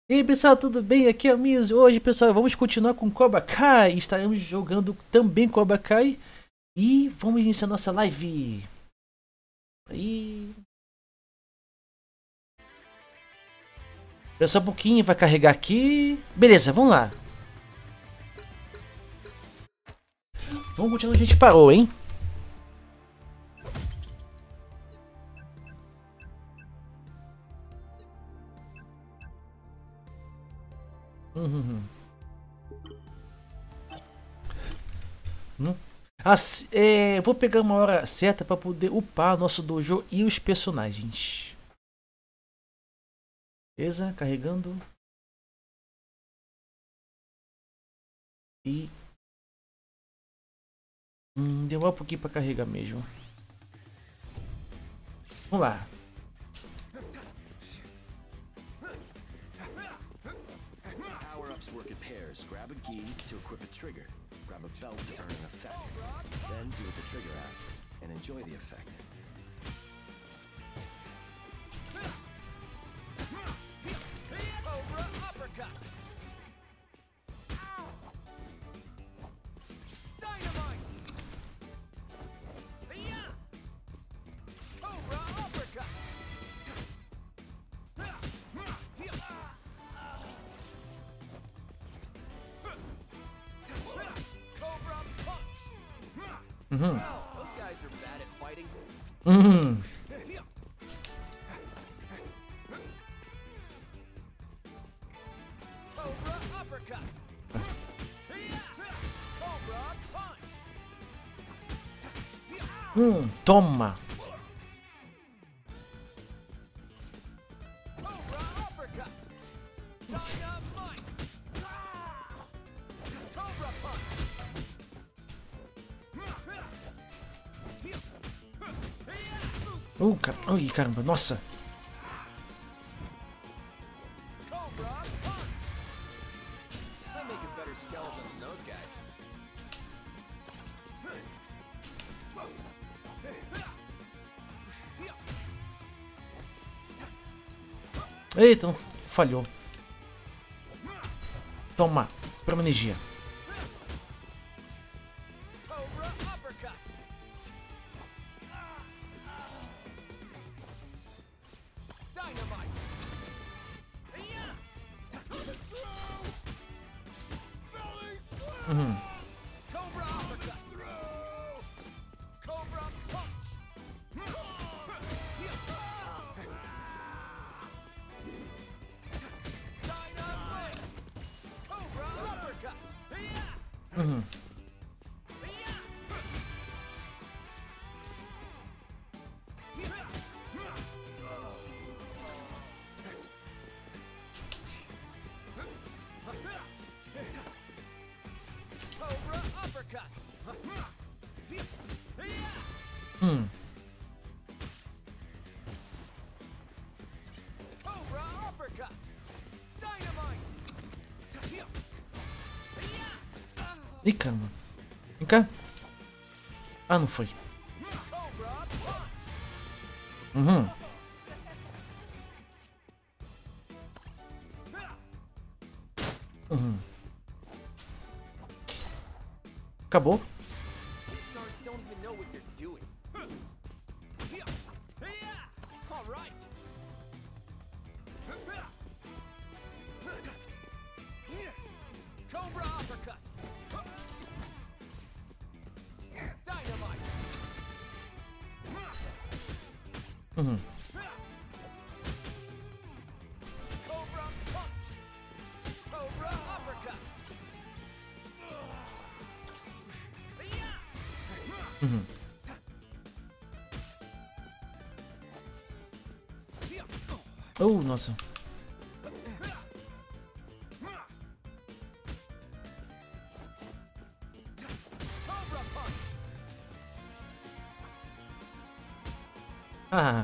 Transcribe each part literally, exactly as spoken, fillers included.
E aí pessoal, tudo bem? Aqui é o Miz. Hoje, pessoal, vamos continuar com Cobra Kai. Estaremos jogando também Cobra Kai. E vamos iniciar nossa live. Aí. Só um pouquinho, vai carregar aqui. Beleza, vamos lá. Vamos continuar onde a gente parou, hein? Uhum. Hum. Assim, é, vou pegar uma hora certa para poder upar nosso dojo e os personagens. Beleza, carregando. E. Hum, demora um pouquinho para carregar mesmo. Vamos lá. Power-ups work in pairs. Grab a gi to equip a trigger. Grab a belt to earn an effect. Then do what the trigger asks and enjoy the effect. Cobra uppercut. Dynamite. Cobra uppercut. Cobra punch. Uhum. Those guys are bad at fighting. Uhum. Cobra uppercut. Cobra punch. Hum, toma. Cobra uppercut. Dynamite. Cobra punch. Uh, car... Ui, caramba, nossa. Cobra punch. They make a better skeleton than those guys. Eita, falhou. Toma, pra uma energia. Cobra uppercut. Dynamite. Uhum. Cobra uppercut. Cobra punch. Dynamite. Cobra uppercut. Uhum. Cobra uppercut. Hum. Cobra uppercut. Dynamite. Ih, caramba. Vem cá. Ah, não foi. Cobra punch. Uhum. Uhum. Acabou. These guards don't even know what they're doing. All right. Cobra uppercut. Dynamite. Uhum. Cobra punch. Cobra uppercut. Uhum. Oh, nossa. Cobra punch. Ah.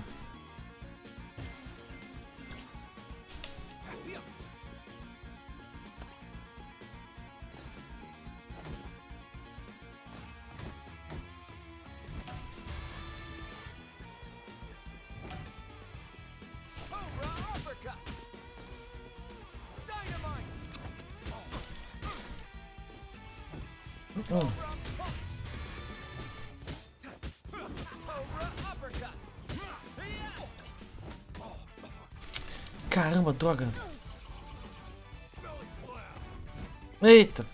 Cobra uppercut. Hum. Caramba, droga. Eita.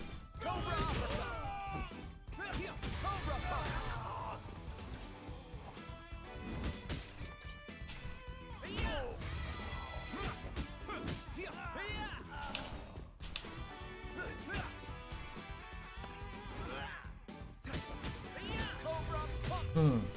Hum.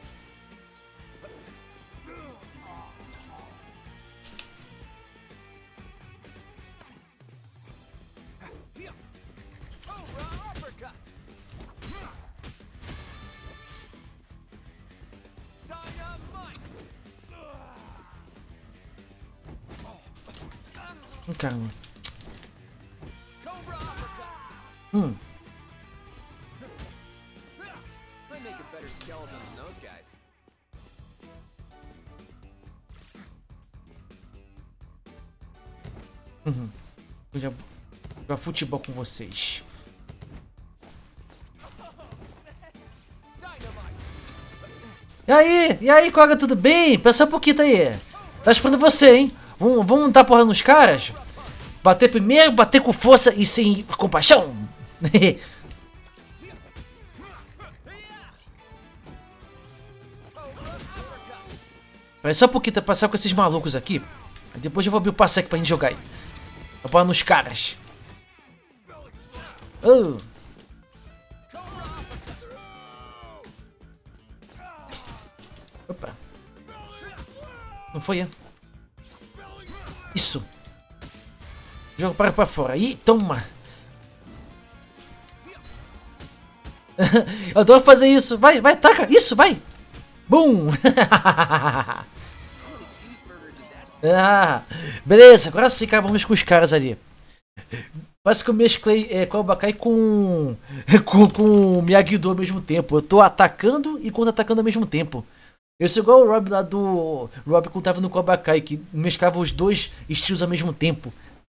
Caramba. Hum. Uhum. Vou já jogar futebol com vocês. E aí? E aí, Koga, tudo bem? Pensa um pouquinho aí. Tá esperando você, hein? Vamos, vamos dar porra nos caras? Bater primeiro, bater com força e sem compaixão. Vai só um pouquinho pra passar com esses malucos aqui. Aí depois eu vou abrir o passe aqui pra gente jogar aí. Pra porra nos caras. Oh. Opa. Não foi, é? Isso. Joga para pra fora. Ih, toma. Eu adoro fazer isso. Vai, vai, taca. Isso, vai. Bum. Ah, beleza. Agora sim, cara. Vamos com os caras ali. Parece que eu mesclei é, Cobra Kai com, com, com Miyagi-Do ao mesmo tempo. Eu tô atacando e contra-atacando ao mesmo tempo. Eu sou igual o Rob lá do... Rob quando tava no Cobra Kai, que mesclava os dois estilos ao mesmo tempo.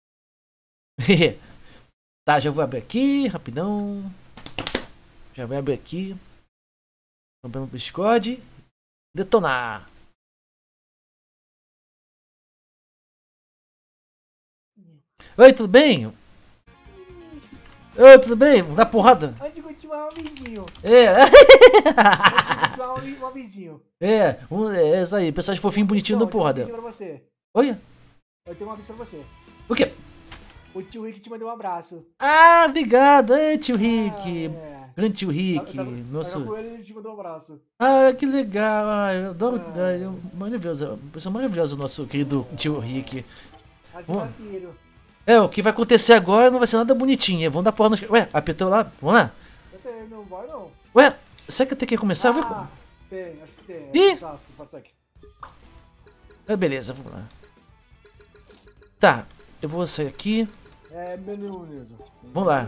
Tá, já vou abrir aqui, rapidão. Já vou abrir aqui. Comprando o Discord. Detonar. Oi, tudo bem? Oi, tudo bem? Vamos dar porrada? Antes de continuar, um vizinho. É. Antes de continuar, um, um vizinho. É, um, é isso aí. Pessoal fofinho, bonitinho, dão Então, eu porrada. tenho uma aviso pra você. Oi? Eu tenho uma aviso pra você. O quê? O tio Rick te mandou um abraço. Ah, obrigado. Ei, tio Rick. Ah, é. Grande tio Rick. Tava- tava- Nosso... tava com ele, ele te mandou um abraço. Ah, que legal. Ah, eu adoro. Ah. Ah, eu... Maravilhoso. Pessoa maravilhosa, o nosso querido tio Rick. Assim, Bom. vampiro. É, o que vai acontecer agora não vai ser nada bonitinho. Vamos dar porra nos... Ué, apertou lá? Vamos lá? Eu tenho, não vai não. Ué, será que eu tenho que começar? Ah, Vai... tem, acho que tem. Ih! Tá, pode ser aqui. Ah, beleza, vamos lá. Tá, eu vou sair aqui. É menu mesmo. Vamos lá.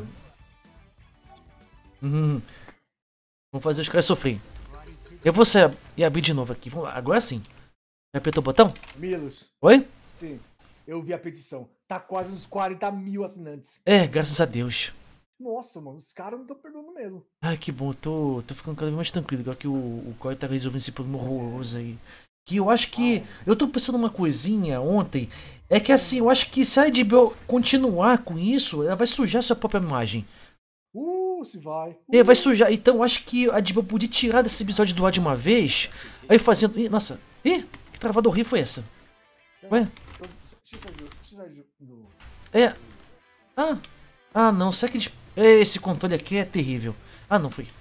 Hum. Vamos fazer os caras sofrerem. Eu vou sair e abrir de novo aqui. Vamos lá, agora sim. Já apertou o botão? Milos, Oi? sim. Eu vi a petição. Tá quase uns quarenta mil assinantes. É, graças a Deus. Nossa, mano, os caras não estão perdoando mesmo. Ai, que bom, tô, tô ficando cada vez mais tranquilo. Agora que o, o Corey tá resolvendo esse problema horroroso aí. Que eu acho que. Eu tô pensando uma coisinha ontem. É que assim, eu acho que se a H B O continuar com isso, ela vai sujar sua própria imagem. Uh, se vai. Uh. É, vai sujar. Então eu acho que a H B O podia tirar desse episódio do ar de uma vez. Aí fazendo. Ih, nossa. Ih, que travada horrível foi essa? Ué? É. Ah. Ah, não. Será que eles... Esse controle aqui é terrível. Ah, não foi.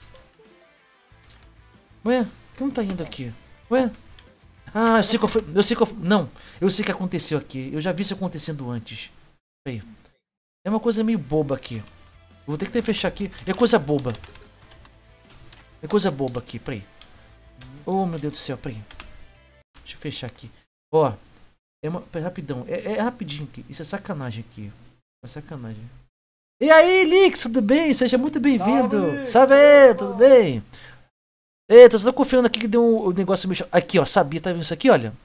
Ué? Que não tá indo aqui? Ué? Ah, eu sei qual foi. Eu sei qual foi. Não. Eu sei o que aconteceu aqui. Eu já vi isso acontecendo antes. Peraí. É uma coisa meio boba aqui. Eu vou ter que ter que fechar aqui. É coisa boba. É coisa boba aqui. Peraí. Oh, meu Deus do céu. Peraí. Deixa eu fechar aqui. Ó. É uma... Peraí, rapidão. É, é rapidinho aqui. Isso é sacanagem aqui. É sacanagem. E aí, Lix, tudo bem? Seja muito bem-vindo. Salve, tudo bem? Eita, eu só tô confiando aqui que deu um, um negócio meio... Aqui, ó, sabia, tá vendo isso aqui, olha? É.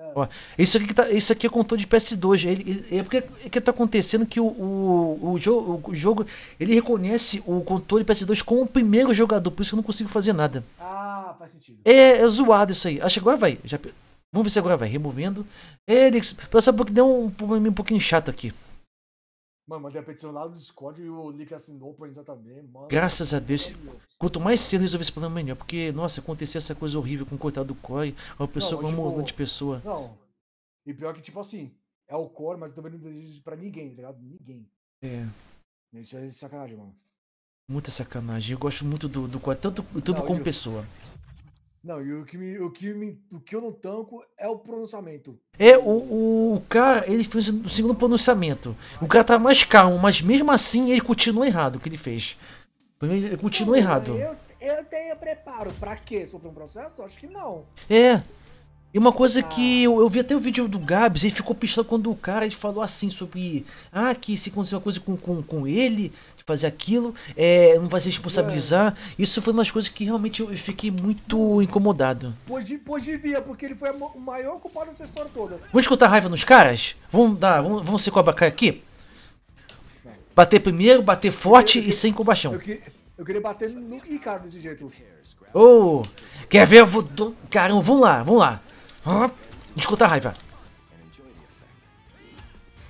Ó, isso aqui que tá, isso aqui é controle de P S dois. Ele, ele- é porque é que tá acontecendo que o, o, o, jogo, o jogo ele reconhece o controle P S dois como o primeiro jogador, por isso que eu não consigo fazer nada. Ah, faz sentido. É, é zoado isso aí. Acho que agora vai. Já, pe- vamos ver se agora vai. Removendo. É, Nix, só porque deu um problema um pouquinho chato aqui. Mano, mandei a petição lá do Discord e o Lix assinou pra entrar também, mano. Graças a Deus. Meu Deus. Quanto mais cedo resolver esse problema, melhor. Porque, nossa, acontecia essa coisa horrível com o coitado do Corey. Uma pessoa, mas, uma tipo, monte de pessoa. Não. E pior que, tipo assim, é o core, mas eu também não desejo isso pra ninguém, tá ligado? Ninguém. É, Isso é sacanagem, mano. muita sacanagem. Eu gosto muito do, do Corey, tanto YouTube Não, como eu- pessoa. Não, e o que, me, o, que me, o que eu não tanco é o pronunciamento. É, o, o cara, ele fez o segundo pronunciamento. O cara tá mais calmo, mas mesmo assim ele continua errado o que ele fez. Ele continua Não, errado. Eu, eu tenho preparo. Pra quê? Sobre um processo? Acho que não. É. E uma coisa que eu, eu vi até o vídeo do Gabs, ele ficou pistola quando o cara ele falou assim sobre. Ah, que se acontecer uma coisa com, com, com ele, de fazer aquilo, é, não vai se responsabilizar. Isso foi umas coisas que realmente eu fiquei muito incomodado. Pode, pode devia, porque ele foi a mo- o maior culpado dessa história toda. Vamos escutar raiva nos caras? Vamos dar, vamos, vamos ser Cobra Kai aqui? Bater primeiro, bater forte e sem compaixão. Eu, que, eu queria bater no Ricardo desse jeito. Pairs, grab Ô, quer ver? Eu vou. do- Caramba, vamos lá, vamos lá. Ó, escuta a raiva. and enjoy the effect.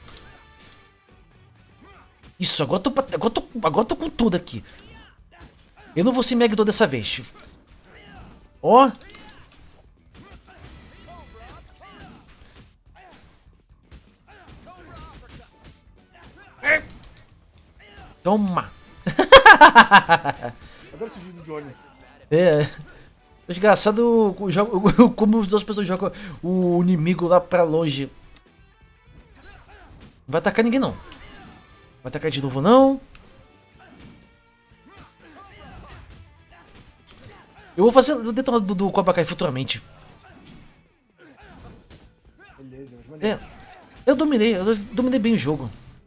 Isso, agora eu tô, pra- agora eu tô, agora eu tô com tudo aqui. Eu não vou ser Megiddo dessa vez. Ó. Toma. Adoro esse vídeo do Johnny. É. Desgraçado o jogo, como as duas pessoas jogam o inimigo lá pra longe. Não vai atacar ninguém não. Vai atacar de novo não. Eu vou fazer o detonador do, do Cobra Kai futuramente. Beleza, mas É. maneiro. Eu dominei, eu dominei bem o jogo.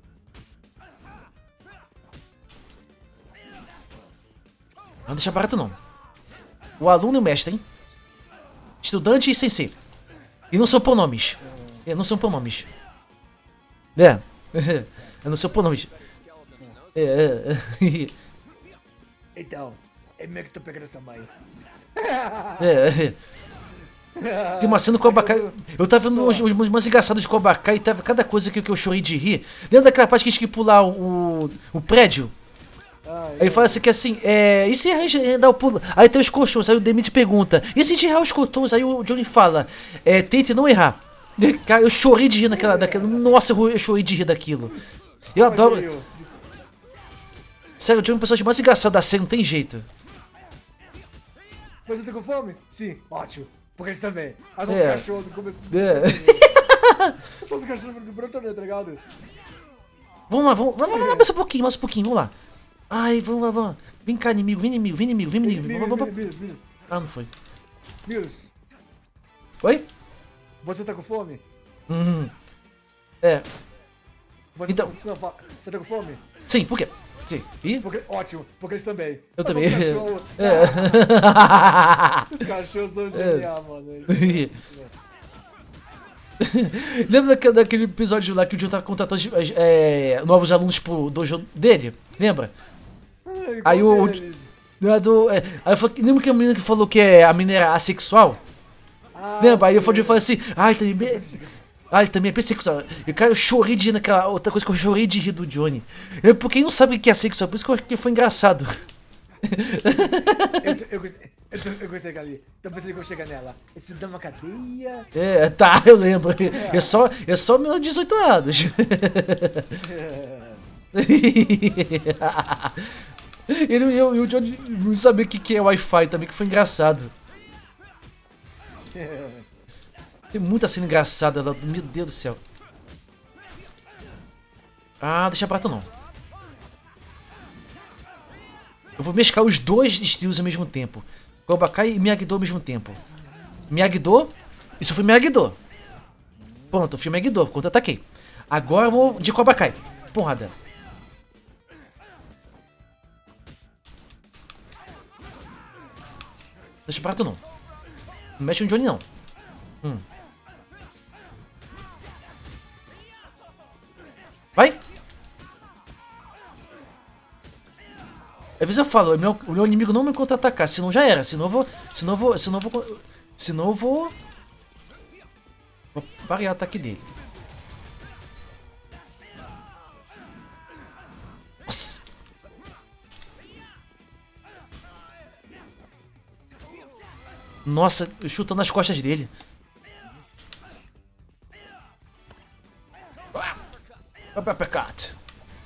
Não deixa barato não. O aluno e o mestre, hein? Estudante e sensei. E não são pronomes. É, não são pronomes. É. Não são pronomes. É, é, é. Então, é meio que tô pegando essa mãe. É, é. Tem uma cena do Cobra Kai. Eu tava vendo uns, uns mais engraçados de Cobra Kai e tava cada coisa que, que eu chorei de rir. Lembra daquela parte que a gente tinha que pular o, o prédio? Ah, Aí ele fala assim que assim, é. E se a gente dar o pulo? Aí tem os colchões, aí o Demet pergunta, e se a gente errar os colchões? Aí o Johnny fala, é, tente não errar. Cara, eu chorei de rir naquela. daquela nossa, eu eu chorei de rir daquilo. Eu mas adoro. eu- Sério, o Johnny é um personagem mais engraçado da série, não tem jeito. Você tá com fome? Sim, ótimo. Porque eles também. As É. outras cachorros do começo. É. Os outros cachorros do primeiro torneio, tá ligado? Vamos lá, vamos, vamos, vamos, mais um pouquinho, mais um pouquinho, vamos lá. Ai, vamos lá, vamos lá. Vem cá, inimigo, vem inimigo, vem inimigo, vem inimigo. Vamos, vamos, vamos. Miros, Miros, Ah, não foi. Miros, Oi? você tá com fome? Hum. É, Você Então- Tá com... Não, fala. Você tá com fome? sim, por quê? Sim. Ih? Porque... Ótimo, porque eles também. Eu Mas também. Os cachorros, É. os cachorros são genial, mano. Lembra daquele, daquele episódio lá que o John tava contratando é, novos alunos pro dojo dele? Lembra? Ai, Aí qual o- deles? Lá do, é, aí eu falei, lembra que a menina que falou que é, a menina era assexual? Ah, Lembra? Aí eu sim. falei, falei assim, ai, também. é- Ai, também é bissexual. E cara, eu chorei de rir naquela. Outra coisa que eu chorei de rir do Johnny. É porque ele não sabe o que é sexual, por isso que eu acho que foi engraçado. Eu, eu, gostei, eu, eu gostei dali. Tô pensando que eu vou chegar nela. Esse dá uma cadeia. É, tá, eu lembro. É só, é só meus dezoito anos. Ele e eu- e o Johnny não sabia o que, que é Wi-Fi também, que foi engraçado. Tem muita cena engraçada lá, meu Deus do céu. Ah, deixa prato não. Eu vou mesclar os dois estilos ao mesmo tempo. Cobra Kai e Miyagi-Do ao mesmo tempo. Miyagi-Do, isso foi Miyagi-Do. Pronto, eu fui Miyagi-Do, contra-ataquei. Agora eu vou de Cobra Kai. Porrada. Deixa prato não. Não mexe no Johnny não. Hum. Vai! Às vezes eu falo, o meu, o meu inimigo não me contra-atacar, senão já era, senão eu vou... Senão eu vou... Senão eu vou... Senão eu vou... Vou parar o ataque dele. Nossa! Nossa, chutando nas costas dele. Uppercut.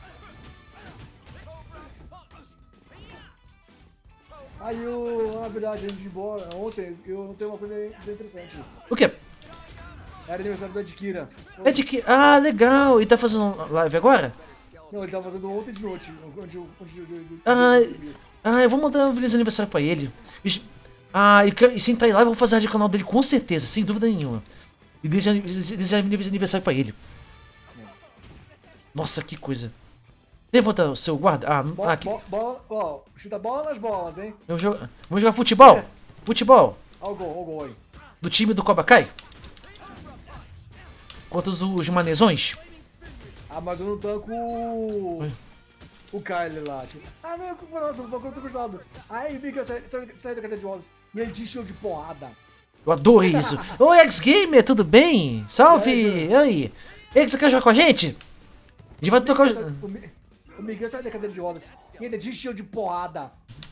Aí, eu, na verdade, antes de ir embora, ontem, eu não tenho uma coisa interessante. O quê? Era aniversário do Adkira. É de que... Ah, legal. E tá fazendo live agora? Não, ele tava fazendo ontem de noite. Onde, eu- onde, eu- eu- Ah, eu dormi. ah, eu vou mandar um feliz aniversário pra ele. E- Ah, e, que- e se entrar em live, eu vou fazer de canal dele com certeza, sem dúvida nenhuma. E desejar desejar feliz aniversário pra ele. Nossa, que coisa. Levanta o seu guarda. Ah, Bo- ah aqui. bo- bola, ó, chuta bola nas bolas, hein? Eu jogo- Vamos jogar futebol? Futebol. Olha o gol, olha o gol aí. Do time do Cobra Kai? Contra os, os manezões? Ah, mas eu não tanco o... O Kyler lá, tipo... Ah, não, eu- nossa, eu tô continuado. Aí, Mika, sai, sai, sai da cadeira de rodas. E ele encheu de porrada. Eu adorei isso. Oi, X-Gamer, tudo bem? Salve! E aí? Ei, você quer jogar com a gente? A gente vai tocar... Sai- O, Mi- o Miguel sai da cadeira de rodas. E ele encheu de porrada.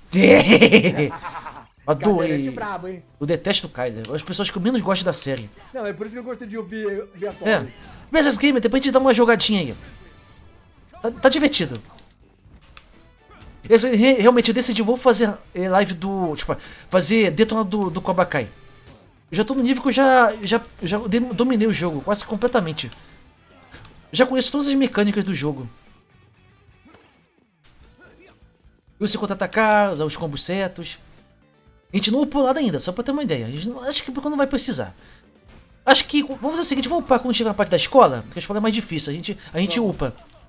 Adorei. Cadeirante brabo, hein? Eu detesto o Kyler. As pessoas que eu menos gosto da série. Não, é por isso que eu gostei de ouvir, ouvir a Tom. É. Mas X-Gamer, depois a gente dá uma jogadinha aí. Tá, tá divertido. Esse, re- realmente eu decidi, vou fazer eh, live do... Tipo, fazer detonado do, do Cobra Kai. Eu já tô no nível que eu já, já, já dom- dominei o jogo, quase completamente. Já conheço todas as mecânicas do jogo. Eu sei contra-atacar, usar os combos certos. A gente não upou nada ainda, só pra ter uma ideia. A gente não, acho que não vai precisar. Acho que... Vamos fazer o seguinte, vamos upar quando chegar na parte da escola, porque a escola é mais difícil, a gente, a gente upa.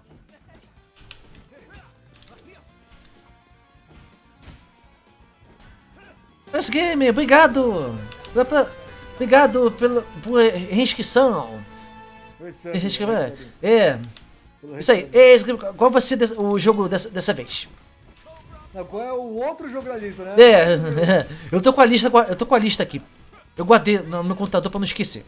Mas Gamer, obrigado! Obrigado pela, por reinscrição. Ressurge, Reinscrever. ressurge. É, Pelo isso aí. ressurge. É, inscreva- qual vai ser des- o jogo dessa, dessa vez? Não, qual é o outro jogo da lista, né? É, eu tô com a lista, eu tô com a lista aqui. Eu guardei no meu computador pra não esquecer.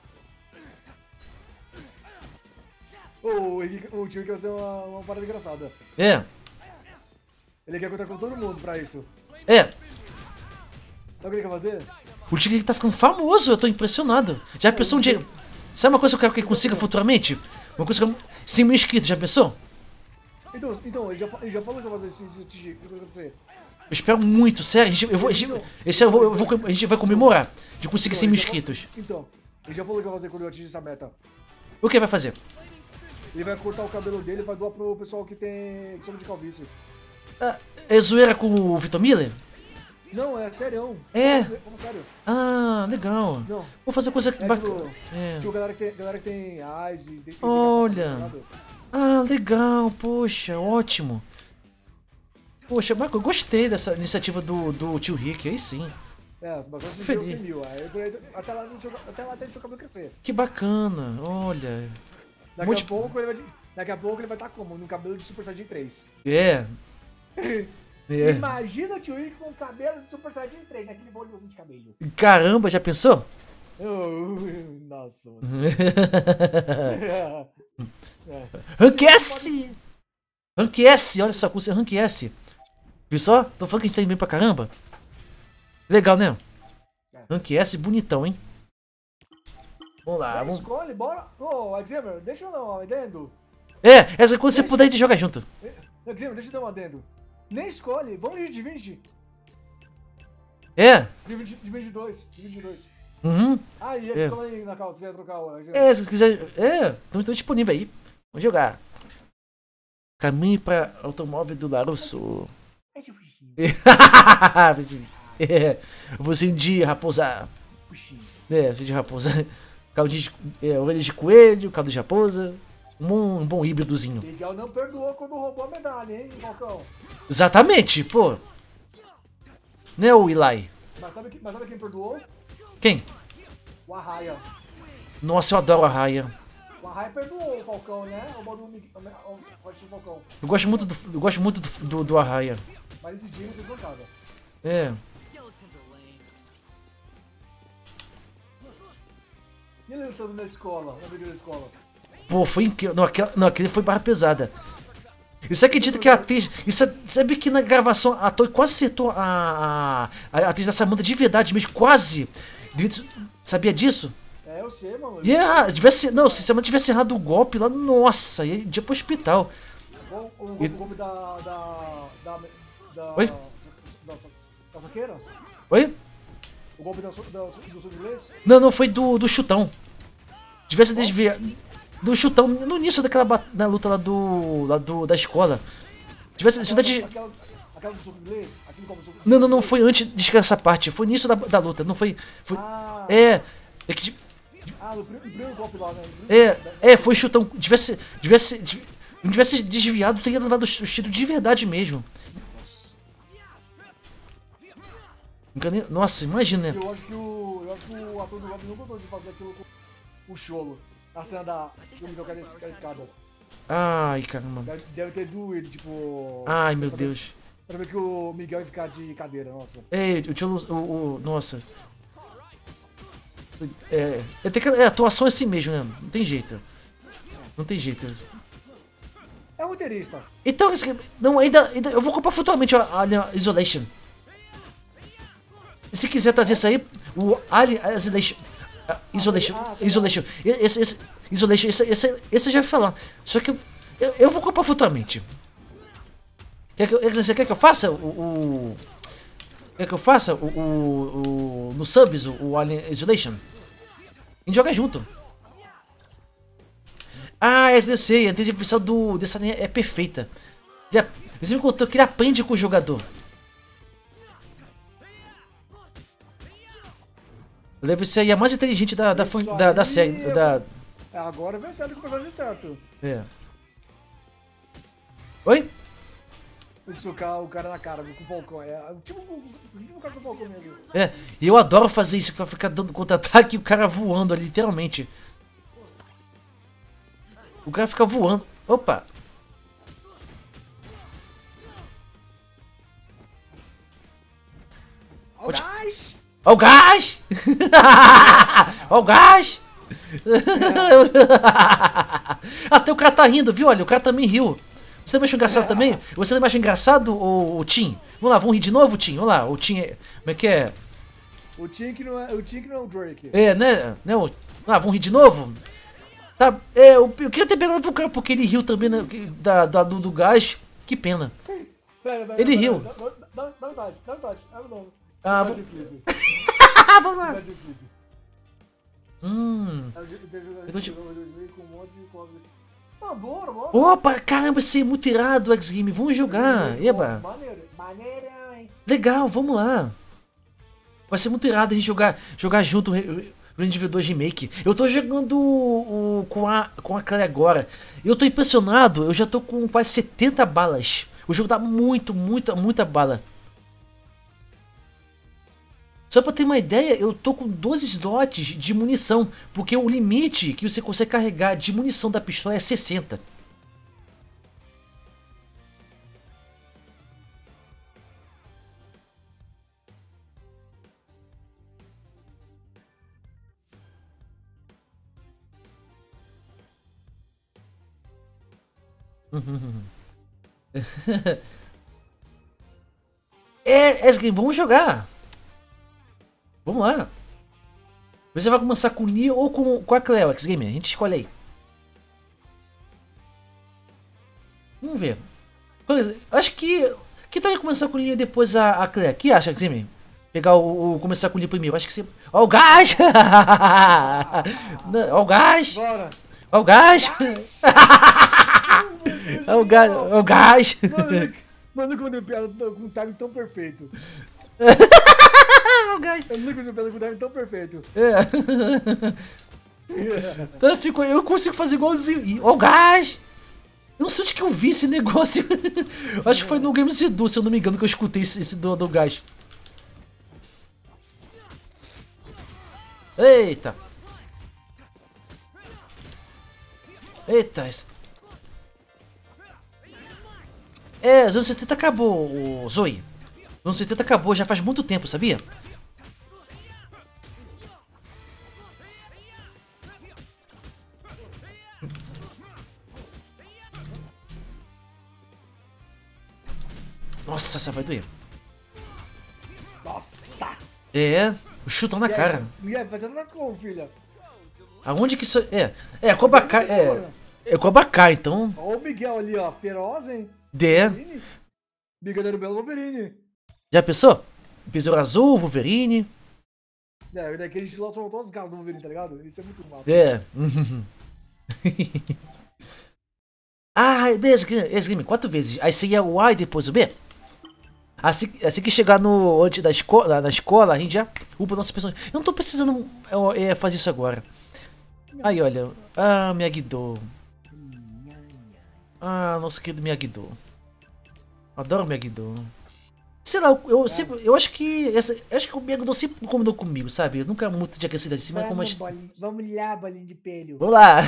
O, Henrique- o tio quer fazer uma, uma parada engraçada. É, Ele quer contar com todo mundo pra isso. é. Sabe o que ele quer fazer? O Tigre tá ficando famoso, eu tô impressionado. Já pensou um dia... Sabe uma coisa que eu quero que ele consiga futuramente? Uma coisa que eu... cem mil inscritos, já pensou? Então, então ele, já, fa- ele já falou que vai fazer isso, isso, isso, isso vai acontecer. Eu espero muito, sério. A gente, eu vou, a gente, esse ano eu vou, eu vou- a gente vai comemorar de conseguir cem mil Então, ele já inscritos. fa- Então, ele já falou que vai fazer quando eu atingir essa meta. O que vai fazer? Ele vai cortar o cabelo dele e vai doar pro pessoal que tem... que sofre de calvície. Ah, é zoeira com o Vitor Miller? Não, é sério. É. Vamos sério. Ah, legal. Não. Vou fazer coisa É bacana. tipo, É. tipo galera que tem, galera que tem AIDS e... tem- tem- Olha. tá ligado? Ah, legal, poxa, ótimo. Poxa, Marco, eu gostei dessa iniciativa do, do tio Rick, aí sim. É, bastante gente Feliz. deu cem mil. Aí, por aí, até lá, deixa eu- até lá tem seu cabelo crescer. Que bacana, olha. Daqui Multi- a pouco ele vai... Daqui a pouco ele vai estar como? No cabelo de Super Saiyajin três. É. É. Imagina o tio Rick com o cabelo de Super Saiyajin três, naquele volume de cabelo. Caramba, já pensou? Oh, nossa, mano. Rank S! Rank S, olha só, curso é Rank S. Viu só? Tô falando que a gente tá indo bem pra caramba. Legal, né? Rank S bonitão, hein? Vamos lá, Aí vamos... escolhe, bora. Ô, Xavier, deixa eu dar um adendo. É, essa quando você puder a gente joga junto. Xavier, deixa eu dar um adendo. Nem escolhe, vamos de vinte. É? De vinte, de vinte e dois. De vinte e dois. Uhum. Aí, É. é. Fala aí na calça, se quiser trocar o Xavier. É, se quiser... É, estamos disponível aí. Vamos jogar. Caminho para automóvel do Larusso. É de puxinho, É, você de raposa. puxinho. É, de raposa. Caldo de, é, orelha de coelho, caldo de raposa. Um bom, um bom híbridozinho. Miguel não perdoou quando roubou a medalha, hein, Falcão? Exatamente, pô. Né, o Eli? Mas sabe, que- mas sabe quem perdoou? Quem? O Arraia. Nossa, eu adoro a Raya. O Hyper do Falcão, né? O modo Pode ser o Falcão. Eu gosto muito do, eu gosto muito do, do, do Arraia. Mas esse dia ele fez bancada. É. E ele lutando na escola, na briga da escola? Pô, foi incrível. Não, aquele, não, aquele foi barra pesada. E você acredita que a atriz. E sabe que na gravação a ator quase acertou a, a, a atriz da Samantha de verdade mesmo? Quase! Sabia disso? É, eu sei, mano. E yeah, tivesse, não, se a Samantha tivesse errado o golpe lá, nossa, ia, ia pro hospital. O, o, o golpe da. da. da. da. Oi? da, da soqueira? Oi? O golpe da, da, do sul inglês? Não, não, foi do, do chutão. Tivesse desviado. Do chutão, no início daquela na luta lá do. lá do. da escola. Tivesse. Aquela, De... aquela, aquela do sul inglês? Aquele golpe do sul não, não, não, foi antes dessa parte. Foi início da, da luta, não foi. foi ah, é. É que. Ah, no primeiro golpe lá, né? É, é, foi chutão. Tivesse. Tivesse. Não tivesse desviado, teria levado o tiro de verdade mesmo. Nossa, imagina. Eu acho que o. Eu acho que o ator do Robin não gostou de fazer aquilo com o Cholo. A cena da. do Miguel cair da escada. Ai, caramba. Deve, deve ter doído, tipo. Ai, meu saber, Deus. Pra ver que o Miguel ia ficar de cadeira, nossa. É, o tio. O, o, nossa. É, é, tem que, é, atuação é assim mesmo, né? Não tem jeito. Não tem jeito. É um roteirista. Então, não, ainda, ainda. Eu vou comprar futuramente a Alien Isolation. Se quiser trazer isso aí, o Alien Isolation. Isolation. Isolation. Esse, esse, Isolation, esse, esse, esse eu já ia falar. Só que eu, eu, eu vou comprar futuramente. Quer que eu, você quer que eu faça o. o quer que eu faça o. o, o no subs, o, o Alien Isolation? A gente joga junto. Ah, eu sei, a inteligência artificial do, dessa linha é perfeita. Ele, você me contou que ele aprende com o jogador. Deve ser a mais inteligente da, da, da, da série. Da... Agora vai ser com o personagem certo. É. Oi? Socar o cara na cara com o Falcão. É tipo o cara com o Falcão mesmo. É, e eu adoro fazer isso, pra ficar dando contra-ataque e o cara voando ali, literalmente. O cara fica voando. Opa! Ó o gás! Ó o gás! Ó o gás! Até o cara tá rindo, viu? Olha, o cara também riu. Você também acha engraçado também? Você também acha engraçado, o, o Tim? Vamos lá, vamos rir de novo, Tim? Vamos lá, o Tim é... Como é que é? O Tim que não é o, Tim que não é o Drake. É, né? né o, ah, vamos rir de novo? Tá, é, eu, eu queria ter pegado o cara porque ele riu também, né, da, da, do, do gás. Que pena. Pera, pera, ele pera, riu. Dá, dá, dá vontade, dá vontade. Ah, vamos... vamos lá. Hum. Eu tô te... Ah, bora, bora. Opa, caramba, isso é muito irado, X-Game. Vamos jogar. Eba. Maneiro, maneiro, hein? Legal, vamos lá. Vai ser muito irado a gente jogar, jogar junto o Resident Evil dois Remake. Eu tô jogando o, o, com, a, com a Claire agora. Eu tô impressionado, eu já tô com quase setenta balas. O jogo dá muito, muita, muita bala. Só pra ter uma ideia, eu tô com doze slots de munição, porque o limite que você consegue carregar de munição da pistola é sessenta. É, Esgrim, vamos jogar. Vamos lá. Você vai começar com o Neo ou com, com a Cleo, X-Gamer? A gente escolhe aí. Vamos ver. Acho que... Que tal começar com o Neo e depois a, a Cleo? O que acha, X-Gamer? Pegar o, o... Começar com o Neo primeiro. Acho que você... Ó o gás! Ó o gás! Bora! Ó o gás! Ó o gás! Ó o gás! Mano, nunca mandei piada com um time tão perfeito. Eu nunca mandei piada com um time tão perfeito. É. Então eu, fico, eu consigo fazer igualzinho. Ó o gás! Eu não sei onde que eu vi esse negócio. Acho que foi no Games Edu, se eu não me engano, que eu escutei esse, esse do, do gás. Eita! Eita. esse- É, os anos setenta acabou, o Zoe. Os anos setenta acabou já faz muito tempo, sabia? Nossa, essa vai doer. Nossa! É, o chutão na cara. E aí, fazendo na como, filha? Aonde que isso... É, é Cobra Kai, é... É Cobra Kai, então... Olha o Miguel ali, ó. Feroz, hein? É. Wolverine. Brigadeiro Belo Wolverine. Já pensou? Besouro Azul, Wolverine... É, daquele estilo só voltou os caras do Wolverine, tá ligado? Isso é muito massa. É. Ah, esse, esse game, quatro vezes. Aí seria o A e depois o B. Assim, assim que chegar no antes da escola, na escola, a gente já upa nossa personagem. Eu não tô precisando é, fazer isso agora. Aí, olha. Ah, Miyagi-Do. Ah, nosso querido Miyagi-Do. Adoro Miyagi-Do. Sei lá, eu, eu sempre. Eu acho que. Essa, eu acho que o Miyagi-Do sempre combinou comigo, sabe? Eu nunca muito de aquecidade de cima, como Vamos, as... bolinho, vamos lá, bolinho de pelho. Vamos lá!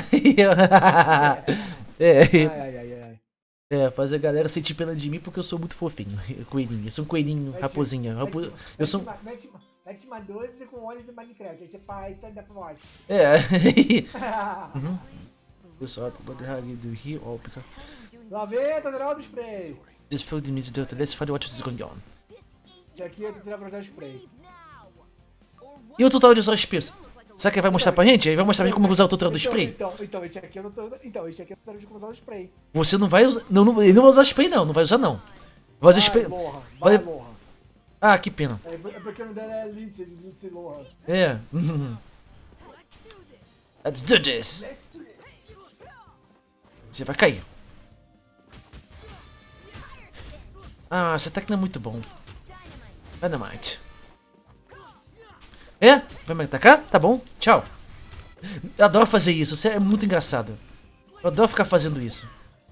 é, Ai, ai, ai, ai. é, fazer a galera sentir pena de mim porque eu sou muito fofinho. Coelhinho, eu sou um coelhinho, raposinha. Rapo... Eu sou. Mete, mete, mete uma doce com óleo de Minecraft. Aí você faz stand-up forte. É. uhum. Pessoal, pode rally do Rio, ó, pica. Lá vem, tutorial do spray. This field needs to do let's find what is going on. Esse aqui é o tutorial pra usar o spray. E o tutorial de usar o spray? Será que ele vai mostrar pra gente? Ele vai mostrar pra gente como usar o tutorial do Então, spray? Então, então, esse aqui é o tutorial, então, esse aqui é o tutorial de como usar o spray. Você não vai usar. Não, não, ele não vai usar spray, não. Não vai usar, não. Vai usar spray. Lohan, vai, Vai... Lohan. Ah, que pena. É, é porque o nome dela é Lindsay, de Lindsay Lohan. É. Let's do this. Você vai cair. Ah, esse ataque não é muito bom. Dynamite. É? Vai me atacar? Tá bom. Tchau. Eu adoro fazer isso. Isso é muito engraçado. Eu adoro ficar fazendo isso.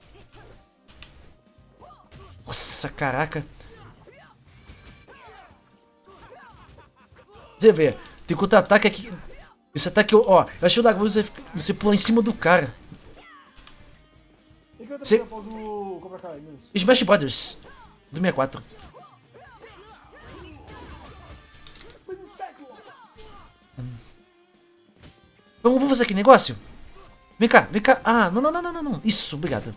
Nossa, caraca. Você vê. Tem contra-ataque aqui. Esse ataque, ó. Eu acho legal você, você pular em cima do cara. E que outra Cê- coisa do Cobra Kai, Nilson? Smash Brothers. Do sessenta e quatro. Vamos, vamos fazer aqui negócio? Vem cá, vem cá. Ah, não, não, não, não, não, não. Isso, obrigado.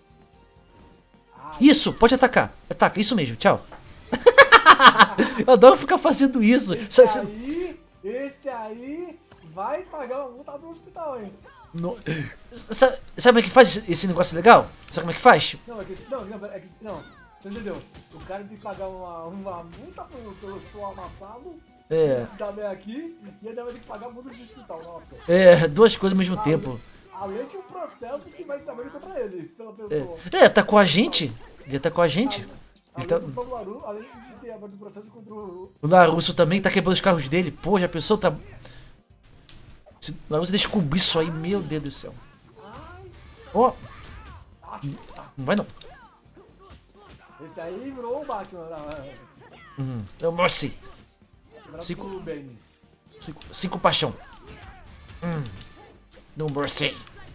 Isso, pode atacar. Ataca, isso mesmo, tchau. Eu adoro ficar fazendo isso. Esse Sa- sa- aí, esse aí vai pagar uma multa do hospital, hein? no- sa- Sabe como é que faz esse negócio legal? Sabe como é que faz? Não, é que, não, não, é que, não, você entendeu? O cara tem que pagar uma, uma multa pelo, pelo seu amassado, É, também aqui, e ainda vai ter que pagar a multa de hospital, nossa. é, duas coisas ao mesmo tempo. Além de um processo que vai saber contra ele, pela pessoa. É, é, tá com a gente. Ele tá com a gente. Ele Além, tá... do Laru, além de ter aberto o processo contra o... O Larusso também tá quebrando os carros dele. Pô, já pensou? Tá... Se o Larusso descobrir isso aí, meu Deus do céu. Ó, Nossa! não vai não. Esse aí virou o Batman, né? Uhum. É o Mercy. Quebrado Cinco. pelo Bane. Cinco, cinco paixão. Hum. No Mercy.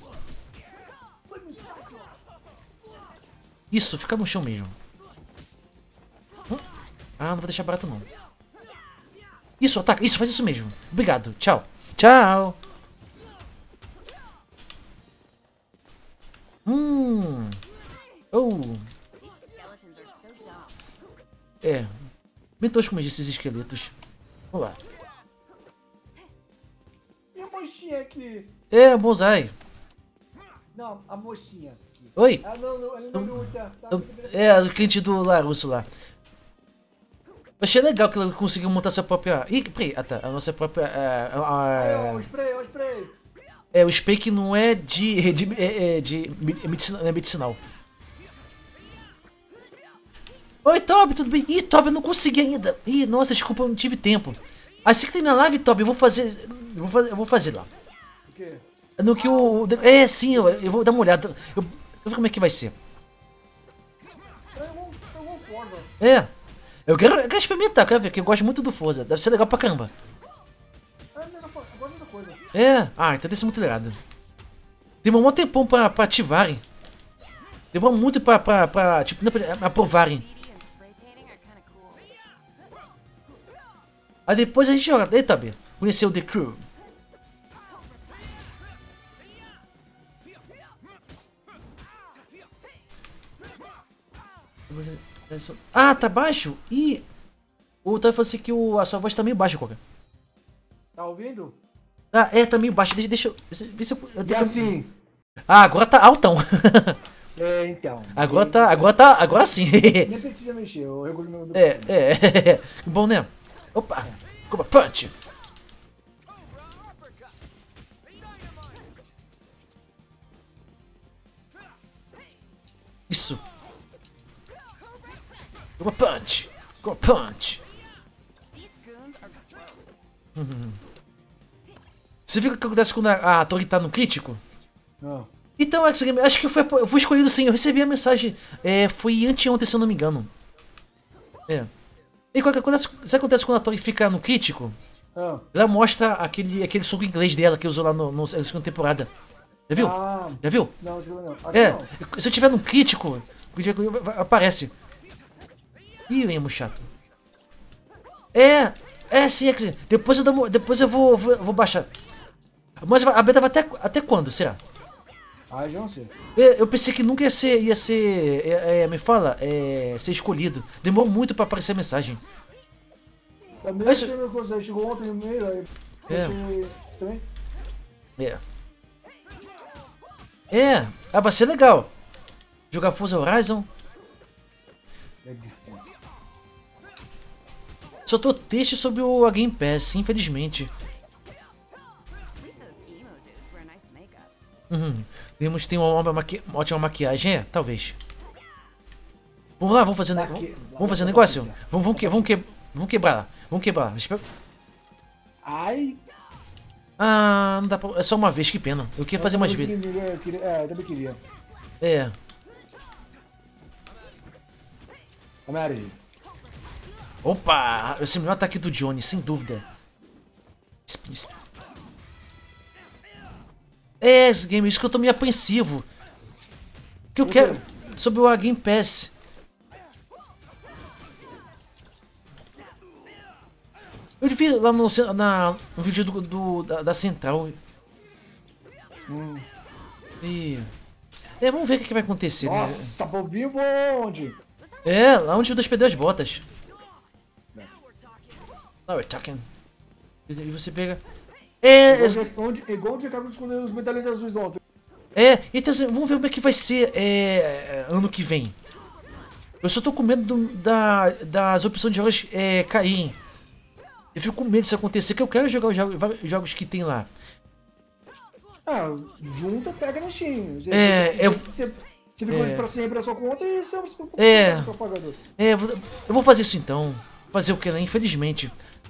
Isso, fica no chão mesmo. Hum? Ah, não vou deixar barato não. Isso, ataca. Isso, faz isso mesmo. Obrigado. Tchau. Tchau. Hum. Oh. É. Bem tosco mesmo esses esqueletos. Vamos lá. E a mochinha aqui? É, bonsai. Não, a mochinha aqui. Oi. Ah, não, não, ele não luta. Tá? É, o cliente do Larusso lá. Eu achei legal que ele conseguiu montar sua própria... Ih, peraí. Ah, tá. A nossa própria... É, Aí, ó, a, o spray, ó, o spray. é o spray que não é de... de, é, é de é medicina, é medicinal. Oi, Toby, tudo bem? Ih, Toby, eu não consegui ainda. Ih, nossa, desculpa, eu não tive tempo. Assim que terminar a live, Toby, eu vou fazer... Eu vou fazer, eu vou fazer lá. O quê? No que o... É, sim, eu, eu vou dar uma olhada. Eu, eu vou ver como é que vai ser. Eu vou, eu vou Forza. É. Eu quero, eu quero experimentar, quero ver, porque eu gosto muito do Forza. Deve ser legal pra caramba. É a mesma coisa, agora é a mesma coisa. É. Ah, então deve ser muito irado. Demorou um tempão pra, pra ativarem. Demorou muito pra, pra, pra tipo, não, pra aprovarem. Aí depois a gente joga. Eita, B. Conheceu o The Crew. Ah, tá baixo? Ih! O Otávio falou assim que o, a sua voz tá meio baixa, Coca. Tá ouvindo? Ah, é, tá meio baixo. Deixa, deixa eu. Ver se eu, eu E tenho assim? Ah, agora tá altão. É, então. Agora tá. Agora tá. Agora sim. Nem precisa mexer, eu regulo meu. É, é, é. Bom, né? Opa! Cobra Punch! Isso! Cobra Punch! Cobra Punch! Uhum. Você viu o que acontece quando a, a torre tá no crítico? Não. Então, X Game, acho que foi, eu fui escolhido sim, eu recebi a mensagem. É, foi anteontem, se eu não me engano. É. E qual que acontece, sabe o que acontece quando a torre fica no crítico? Ah. Ela mostra aquele, aquele soco inglês dela que usou lá no, no, na segunda temporada. Já viu? Ah. Já viu? Não, acho que não. Aqui É, não. se eu tiver num crítico, aparece. Ih, emo chato. É, é sim, é que sim. Depois eu, dou, depois eu vou, vou, vou baixar. Mas a beta vai até, até quando, será? Ah, já não sei. É, eu pensei que nunca ia ser, ia ser, é, é, me fala, é, ser escolhido. Demorou muito pra aparecer a mensagem. Também Mas- achei meu coisa, chegou ontem no e-mail, aí. É. Achei- Também? É. É, ah, vai ser legal. Jogar Forza Horizon. Só tô triste sobre o a Game Pass, infelizmente. Uhum. Temos tem uma, uma, maqui uma ótima maquiagem, é? Talvez. Vamos lá, vamos fazer, ne Aqui. vamos fazer negócio? Vamos, vamos, que vamos, que vamos quebrar lá. Vamos quebrar lá. Espera- Ai. Ah, não dá pra... É só uma vez, que pena. Eu queria fazer mais eu vezes. queria- eu queria- É, eu também queria. É. A Mary. Opa! Esse é o melhor ataque do Johnny, sem dúvida. Spin, spin. É, esse game, isso que eu tô meio apreensivo. O que eu Por quero... quê? Sobre o Game Pass. Eu vi lá no, na, no vídeo do, do- da, da Central. Hum. E... É, vamos ver o que, que vai acontecer, né? Nossa, bobinho onde? É, lá onde o Judas perdeu as botas. Now we're talking. E você pega... É, Igual esse- onde, onde, igual onde acabou de esconder os medalhões azuis ontem. é, então assim, vamos ver como é que vai ser é, ano que vem. Eu só tô com medo do- da, das opções de jogos é, caírem. Eu fico com medo disso acontecer, que eu quero jogar os jogos, vários jogos que tem lá. Ah, junta, pega na Steam. Você, É, eu- Você, você fica é. isso pra sempre a sua conta e você você- É. seu pagador. É, eu vou- eu vou fazer isso então. Fazer o que, né? Infelizmente.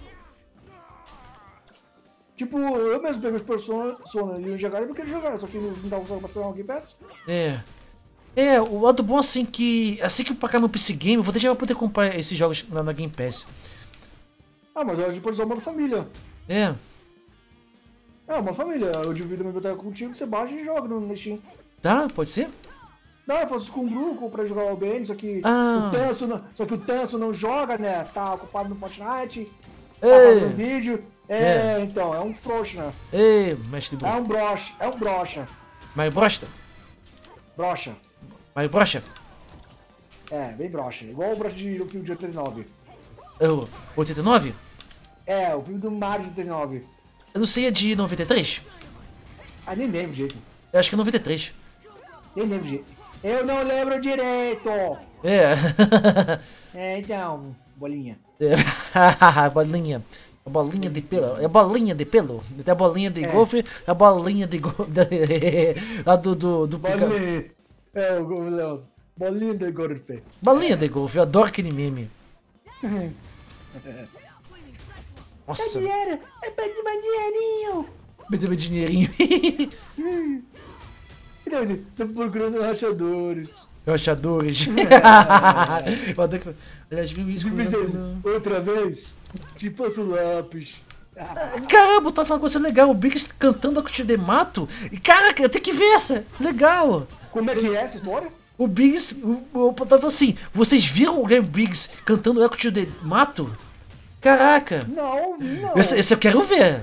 Tipo, eu mesmo peguei os Persona Sona e o jogar e não queria jogar, só que não dava pra passar no Game Pass. É. É, o lado bom assim que. Assim que eu pagar meu P C Game, eu vou deixar pra poder comprar esses jogos lá na Game Pass. Ah, mas eu depois é uma família. É. É uma família. Eu divido a minha biblioteca contigo, você baixa e joga no no Steam. Tá? Pode ser? Não, eu faço isso com o grupo pra jogar o O B N, só que Ah. o Tanso não, só que o Tanso não joga, né? Tá ocupado no Fortnite, tá Ei. fazendo vídeo. É, É. então, é um frouxo, né? Ei, mestre É Bruno. um brocha, é um brocha. Mas brosta? Brocha. Mas brocha? É, bem brocha. Igual o brocha de, do filme de oitenta e nove. É o oitenta e nove? É, o filme do Mario de oitenta e nove. Eu não sei, é de noventa e três? Ah, nem lembro direito. Eu acho que é noventa e três. Nem lembro direito. Eu não lembro direito! É. É, então, bolinha. É. bolinha. A bolinha de pelo. É bolinha de pelo. Tem a bolinha de É. golfe, a bolinha de golfe. Lá do. do, do pica- Bolinha. É, o o Leão. Bolinha de golpe. Bolinha de golfe, eu adoro aquele meme. Nossa, Dinheiro! É pra de mais dinheirinho! me deu meu dinheirinho. Então, assim, tô procurando rachadores. Rachadores. Eu adoro que. Aliás, viu isso Se quando eu fizer tô isso no- outra vez, te passo lápis. Caramba, eu tava falando uma coisa legal. O Biggs cantando a de mato. E caraca, eu tenho que ver essa. Legal. Como é que é essa história? O Biggs, o, o, eu tava falando assim, vocês viram o Game Biggs cantando Echo de Mato? Caraca. Não, não. Esse, esse eu quero ver.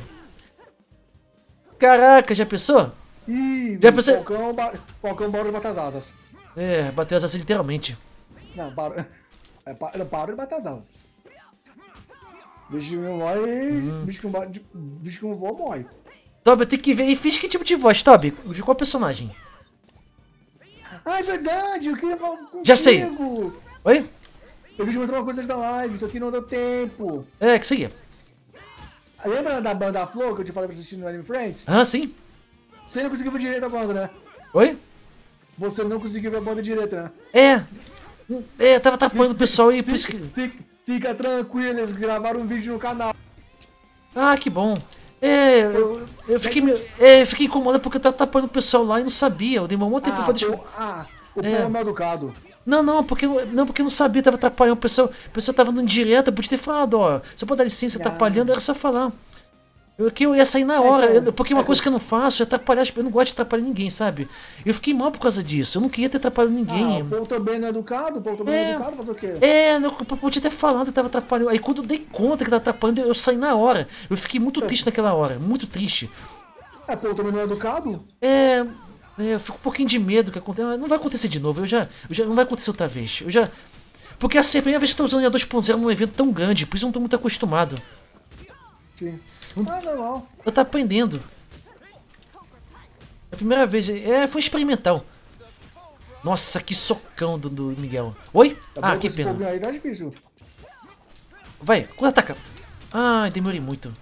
Caraca, já pensou? Ih, Já pensou? Falcão, ba... Falcão barulho bate as asas. É, bateu as asas literalmente. Não, barulho. É, ba- é barulho bate as asas. Bicho não morre. Hum. Bicho com ba- bicho com voa morre. Toby, eu tenho que ver. E fiz que tipo de voz, Toby? De qual personagem? Ah, é verdade, eu queria falar contigo. Já sei. Oi? Eu quis mostrar uma coisa antes da live, isso aqui não deu tempo. É, que isso aí. Lembra da banda Flow que eu te falei pra assistir no Anime Friends? Ah, sim. Você não conseguiu ver direito a banda, né? Oi? Você não conseguiu ver a banda direito, né? É. É, tava atrapalhando o pessoal e por isso que... Fica, fica tranquilo, eles gravaram um vídeo no canal. Ah, que bom. É, eu, eu fiquei, me- é, eu fiquei incomodado porque eu tava atrapalhando o pessoal lá e não sabia. Eu demorei um tempo Ah, pra descobrir. pô, ah, o É. povo é mal educado. Não, não, porque eu- não, porque eu não sabia, tava atrapalhando. O pessoal, o pessoal tava dando direto, eu podia ter falado, ó. Você pode dar licença, Ah. atrapalhando, era só falar. Eu, que eu ia sair na hora, então, eu- porque uma é, coisa que eu não faço é atrapalhar, eu não gosto de atrapalhar ninguém, sabe? Eu fiquei mal por causa disso, eu não queria ter atrapalhado Ah, ninguém. o povo também não é educado, o povo também não É. é educado, fazer o quê? É, eu eu podia ter falado que tava atrapalhando. Aí quando eu dei conta que tava atrapalhando, eu, eu saí na hora. Eu fiquei muito triste naquela hora, muito triste. É, o povo também não é educado? É, é, eu fico um pouquinho de medo que aconteça. Não vai acontecer de novo, eu já, eu já. Não vai acontecer outra vez. Eu já. Porque assim, é a primeira vez que eu tô usando a dois ponto zero num evento tão grande, por isso eu não tô muito acostumado. Sim. Hum. Ah, normal. Eu tô aprendendo. É a primeira vez. É, foi experimental. Nossa, que socão do, do Miguel. Oi? Tá Ah, bom, que esse pena. povo aí tá difícil. Vai, contra-ataca. Ai, demorei muito.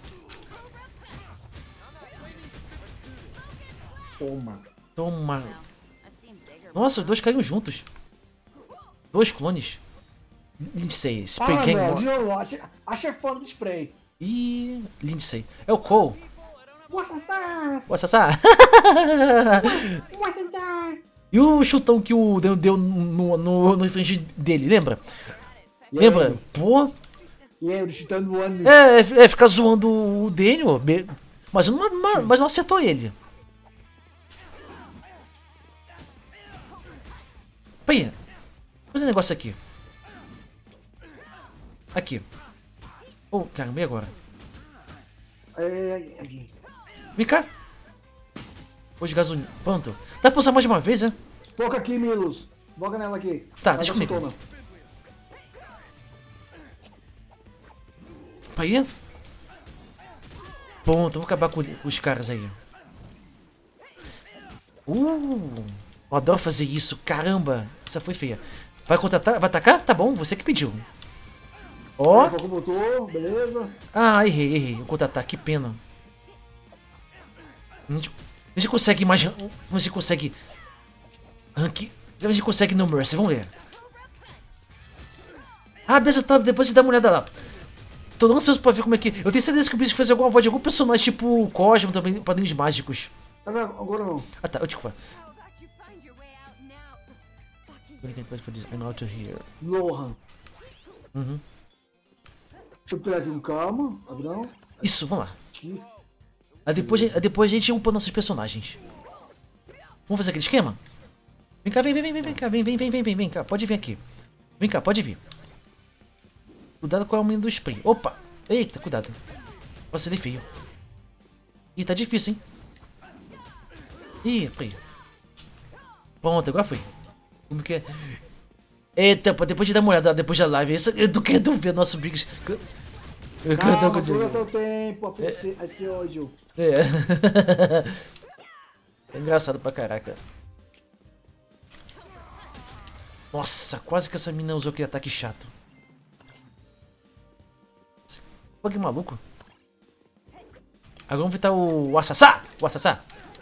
Toma. Toma. Nossa, os dois caíram juntos. Dois clones. Lindsay, Spray Ah, Gang. não, Mo- de novo, acha, acha fã do spray. Ih, Lindsay. É o Cole. Wassasar! O Sassá. Wassasar! E o chutão que o deu, deu no, no, no infringir dele, lembra? Lembra? Pô. E aí, ele chutando o ano. É, é, é ficar zoando o Daniel. me- Mas não, mas- mas não acertou ele. Peraí. Vou fazer um negócio aqui. Aqui. Oh, caramba, e agora? É, aqui. Vem cá. Pôs gasolina. Pronto. Dá pra usar mais de uma vez, né? Toca aqui, Milos. Toca nela aqui. Tá, Vai deixa dar comigo. chutona. Aí. Pronto, vou acabar com os caras aí. Uh, eu adoro fazer isso. Caramba, essa foi feia. Vai contratar? Vai atacar? Tá bom, você que pediu. Ó. Ó. Foco botou, beleza. Ah, errei, errei. O contra-ataque, que pena. A gente, a gente consegue mais. A gente consegue. Rank. A gente consegue no Mercy, vamos ver. Ah, beleza, tá, depois de dar uma olhada lá. Tô ansioso pra ver como é que. Eu tenho certeza que o bicho fez alguma voz de algum personagem, tipo o Cosmo, também, Padrinhos Mágicos. Tá vendo? Agora não. Ah tá, oh, desculpa. I'm out of here. Lohan. Uhum. Deixa eu pegar aqui com calma. Abrão. Isso, vamos lá. Aqui. Aí depois, aí depois a gente upa nossos personagens. Vamos fazer aquele esquema? Vem cá, vem, vem, vem, vem, vem cá, vem, vem, vem, vem, vem, vem cá, pode vir aqui. Vem cá, pode vir. Cuidado com o aumento do spray. Opa! Eita, cuidado. Nossa, ele é feio. Ih, tá difícil, hein? Ih, peraí. Pronto, agora foi. Como que é? Eita, pô, depois de dar uma olhada, depois da live, isso, eu tô querendo ver nosso Biggs. Eu quero Calma, com dura seu tempo. Esse, esse ódio. É. É engraçado pra caraca. Nossa, quase que essa mina usou aquele ataque chato. Pô, que maluco. Agora vamos evitar o Assassá! O Assassá!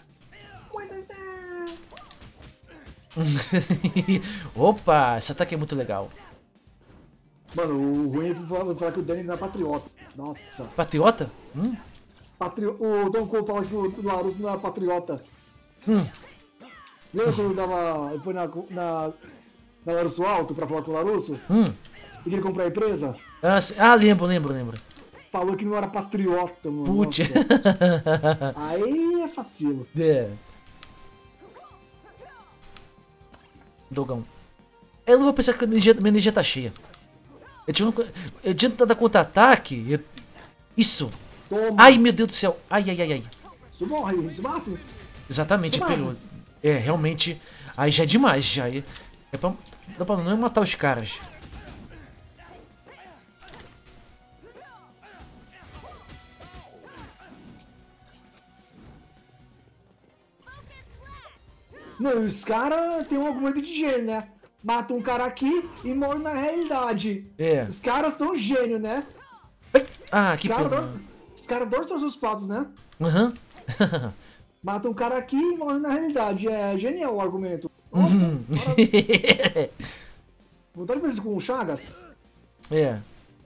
Opa, esse ataque é muito legal. Mano, o ruim é falar, falar que o Danny não é patriota. Nossa. Patriota? Hum? Patri... O Don Cole fala que o Larus não é patriota. Hum. Lembra quando dava, ele foi na, na, na Larusso Alto pra falar com o Larusso? Hum. E queria comprar a empresa? Ah, sim. Ah, lembro, lembro, lembro. falou que não era patriota, mano. Putz. Aí é facilo. É. Dogão. Eu não vou pensar que a energia, minha energia tá cheia. Eu tinha, um, eu tinha tentado dar contra-ataque. Eu... Isso. Toma. Ai, meu Deus do céu. Ai, ai, ai, ai. Isso morre, isso mata. Exatamente, Isso pegou. É, realmente. Aí já é demais, já. É, é pra, dá pra não matar os caras. Não, os caras têm um argumento de gênio, né? Mata um cara aqui e morre na realidade. É. Os caras são gênio, né? Ai, ah, Os que caras pena. dois- Os caras dois todos os fatos, né? Aham. Mata um cara aqui e morre na realidade. É genial o argumento. Nossa, Uhum. maravilha. Vontade de fazer isso com o Chagas? É.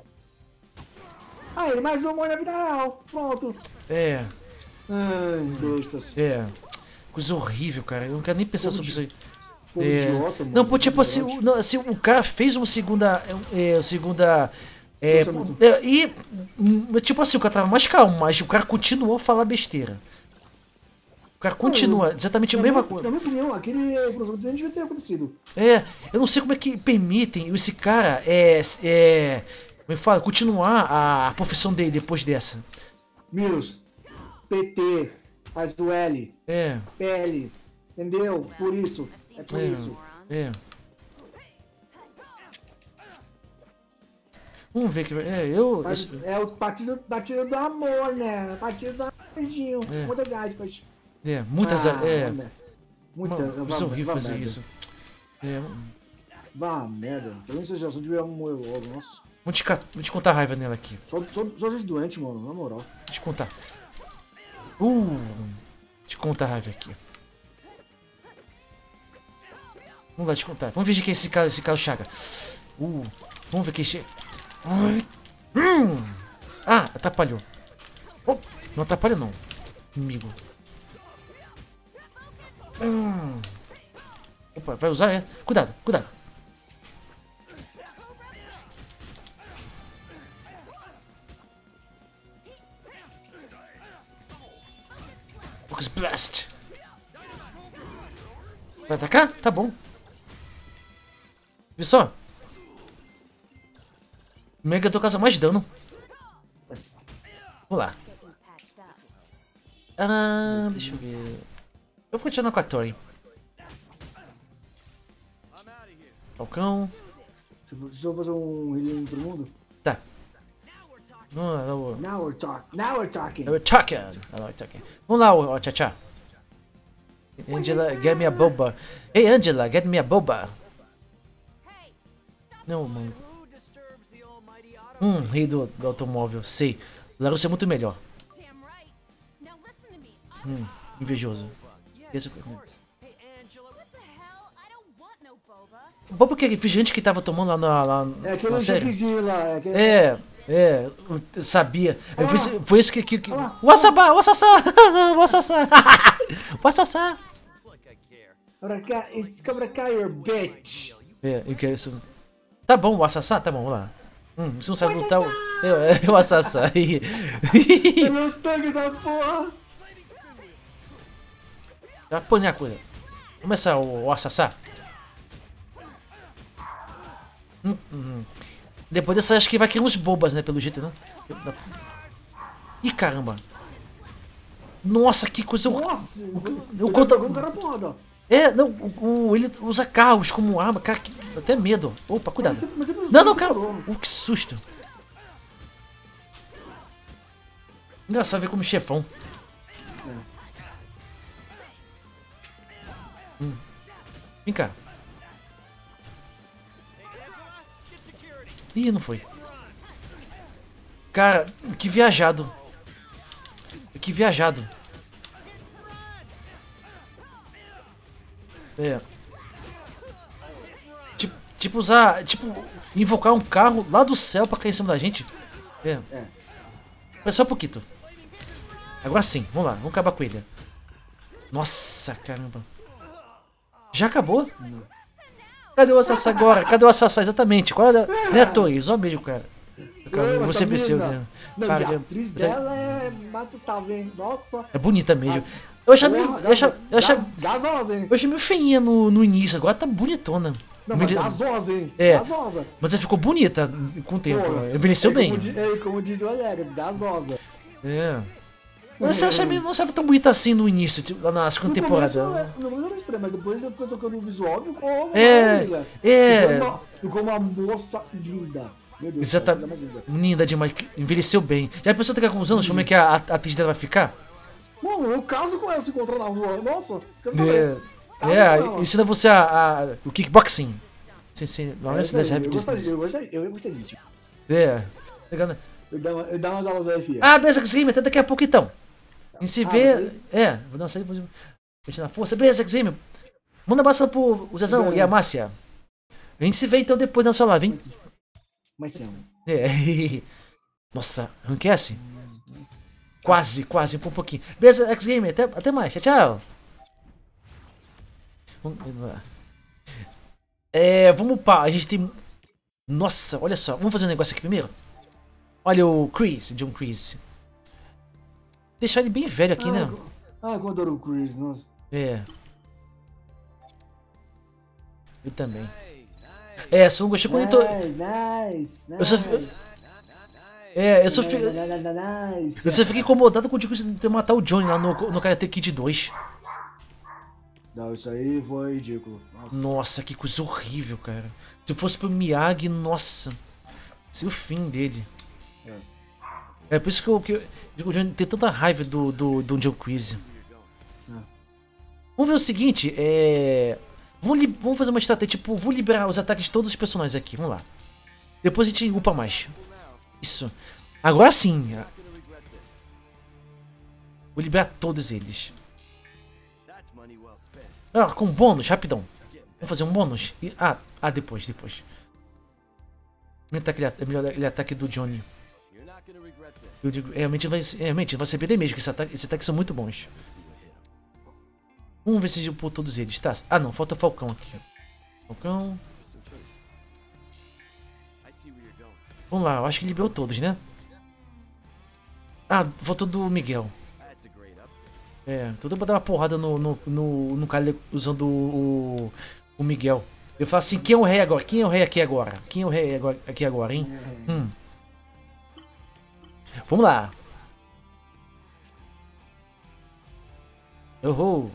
Aí, mais um morre na vida real. Pronto. É. Ai, bestas. É. Coisa horrível, cara. Eu não quero nem pensar Povo sobre de- isso aí. Pô, É. idiota, mano. Não, pô, tipo assim, Ignorante. o, não, assim, o cara fez uma segunda. É, segunda. É, Pensamento. é, e. hum, Tipo assim, o cara tava mais calmo, mas o cara continuou a falar besteira. O cara continua, exatamente a Na mesma minha, coisa. na minha opinião, aquele crossover não devia ter acontecido. É, eu não sei como é que permitem esse cara é. é como é que fala? Continuar a profissão dele depois dessa. Miros, P T, faz o L, É, P L, entendeu? Por isso, é por é, isso. é. Vamos ver que. É, eu. Mas eu- é o partido, partido do amor, né? Partido do amorzinho. É. Muitas aspas. é, muitas. Ah, é. né? Muita, Mano, vá- isso é horrível vá fazer merda. isso. É, Vá merda. Pelo menos essa geração devia morrer logo, nossa. vou te, ca- vou te contar a raiva nela aqui. Só, só, só gente doente, mano, na moral. Vou te contar. Uh, vou te contar a raiva aqui. Vamos lá te contar. Vamos ver de quem é esse cara, esse cara Chaga. Uh, vamos ver quem che... Ai. Hum. Ah, atrapalhou. Oh, não atrapalha não, inimigo. Hum. Opa, vai usar, é? Cuidado, cuidado. Focus Blast. Vai atacar? Tá bom. Viu só? Mega do causa mais dano. Vamos lá. Ah, deixa eu ver. Eu vou continuar com a Tori. Falcão. Tipo, deixa eu fazer um healing pro mundo. Tá. Vamos lá, o- Now we're talking. Now we're talking. we're talking. Ah, we're talking. Vamos lá, o tchá tchá. Angela, get me a boba. Hey, Angela, get me a boba. Não, mano. Hum, rei do, do automóvel, sei. Larus é muito melhor. Hum, invejoso. Esse... Boba que refrigerante que tava tomando lá na, lá É aquele na série? jaquezinho lá. É, aquele... É, é, eu sabia. Ah. Foi, esse- foi esse que. que, que... Ah. O Assabá, o Assassá! O Assassá! O Assassá! Cabra cá, it's Cabra cá, your bitch. É, eu quero isso. Tá bom, o Assassá? Tá bom, vamos lá. Hum, você não sabe lutar o. É, é o Assassá. Eu não tanque essa porra. Vai apanhar a coisa. Começa o, o Assassá. Hum, hum. Depois dessa, acho que vai criar uns bobas, né? Pelo jeito, né? Ih, caramba. Nossa, que coisa horrível. Nossa, eu, eu eu conto- tô com cara porrada. É, não, o, o- ele usa carros como arma, cara, que, até medo. Opa, cuidado. Mas você- mas você- Não, não, você cara. parou. Uh, que susto. Engraçado ver como chefão. Hum. Vem cá. Ih, não foi. Cara, que viajado. Que viajado. É. Tipo, tipo usar. Tipo, invocar um carro lá do céu pra cair em cima da gente. É. É. É só um pouquinho. Agora sim, vamos lá, vamos acabar com ele. Nossa, caramba. Já acabou? Cadê o Assassá agora? Cadê o Assassá exatamente? Qual é a... Né, Tori? Só mesmo, cara. Calma, Ô, você essa venceu, mina. né? Não, Cara, e a já- atriz já- dela é massa, tá vendo? Nossa. É bonita mesmo. Eu achava, meio- Porra, eu achava, eu achava, gaz- gasosa, hein? eu achei meio feinha no, no início, agora tá bonitona. Não, mas Envelhe- gasosa, hein? É. Gasosa. Mas ela ficou bonita com o tempo. Porra. Envelheceu É bem. Como, di- é, como diz o Alex, gasosa. É. Mas você acha meio, não achava tão bonita assim no início, tipo, lá na segunda No começo, temporada. é- no começo era estranho, mas depois eu fui tocando o visual, ficou É, maravilha. é. Ficou uma, ficou uma moça linda. Meu Deus do céu, Exatamente. coisa mais linda. Linda demais, envelheceu bem. Já pensou daqui a alguns anos como é que a, a atriz dela vai ficar? Mano, eu caso com ela se encontrar na rua. Nossa, quero saber. É, é ensina você a, a- o kickboxing. Sim, sim, não é É, esse desse rap eu disso. gostaria, eu gostaria, eu gostaria disso. É. Legal, né? Eu dar, uma- eu dar umas aulas aí, filha. Ah, beleza, Gamer, até daqui a pouco então. A gente se Ah, vê. você- É, vou dar uma saída depois. A gente na força. Beleza, Gamer. Manda um abraço pro o Zezão Beleza. e a Márcia. A gente se vê então depois na sua live, hein? Mas sim, É. Nossa, enriquece? Quase, quase, um pouquinho. Beleza, X-Gamer, até, até mais. Tchau, tchau. Vamos lá. É, vamos upar. A gente tem. Nossa, olha só. Vamos fazer um negócio aqui primeiro? Olha o Chris, John Chris. Deixar ele bem velho aqui, ah, né? eu- Ah, eu adoro o Chris, nossa. É. Eu também. É, só não gostei quando ele to... Nice, nice, Eu só, é, eu só, fi... nice. eu só fiquei incomodado com o Dico de ter matar o Johnny lá no, no Karate Kid dois. Não, isso aí foi ridículo. Nossa. Nossa, que coisa horrível, cara. Se fosse pro Miyagi, nossa. Seria o fim dele. É. É por isso que eu, que eu o Johnny tem tanta raiva do, do, do John Chris. É. Vamos ver o seguinte, é... Vamos, li... vamos fazer uma estratégia, tipo, vou liberar os ataques de todos os personagens aqui, vamos lá. Depois a gente upa mais. Isso. Agora sim. Vou liberar todos eles. Ah, com bônus, rapidão. Vamos fazer um bônus? E... Ah, ah, depois, depois. Melhor ataque, é melhor aquele ataque do Johnny. Eu digo, realmente vai, realmente vai ser perder mesmo, que esses ataques, esses ataques são muito bons. Vamos ver se eu pôr todos eles, tá? Ah não, falta o Falcão aqui. Falcão. Vamos lá, eu acho que liberou todos, né? Ah, faltou do Miguel. É, tô pra dar uma porrada no, no, no, no cara usando o, o, o Miguel. Eu falo assim, quem é o rei agora? Quem é o rei aqui agora? Quem é o rei agora, aqui agora, hein? Hum. Vamos lá. Uhul.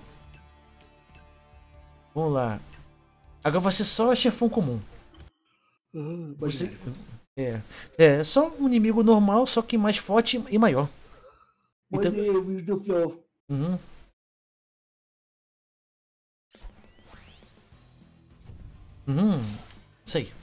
Vamos lá. Agora vai ser só chefão comum. Você... É. É só um inimigo normal, só que mais forte e maior. Então... Uhum. Uhum. Isso aí.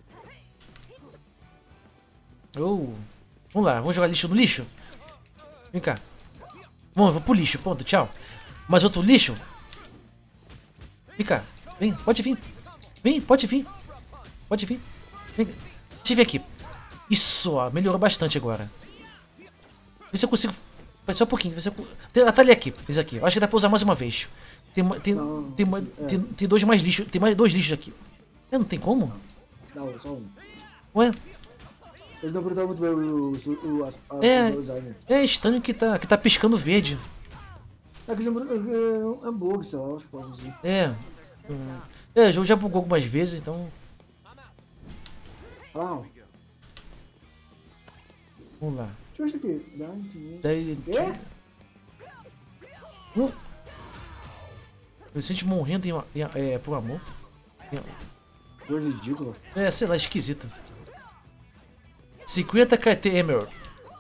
Oh. Vamos lá, vamos jogar lixo no lixo? Vem cá. Vamos, vou pro lixo, ponto, tchau. Mais outro lixo? Vem cá, vem, pode vir. Vem, pode vir. Pode vir. Vem, deixa eu ver aqui. Isso, ó, melhorou bastante agora. Vê se eu consigo. Vai só um pouquinho. Vê se eu... Tem, ah, tá ali aqui, esse aqui. Eu acho que dá pra usar mais uma vez. Tem, tem, Não, tem, é. tem, tem dois mais lixos. Tem mais dois lixos aqui. É, não tem como? Não, só um. Ué? Eles não aproveitaram muito bem o, o, o, as, as, É. os design. É estranho que tá, que tá piscando verde. É que já é um bug, sei lá, eu acho que pode ser. É. Hum. É, o jogo já bugou algumas vezes, então. Ah, Vamos lá. deixa eu ver isso aqui. Dá, entendi. Daí. É? Hum. Eu sinto morrendo em, em, é, por amor. Coisa ridícula. É, sei lá, esquisito. cinquenta K T Emerald.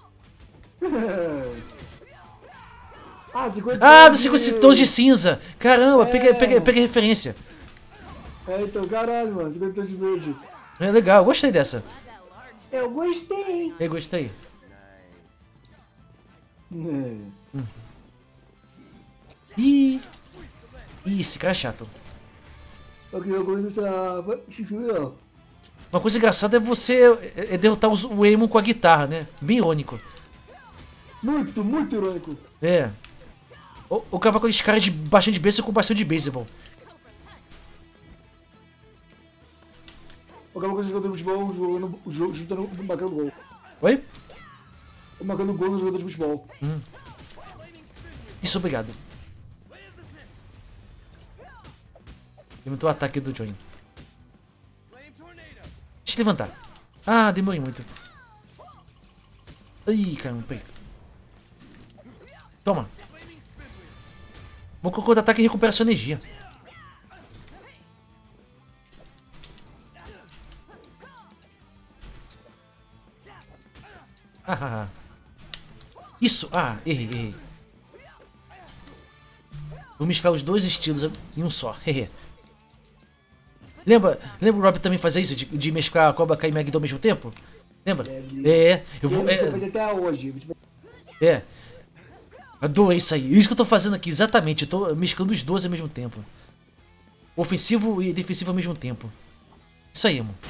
Ah, cinquenta Ah, tons dos cinquenta tons de cinza. Caramba, É. peguei, peguei, peguei referência. É, então, caralho, mano, cinquenta tons de verde. É legal, gostei dessa. Eu gostei. Eu gostei. É. Ih. Ih, esse cara é chato. Eu queria começar esse filme, não. Uma coisa engraçada é você é derrotar os- o Eamon com a guitarra, né? Bem irônico. Muito, muito irônico. É. Ou ou acabar com aqueles caras de bastante beisebol com bastante de beisebol. O acabou com o jogador de futebol jogando, jogando, jogando, marcando gol. Oi? Marcando gol no jogador de futebol. Hum. Isso, obrigado. Limitou o ataque do Johnny. Deixa eu levantar. Ah, demorei muito. Ih, caramba, peraí. Toma. Vou colocar o ataque e recupera sua energia. Ah, isso! Ah, errei, errei. Vou mesclar os dois estilos em um só. Lembra, lembra o Rob também fazer isso? De, de mesclar Cobra Kai e Magneto ao mesmo tempo? Lembra? É, eu vou. É, você faz até hoje. É. Adorei isso aí. Isso que eu tô fazendo aqui, exatamente. Eu tô mesclando os dois ao mesmo tempo. Ofensivo e defensivo ao mesmo tempo. Isso aí, mano.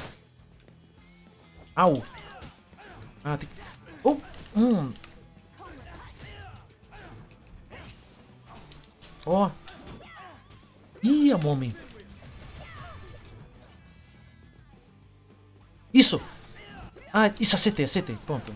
Au. Ah, tem que... Oh, hum. Ó. Oh. Ih, a mommy. Isso. Ah, isso, acertei, acertei. Pronto.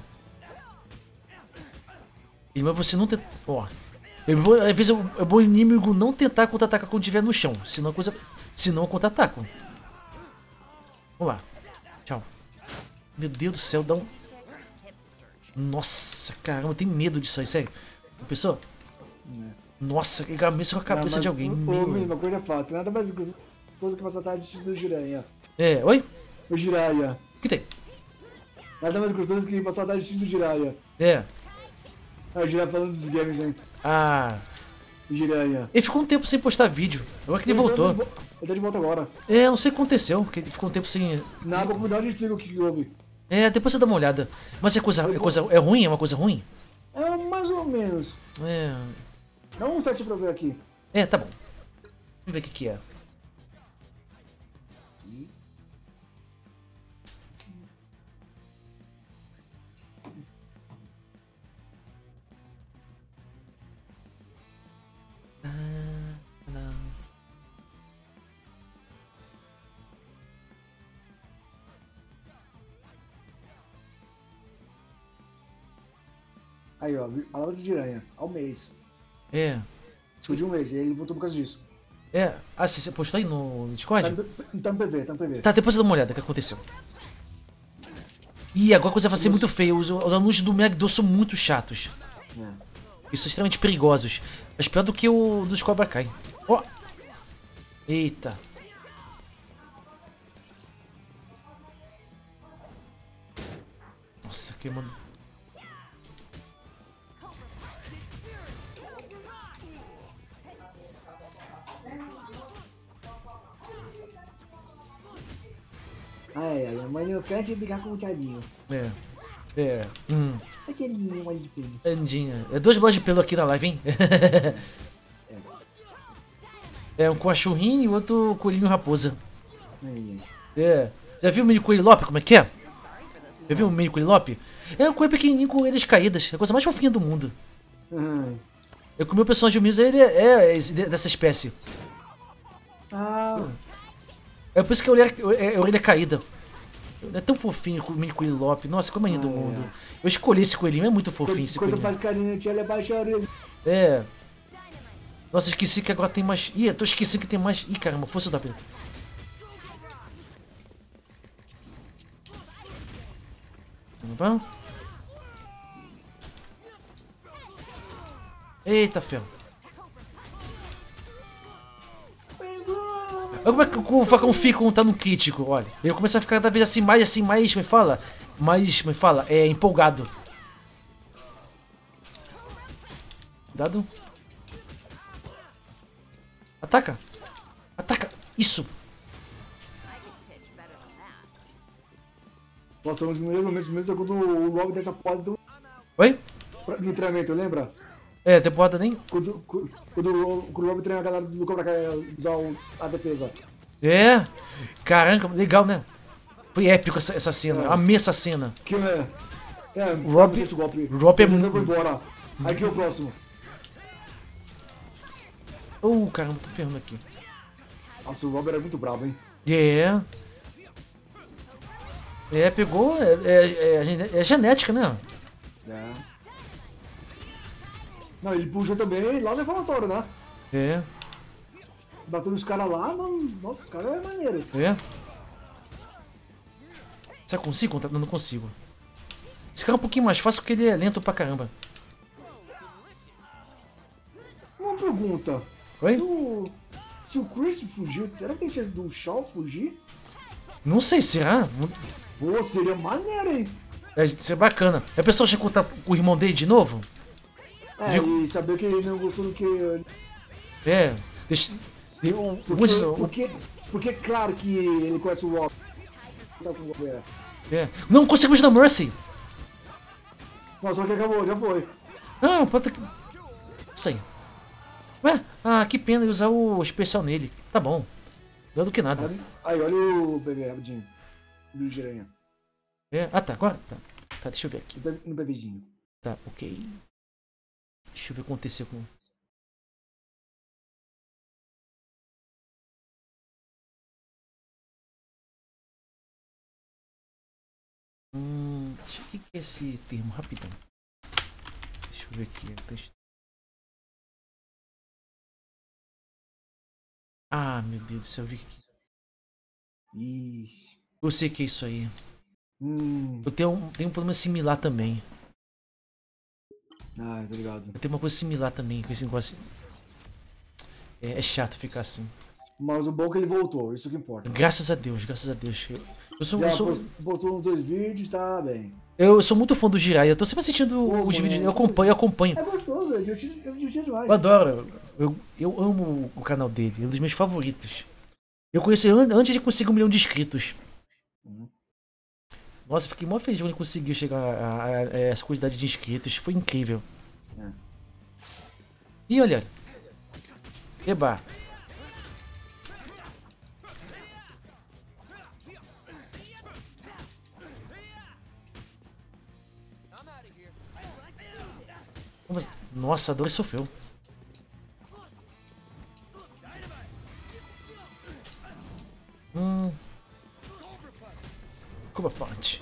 Mas você não tenta... Ó. Eu vou, às vezes é bom o inimigo não tentar contra-atacar quando estiver no chão. Senão a coisa... Senão eu contra-ataco. Vamos lá. Tchau. Meu Deus do céu, dá um... Nossa, caramba, eu tenho medo disso aí, sério. Pessoa? Nossa, que cabeça com a cabeça não, de alguém. Ô, meu... uma coisa fato, nada mais gostoso que passar a tarde do Jiraiya. É, oi? O Jiraiya. O que tem? Nada mais gostoso que passar a tarde do Jiraiya. É. Ah, o Jiraiya falando dos games, hein? Ah. O Jiraiya. Ele ficou um tempo sem postar vídeo. Agora que ele, ele voltou. Tá ele tá de volta agora. É, não sei o que aconteceu, porque ele ficou um tempo sem... Na comunidade explica o que, que houve. É, depois você dá uma olhada. Mas é coisa, é coisa... É ruim? É uma coisa ruim? É, mais ou menos. É... Dá um set pra ver aqui. É, tá bom. Vamos ver o que que é. Aí, ó, palavra de Jiraiya. Ao mês. É. Ficou de um mês, e ele voltou por causa disso. É. Ah, você postou aí no Discord? Tá no, tá no P V, tá no P V. Tá, depois você dá uma olhada o que aconteceu. Ih, agora a coisa vai ser muito feia. Os, os anúncios do Megiddo são muito chatos. É. Eles são extremamente perigosos. Mas pior do que o dos Cobra Kai. Ó! Oh. Eita. Nossa, que mano. Ai, ai, a mãe não cansa de brigar com o Thiaguinho. É. É. Hum. Aquele olho de pelo. Andinha. É dois bolas de pelo aqui na live, hein? É um cachorrinho e o outro coelhinho raposa. Ai, ai. É. Já viu o mini coelho lope? Como é que é? Já viu o mini coelho lope? É um coelho pequenininho com orelhas caídas. É a coisa mais fofinha do mundo. ai. Eu comi o personagem mesmo, ele é, é dessa espécie. Ah. É por isso que a orelha, é, a orelha é caída. É tão fofinho o mini coelho lope. Nossa, que maninho do mundo. É. Eu escolhi esse coelhinho, é muito fofinho quando, esse quando coelhinho. Quando faz carinho, tia, ele abaixa a orelha. É. Nossa, eu esqueci que agora tem mais... Ih, eu tô esquecendo que tem mais... Ih, caramba, força da pena. Vamos? Eita, ferro. Olha como é que o facão fica quando tá no crítico, olha. Ele começa a ficar cada vez assim, mais assim, mais, me fala, mais, me fala, é empolgado. Cuidado. Ataca. Ataca. Isso. Nossa, um dos melhores momentos mesmo é quando o Rob dessa porta do... Oi? No treinamento, lembra? É, tem porta nem... Quando, quando, quando o Rob treina a galera do Cobra Kai usar a defesa. É. Caramba, legal, né? Foi épico essa, essa cena. É. Amei essa cena. Que é... É, o Rob... O Rob é muito... embora. Aí que é o próximo. Oh, caramba, tô ferrando aqui. Nossa, o Rob era muito bravo, hein? É. É, pegou. É, é, é, gene- é genética, né? É. Não, ele puxou também lá no Reformatório, né? É, Batendo os caras lá, mano. Nossa, os caras é maneiro. é. Será que eu consigo? Não, não consigo. Esse cara é um pouquinho mais fácil porque ele é lento pra caramba. Uma pergunta. Oi? Se o, se o Chris fugiu, será que tem chance do Shaw fugir? Não sei, será? Pô, seria maneiro, hein? É, isso é bacana. A pessoa chegou a contar com o irmão dele de novo? É, Digo- e saber que ele não gostou do que... É. Deixa. Eu, Porque, o- porque, porque claro que ele conhece o Walker. Sabe como é? é. Não conseguimos dar Mercy! Nossa, só que acabou, já foi. Ah, pode. Isso aí. Ué? Ah, que pena eu usar o especial nele. Tá bom. Melhor do que nada. Aí, olha o bebê rapidinho. Do Giranha. É. Ah, tá. Agora. Tá. Tá, deixa eu ver aqui. No be- No bebezinho. Tá, ok. Deixa eu ver o que aconteceu com. Hum. Deixa eu ver o que é esse termo, rapidão. Deixa eu ver aqui. Deixa- Ah, meu Deus do céu, eu vi que. Ixi. Eu sei que é isso aí. Hum. Eu tenho um, tenho um problema similar também. Ah, tá ligado. Eu tenho uma coisa similar também com esse negócio. É, é chato ficar assim. Mas o bom é que ele voltou, isso que importa. Graças a Deus, graças a Deus. Eu, eu sou, Já eu, sou, post- postou uns dois vídeos, tá bem. eu sou muito fã do Jiraiya. Eu tô sempre assistindo Pô, os mano. vídeos. Eu acompanho, eu acompanho. É gostoso, é divertido, é divertido demais. Eu adoro. Eu, eu amo o canal dele. É um dos meus favoritos. Eu conheci ele an- antes de conseguir um milhão de inscritos. Uhum. Nossa, eu fiquei mó feliz quando ele conseguiu chegar a, a- a essa quantidade de inscritos. Foi incrível. É. E olha. Eba. Vamos- Nossa, a Dory sofreu. Hum. Cobra Punch.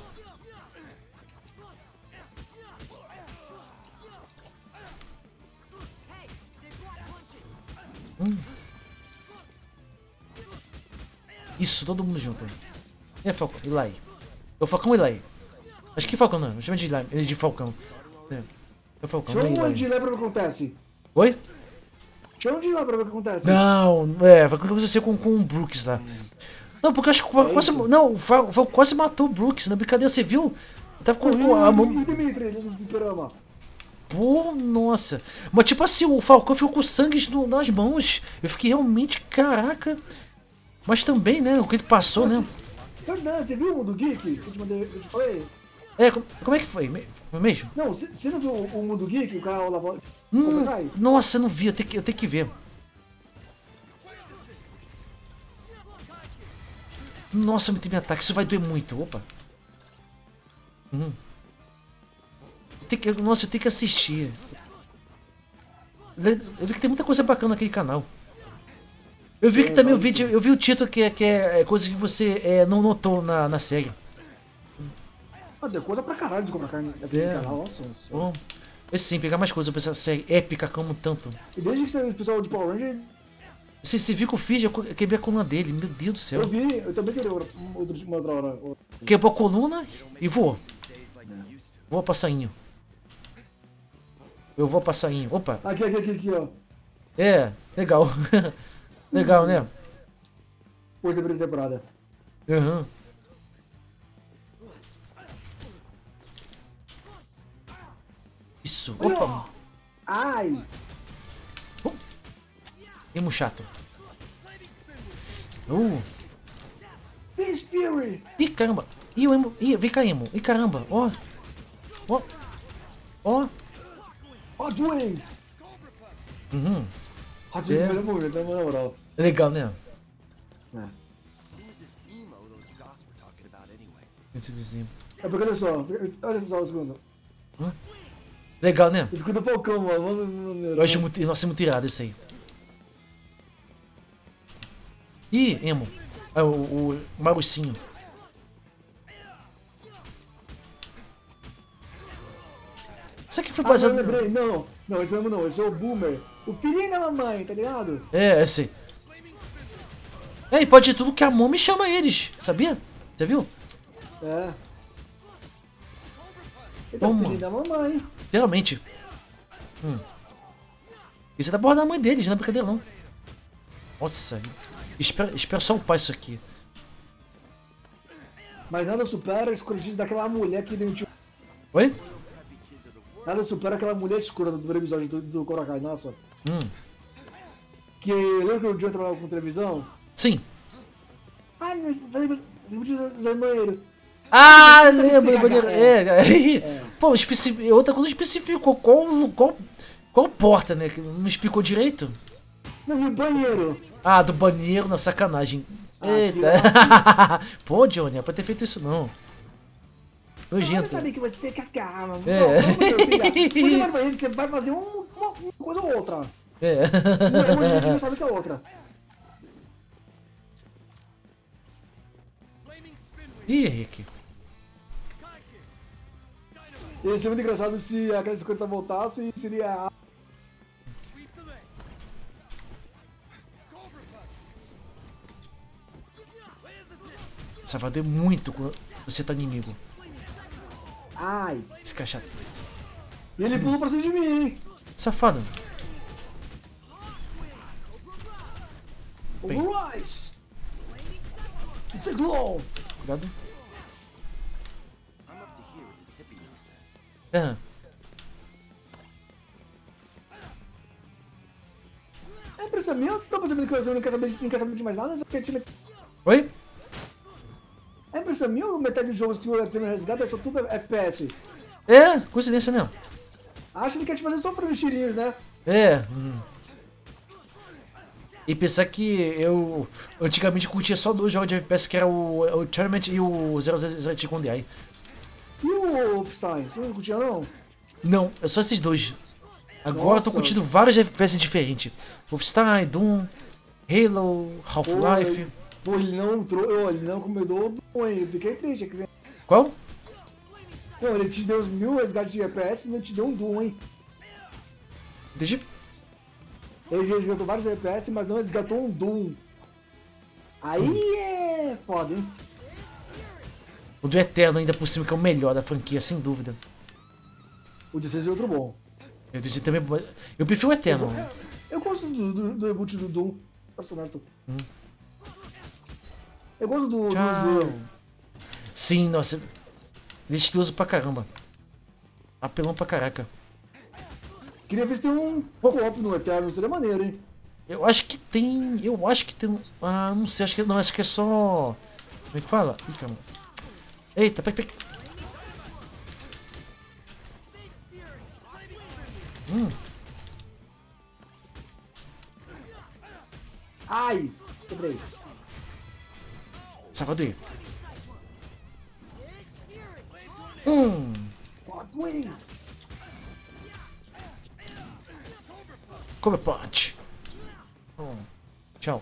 Hum. Isso, todo mundo junto. É Falcão, Eli. É o Falcão Eli. Acho que Falcão não, chama de Eli, ele é de Falcão. É, é o Falcão, não é Chama Eli. de lá pra ver o que acontece. Oi? Chama de lá pra ver o que acontece. Não, é, vai acontecer com, com o Brooks lá. Não, porque eu acho que o Falcão quase, não, o Fal- o Falcão quase matou o Brooks, na brincadeira, você viu? Eu tava com com a mão. E o Dimitri, ele no Fliperama. Pô, nossa. Mas tipo assim, o Falcão ficou com sangue no- nas mãos. Eu fiquei realmente, caraca. Mas também, né, o que ele passou, né? Fernando, você viu o Mundo Geek? Que eu te mandei, eu te falei? É, como, como é que foi? Me- Foi mesmo? Não, você você não viu o o Mundo Geek? O cara lavou... Hum, Como cai? nossa, eu não vi, eu tenho que, eu tenho que ver. Nossa, eu meti meu ataque, isso vai doer muito. Opa. Hum. Eu tenho que- nossa, eu tenho que assistir. Eu vi que tem muita coisa bacana naquele canal. Eu vi que É, também o vale vídeo, eu vi o título que é, que é é coisa que você é, não notou na, na série. Ah, deu coisa pra caralho de comprar carne naquele É. canal, nossa. senhora. Bom, mas sim, pegar mais coisas pra essa série épica como tanto. E desde que saiu o pessoal de Power Ranger, Você, você viu que eu fiz? Eu co- eu quebrei a coluna dele, meu Deus do céu. eu vi, eu também queria outra, outra, uma outra hora. outra. Quebrou a coluna e voou. Voa passarinho. Eu vou passarinho. Opa, Aqui, aqui, aqui, aqui, ó. é, legal. Legal, né? Depois da primeira temporada. Aham. Isso, opa. Ai! Emo chato. Uh. Face Fury! Ih, caramba. Ih, o emo. Ih, vem cá, emo. Ih, caramba. Ó. Ó. Ó. Hot Wings! Uhum. Hot Wings É. é o melhor movimento, na moral. Legal, né? É. Who was this emo those goths were talking about anyway? Introduzinho. É porque olha só, olha só o segundo. Legal, né? Escuta o Falcão, mano. mano, mano Eu acho muito. Nossa, é muito irado isso aí. Ih, emo. É o, o Marucinho. Isso aqui foi Ah, não, baseado... eu lembrei. Não, não, esse não, não, esse é o Boomer. O filhinho da mamãe, tá ligado? É, esse. É, e pode tudo que a Mommy chama eles, sabia? Já viu? É. Ele é o Toma. filhinho da mamãe. Literalmente. Hum. Isso é da borda da mãe deles, não é brincadeira não. Nossa, espero, espero só upar isso aqui. Mas nada supera a escrotice daquela mulher que deu tio. Oi? Nada supera aquela mulher escura do primeiro episódio do, do Korakai, nossa. Hum. Que lembra que o John trabalhava com televisão? Sim. Ai, mas você podia usar banheiro. Ah, Você sabe que lembro, você banheiro. caga, É, é. Pô, especi... outra coisa especificou. Qual, qual, qual porta, né? Que não explicou direito? Não, e o banheiro? Ah, do banheiro, na sacanagem. Ah, Eita. que Pô, Johnny, é pra ter feito isso não. Eu Nojento. sabia que você cagava. É. Não, não, meu filho. Quando você vai no banheiro, você vai fazer um- uma, uma coisa ou outra. É. Senão a gente não sabe que é outra. Ih, Rick. Ia ser muito engraçado se aquela cinquenta voltasse e seria. Safado é muito quando você tá inimigo. Ai. Esse cachado. E ele pulou pra cima de mim, hein? Safado. Bem. Rise! It's a glow! Cuidado. I'm up to here with this hippie nonsense. É. É impressão minha, eu tô percebendo que você não quer saber, não quer saber de mais nada, só que time... Oi? É impressão minha ou metade dos jogos que o Alexander resgata é só tudo F P S? É, coincidência não. Acho que ele quer te fazer só pra mexerinhos, né? É. Hum. E pensar que eu antigamente curtia só dois jogos de F P S, que era o, o Tournament e o zero zero zero com D I. E o Wolfenstein? Você não curtia não? Não, é só esses dois. Agora eu tô Nossa. curtindo vários F P S diferentes. Wolfenstein, Doom, Halo, Half-Life. Pô, ele não entrou, ele não comedou do Doom, hein? Eu fiquei triste aqui. Qual? Pô, ele te deu os mil resgates de F P S e não te deu um Doom, hein? Entendi. Ele já resgatou vários F P S, mas não resgatou um Doom. Aí é foda, hein? O do Eterno ainda por cima, que é o melhor da franquia, sem dúvida. O D seis é outro bom. Eu, disse também, eu prefiro o Eterno. Eu gosto do, do, do reboot do Doom. Posso ser honesto. Eu gosto do, do Tchau. Slayer. Sim, nossa. Estiloso pra caramba. Apelão pra caraca. Queria ver se tem um co-op no Eterno, seria maneiro, hein? Eu acho que tem. Eu acho que tem. Ah, não sei, acho que não, acho que é só. Como é que fala? Ih, calma. Eita, peraí, peraí. Hum, Ai! Quebrei. Salvador aí. Hum, God Wings! Cobra Punch. Hum, tchau.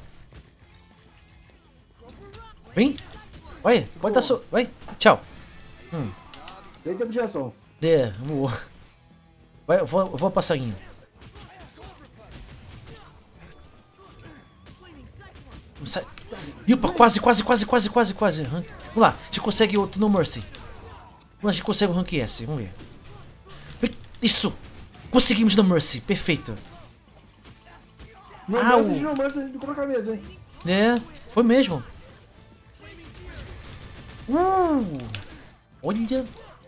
Vem. Vai, pode dar sua. Vai, tchau. Hum, Sem tempo de reação. é, vou. Vai, eu vou, eu vou passarinho. Sai. Yupa, quase, quase, quase, quase, quase, quase. Rank. Vamos lá, a gente consegue outro no Mercy. Vamos lá, a gente consegue o Rank S, vamos ver. Isso! Conseguimos no Mercy, perfeito. Não, Ah, não o- assistiu o Mercy de colocar mesmo, hein? É, foi mesmo. Uh, olha.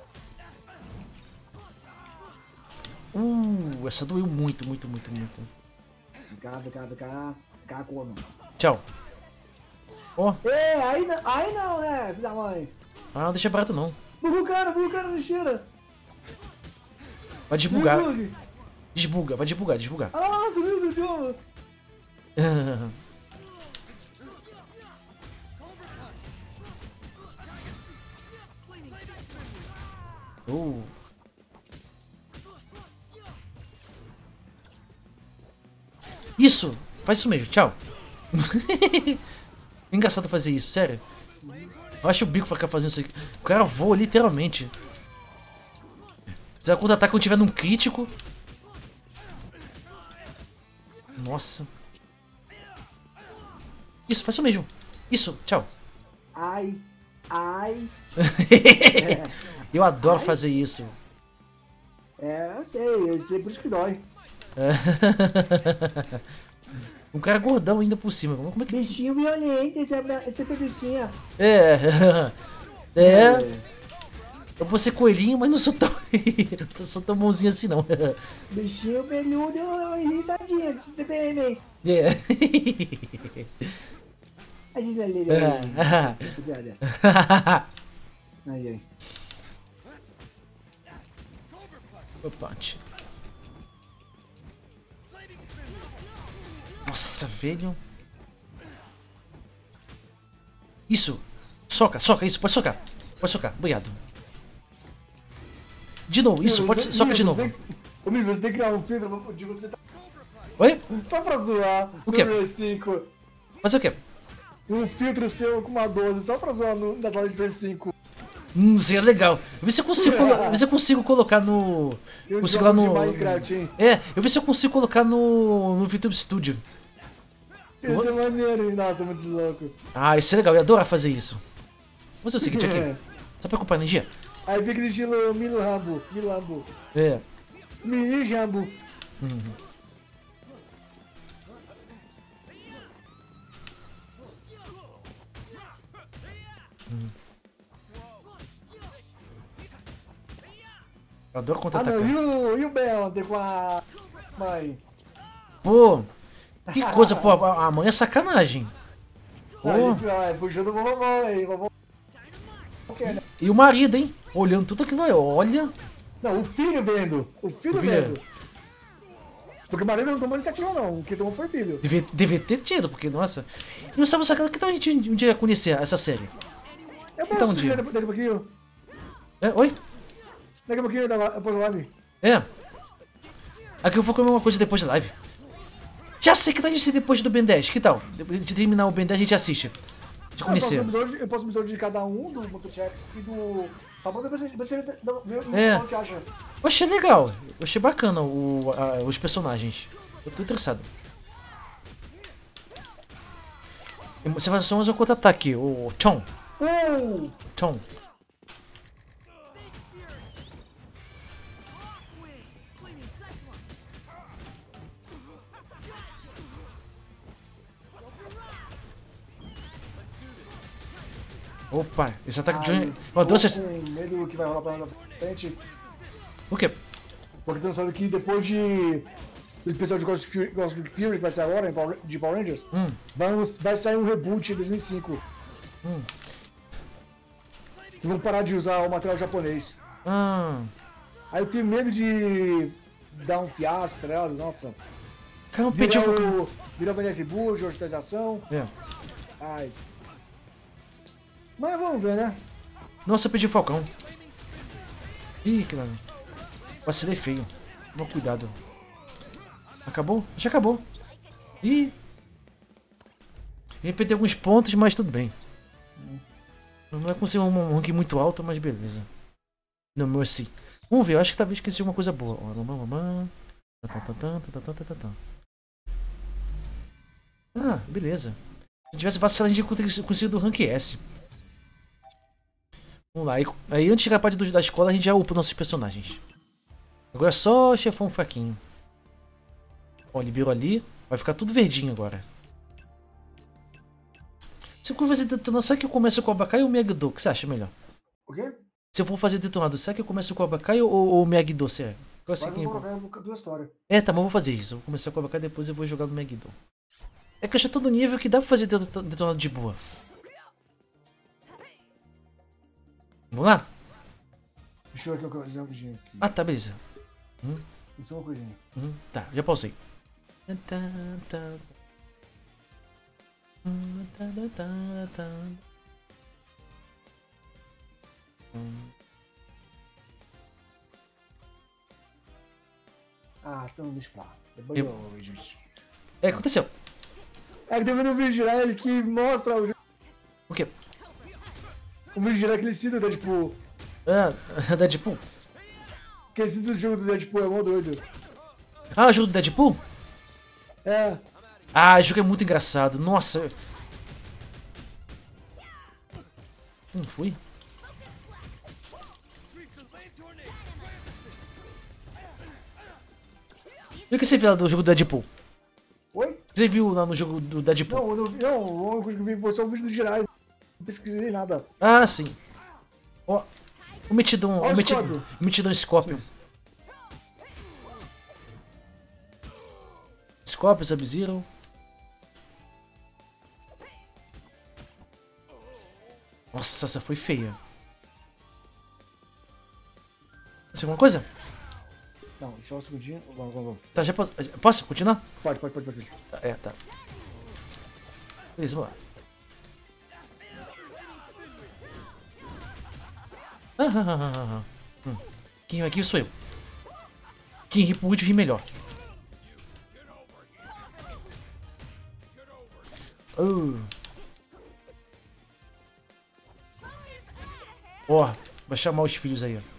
Uh, essa doeu muito, muito, muito, muito. Vem cá, vem cá, vem cá. Vem cá, corno. Tchau. Ó, Ei, aí não, aí não, né, filho da mãe? ah, não deixa barato não. Buga o cara, buga o cara na lixeira. Vai desbugar. Bug. Desbuga, vai desbugar, desbugar. Ah, você viu, você viu? Uh. Isso! Faz isso mesmo, tchau. Engraçado fazer isso, sério. Eu acho o bico ficar fazendo isso aqui. O cara voa literalmente. Se ela contra-ataca quando tiver num crítico. Nossa. Isso, faz isso mesmo. Isso, tchau. Ai, ai. Eu adoro Ai. fazer isso. É, eu sei, eu sei, por isso que dói. Um cara gordão ainda por cima. Como é que... Bichinho violento, esse é, esse é bichinha. É. É. Eu vou ser coelhinho, mas não sou tão. Não sou tão bonzinho assim, não. Bichinho peludo, irritadinho, T P M. É. A gente vai ler Ah. aí. Ai, ai. Opa. Nossa, velho. Isso. Soca, soca, isso. Pode socar. Pode socar. Obrigado. De novo, isso. Pode soca de novo. Ô, Mi, você tem que criar um filtro de você tá... Oi? Só pra zoar. O quê? No cinco. Fazer o quê? Um filtro seu com uma doze, só pra zoar no, nas lives de Ver cinco. Hum, seria legal. Eu vi se eu consigo, colo... eu vi se eu consigo colocar no. E um Consigo lá jogo de no. Minecraft, hein? É, eu vi se eu consigo colocar no. no VTube Studio. Isso é maneiro, hein? Nossa, muito louco. Ah, isso é legal, eu adoro fazer isso. Vamos fazer o seguinte aqui. Só pra ocupar energia. Aí fica no estilo Milambo, Milambo. É. Mijambo. Uhum. Hum. Eu adoro Ah contra-atacar. não, e o, e o Beyonder com a mãe? Pô, que coisa, pô, a a mãe é sacanagem. Pô, Ah, ele fugiu do vovô, hein? Vovô. e o marido, hein? Olhando tudo aquilo aí, olha. Não, o filho vendo. O filho O filho vendo. Porque o marido não tomou iniciativa, não. O que tomou foi o filho. Devia, devia ter tido, porque, nossa. E o Samu Sacana, que tal a gente um dia conhecer essa série? Eu posso Então, assistir dia. daqui daqui a pouquinho. É, oi? Daqui a pouquinho depois da live. É. Aqui eu vou comer uma coisa depois da live. Já sei que tá a gente depois do Ben dez, que tal? Depois de terminar o Ben dez a gente assiste. De Ah, eu, posso conhecer. um episódio, eu posso um episódio de cada um, do Motochecks e do Sabão, depois você, você vê o É. que acha. Eu achei legal. Eu achei bacana o, a- os personagens. Eu tô interessado. Você vai só mais um contra-ataque, o Chon. Uh! Chon. Opa, esse ataque de Ai, Jun... Eu adoro tô esse... com medo do que vai rolar pra lá na frente. O quê? Porque tô pensando que depois de... do especial de Ghost Fury, Ghost Fury que vai sair agora, em Power- de Power Rangers, Hum. vai, vai sair um reboot em dois mil e cinco. Hum. E vão parar de usar o material japonês. Ah. Aí eu tenho medo de dar um fiasco, tá ligado? Nossa. Cara, eu Virar pedi o... o... Virar o Vanessa Bull, digitalização. É. Ai. Mas vamos ver, né? Nossa, eu pedi o Falcão. Ih, que nada. Vacilei feio. Toma cuidado. Acabou? Já acabou. Ih. Eu perdi alguns pontos, mas tudo bem. Não é conseguir um rank muito alto, mas beleza. No Mercy. Vamos ver, eu acho que talvez esqueci uma coisa boa. Ó, mamã, mamã. Tá, tá, tá, tá, tá, tá, tá, tá. Ah, beleza. Se tivesse vacilado, a gente tinha conseguido o rank S. Vamos lá. Aí, aí antes de chegar a parte do- da escola, a gente já upa nossos personagens. Agora é só chefão fraquinho. Ó, liberou ali. Vai ficar tudo verdinho agora. Se eu for fazer detonador, será que eu começo com o Abakai ou o Miyagi-Do? O que você acha melhor? O quê? Se eu for fazer detonador, será que eu começo com o Abakai ou, ou o Miyagi-Do? Será? Qual é Mas que eu eu vou vou? colocar no da história. É, tá, mas eu vou fazer isso. Eu vou começar com o Abakai, depois eu vou jogar no Miyagi-Do. É que eu já tô no nível que dá pra fazer deto- detonador de boa. Vamos lá? Deixa eu ver aqui um exemplo aqui. Ah, tá, beleza. Isso é uma coisinha. Hum, tá, já pausei. Tá, tá, tá. Hum, tá, tá, tá, tá. Hum. Ah, então deixa pra lá. Depois Eu- eu vejo isso. É, aconteceu. É que tem um vídeo né, que mostra o, O quê? o vídeo lá que ele cita, né, tipo... Ah, Deadpool. Esqueci do jogo do Deadpool, é mó doido. Ah, o jogo do Deadpool? É. Ah, esse jogo é muito engraçado. Nossa. Não foi? E o que você viu lá do jogo do Deadpool? Oi? Você viu lá no jogo do Deadpool? Não, eu não, não, a única coisa que eu vi foi só o vídeo do Jirai. Não pesquisei nada. Ah, sim. Ó, o Metidão, Ó o o Metidão, Scorpion. o Metidão Scorpion. Scorpion, Sub-Zero. Nossa, essa foi feia. Tem alguma coisa? Não, deixa eu um segundinho. Vamos, vamos, vamos. Tá, já posso, posso continuar? Pode, pode, pode, pode. Tá, é, tá. Beleza, vamos lá. Ah, ah, ah, ah, ah. Hum. Quem aqui sou eu. Quem ri por último ri melhor. Oh. Ó, vai chamar os filhos aí, ó.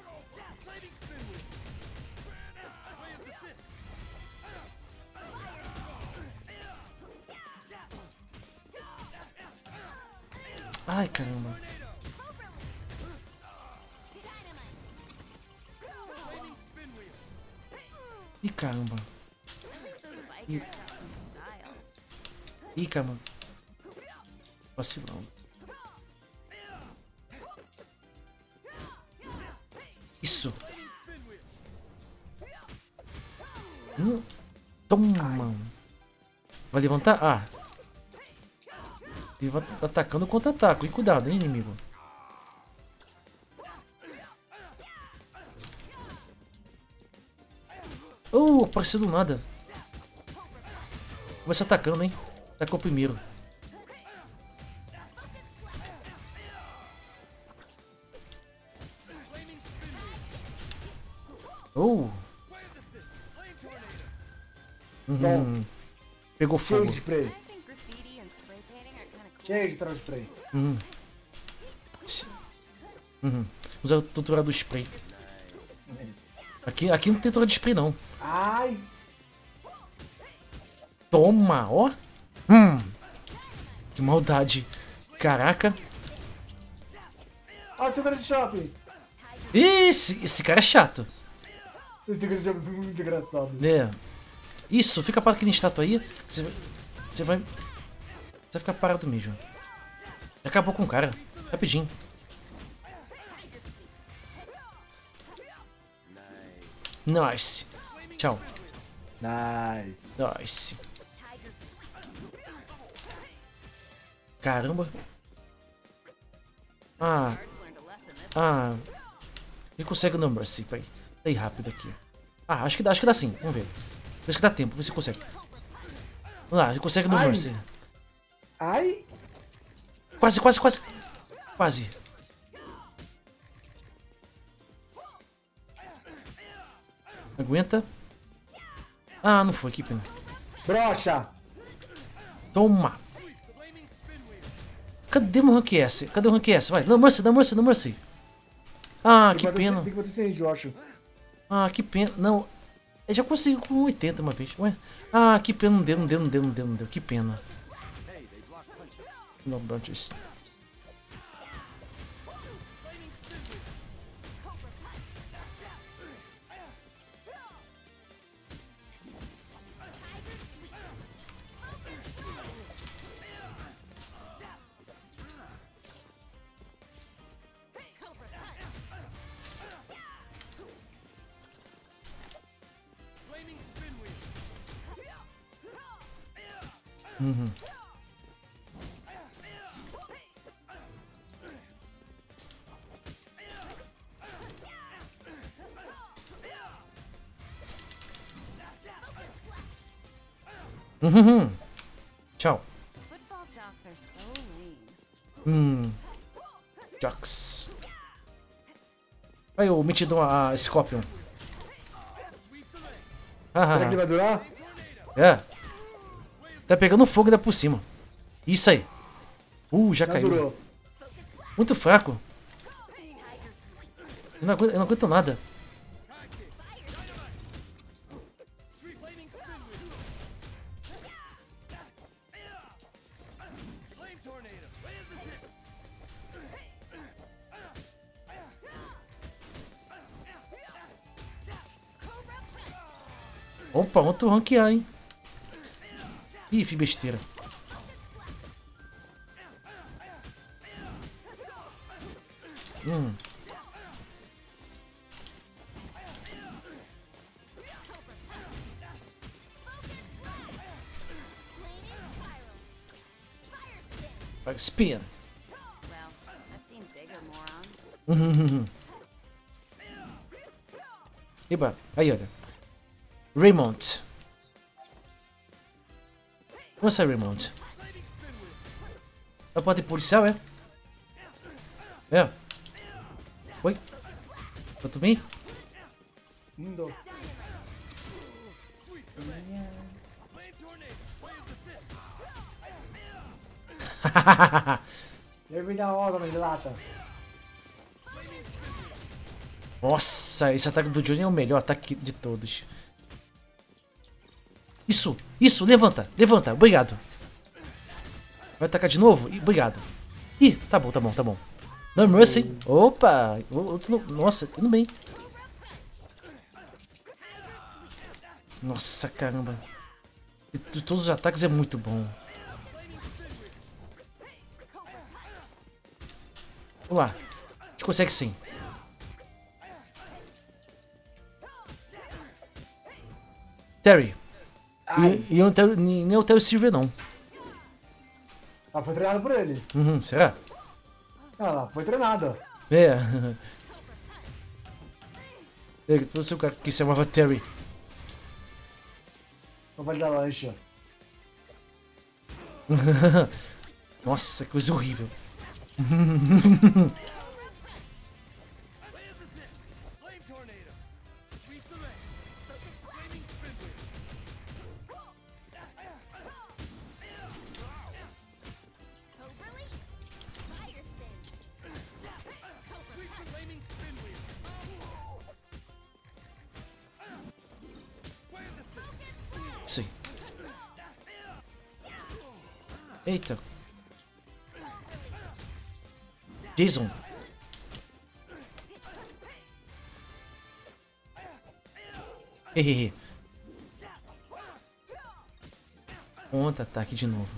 Ai, caramba. Ih, caramba. Ih, Ih caramba. Vacilão. Isso. Hum. Toma. Vai levantar? Ah. Ele vai atacando contra-ataque. E cuidado, hein, inimigo. Oh, apareceu do nada. Vai se atacando, hein. Atacou primeiro. Oh. Uhum. Pegou Cheio fogo. de spray. Cheio de troll de spray. Uhum. Uhum. Usa o tutorial do spray. Aqui, aqui não tem tutorial de spray, não. Ai. Toma, ó. Hum. Que maldade. Caraca. Ah, segura de shopping. Esse, esse cara é chato. Esse segura de shopping foi muito engraçado. É. Isso, fica parado aqui na estátua aí. Você vai. Você vai. Você vai ficar parado mesmo. Acabou com o cara. Rapidinho. Nice. Tchau. Nice. Nice. Caramba. Ah. Ah. Ele consegue o number, sim, peraí. Aí rápido aqui. Ah, acho que dá, acho que dá sim. Vamos ver. Acho que dá tempo, vamos ver se consegue. Vamos lá, ele consegue no Ai. Mercy. Ai. Quase, quase, quase. Quase. Aguenta. Ah, não foi, que pena. Brocha. Toma. Cadê meu rank S? Cadê o rank S? Vai, no Mercy, no Mercy, no Mercy. Ah, que Tem pena. Tem que bater cem, eu acho. Ah, que pena. Não, eu já consegui com oitenta uma vez. Ué? Ah, que pena, não deu, não deu, não deu, não deu, não deu. Que pena. Não, Branches. Uhum. Uhum. Tchau. Hum. Jocks. Aí, o Metidão, a Scorpion. Será que ele vai durar? É. Tá pegando fogo ainda por cima. Isso aí. Uh, já Não caiu. durou. Muito fraco. Eu não aguento, eu não aguento nada. Opa, outro ranquear, hein? Ih, fiz besteira. Hum. Spin. Well, I've seen bigger morons. Uhum. Eba, aí olha. Raymond. Nossa, Raymond. É porta de policial, é? É. Oi? Pra tu mim? Indo. Eu vim da hora, mas lata. Nossa, esse ataque do Johnny é o melhor ataque de todos. Isso, isso, levanta, levanta, obrigado. Vai atacar de novo? Ih, obrigado. Ih, tá bom, tá bom, tá bom. No mercy. Opa, outro, nossa, tudo bem. Nossa, caramba. De todos os ataques é muito bom. Vamos lá. A gente consegue sim. Terry. E, e eu não tenho, nem eu tenho o Silver não. Ela foi treinada por ele. Uhum, será? Ela foi treinada. É. Eu trouxe o cara que se chamava Terry. Não vai dar lancha. Nossa, que coisa horrível. Sim. Eita. Jason. Hehehe. Contra-ataque de novo.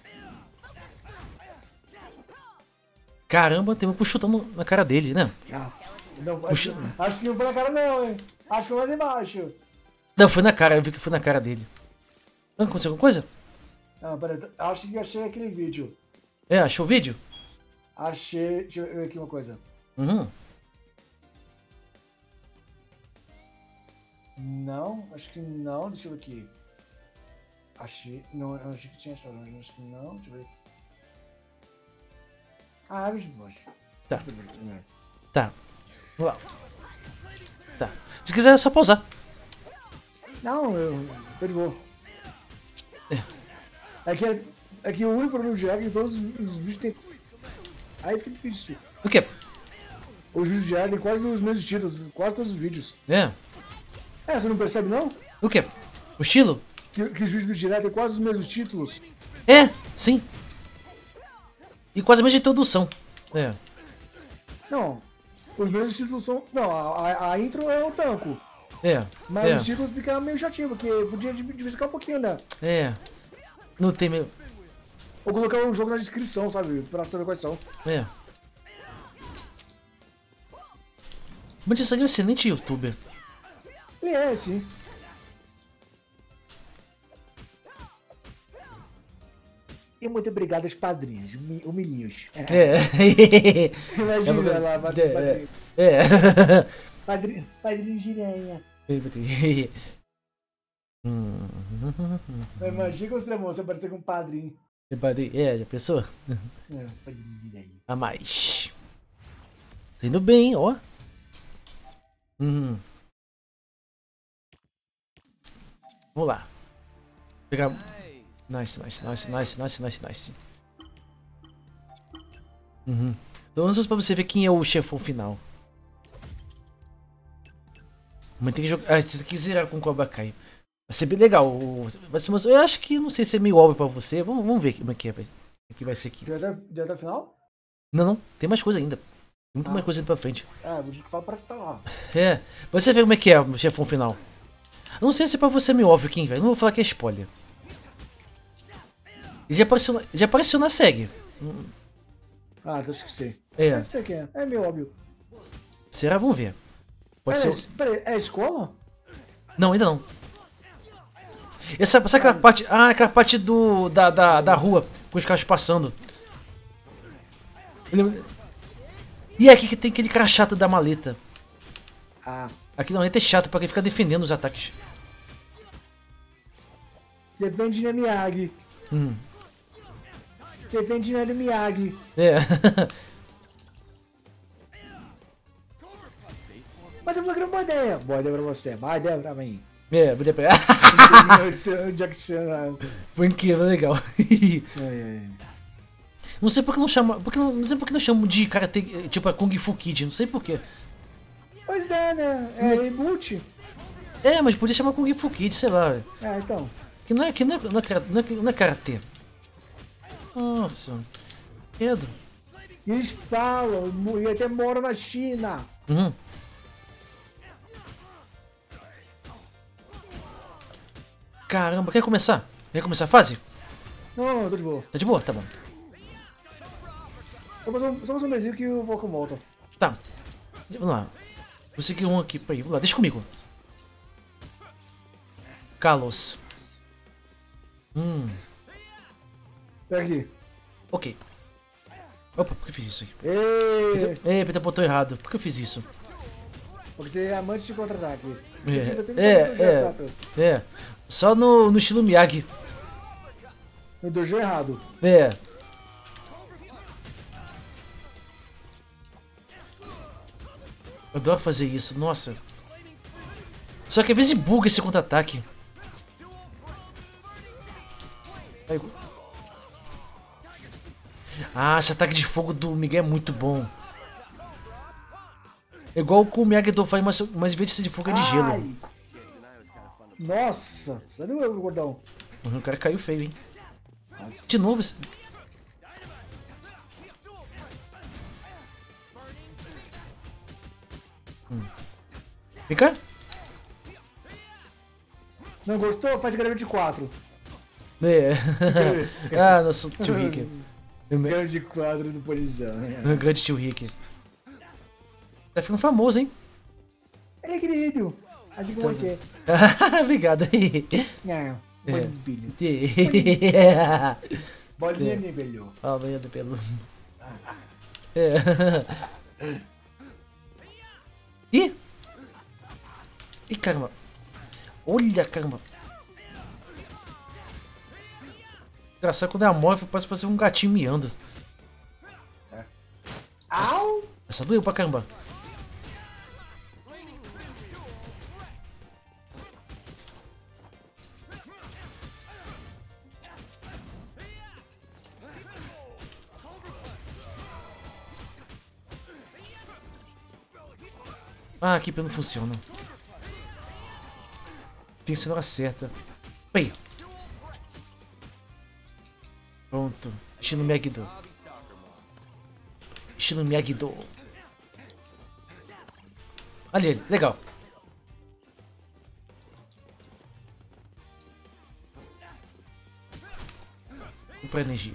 Caramba, tem um chutando na cara dele, né? Nossa. Não, acho, acho que não foi na cara não, hein? Acho que foi mais embaixo. Não, foi na cara, eu vi que foi na cara dele. Não aconteceu alguma coisa? Ah, peraí, acho que achei aquele vídeo. É, achou o vídeo? Achei. Deixa eu ver aqui uma coisa. Uhum. Não, acho que não. Deixa eu ver aqui. Achei. Não, eu achei que tinha achado, mas acho que não. Deixa eu ver. Ah, abre de boas. Tá. Tá. Vamos lá. Tá. Se quiser é só pausar. Não, eu. Tô de boa. É que, é, é que o único problema do Jack é que todos os, os vídeos tem. Aí fica difícil. O quê? Os vídeos de Jack tem quase os mesmos títulos, quase todos os vídeos. É. É, você não percebe não? O quê? O estilo? Que, que os vídeos do Jack tem quase os mesmos títulos. É, sim. E quase a mesma introdução. É. Não, os mesmos títulos são. Não, a, a, a intro é o tanco. É. Mas é. os títulos ficam meio chatinho, porque podia diversificar um pouquinho, né? É. Não tem meio. Ou colocar um jogo na descrição, sabe? Pra saber quais são. É. O Manchester é um excelente youtuber. Ele é, sim. E muito obrigado aos padrinhos, humi- humilhinhos. É. Imagina É, lá, mas é, padrinho. É. Padrinho, padrinho giranha. Hum. Imagina como seria bom você aparecer com um padrinho. É, já pensou? É, padrinho giranha. A mais. Tá indo bem, ó. Hum. Vamos lá. Pegar. Nice, nice, nice, nice, nice, nice, nice. Uhum. Então ansioso pra você ver quem é o chefão final. Mas tem que jogar. Ah, você tem que zerar com o Cobra Kai. Vai ser bem legal. Vai ser uma... Eu acho que não sei se é meio óbvio pra você. Vamos, vamos ver como é que é. O que vai ser aqui. Já até, já até o final? Não, não. Tem mais coisa ainda. Muito Ah. mais coisa indo pra frente. Ah, o que fala parece que tá lá. É. Você vê como é que é o chefão final. Eu não sei se é pra você é meio óbvio, Kim, velho. Não vou falar que é spoiler. Ele já apareceu, na- já apareceu na série. Ah, acho que sei. É. Não sei o que é. É meio óbvio. Será? Vamos ver. Pode é, ser. Peraí, é escola? Não, ainda não. Essa, sabe aquela parte. Ah, aquela parte do. Da, da, da rua, com os carros passando. Ele- E é aqui que tem aquele cara chato da maleta. Ah. Aqui não, ele é chato pra quem fica defendendo os ataques. Defende na Miyagi. Hum. Defende na Miyagi. É. Mas eu falei que era uma boa ideia. Boa ideia pra você. Boa ideia pra mim. É, vou depois. O Jack Chan. Foi incrível, legal. Ai, ai. Não sei por que não chama. Porque não, não sei por que não chamam de karate. Tipo, é Kung Fu Kid. Não sei por quê. Pois é, né? É reboot. É, mas podia chamar Kung Fu Kid, sei lá. É, então. Que não é, que não é, não é, kara- não é, não é karatê. Nossa. Pedro. E eles falam, e até moram na China. Uhum. Caramba, quer começar? Quer começar a fase? Não, não, eu tô de boa. Tá de boa? Tá bom. Só mais um, só mais um mesinho que o Volcão volta. Tá. Vamos lá. Vou seguir um aqui pra ir. Vamos lá, deixa comigo. Carlos. Hum. Pega aqui. Ok. Opa, por que eu fiz isso aqui? Ei! Ei, Peter botou errado. Por que eu fiz isso? Porque você é amante de contra-ataque. Você É, aqui, você não é, tá no projeto, é. Sato. É. Só no, no estilo Miyagi. No dojo errado. É. Eu adoro fazer isso, nossa. Só que às vezes buga esse contra-ataque. Aí- Ah, esse ataque de fogo do Miguel é muito bom. É igual com o Miyagi-Do faz, mas, mas em vez de ser de fogo é de gelo. Ai! Nossa! Sai do meu gordão. Uhum, o cara caiu feio, hein? Nossa. De novo esse... Hum. Vem cá. Não gostou? Faz grande quatro. É. Ah, nosso tio Rick. Grande quadro do polizão. Meu grande tio Rick. Tá ficando famoso, hein? Ei, querido! Assim como você. Obrigado aí. Não, É. bolinho. É. Bolinha nível. Ó, banho do pelo. É. Ih! Ih, caramba. Olha, caramba. Engraçado quando é a morte, parece parecer um gatinho miando. Au! Essa doeu pra caramba. Ah, aqui não funciona. Tem que ser na hora certa. Aí. Pronto. Estilo Miyagi-Do. Estilo Miyagi-Do. Olha ele, legal. Vou pra energia.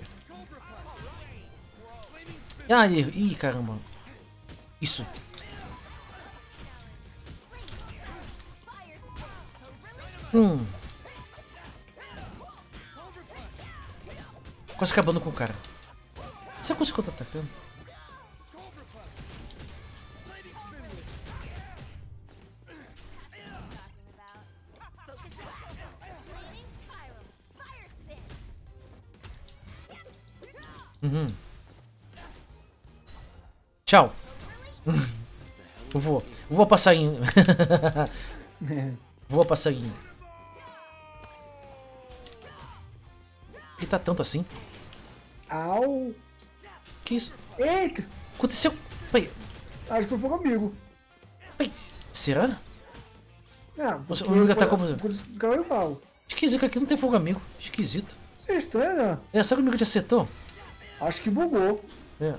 Ah, erro. Ih, caramba. Isso. Hum. Quase acabando com o cara. Será que eu consigo contra-atacando? Uhum. Tchau. Eu vou. Eu vou passarinho. Vou passarinho. Por que tá tanto assim? Au! Que isso? Eita! Aconteceu? Pai, Acho que foi fogo amigo. pai. Será? Não, Nossa, porque o amigo eu- atacou você. o cara é igual. Esquisito que aqui não tem fogo amigo. Esquisito. É estranho, né? É, sabe que o amigo te acertou? Acho que bugou. É.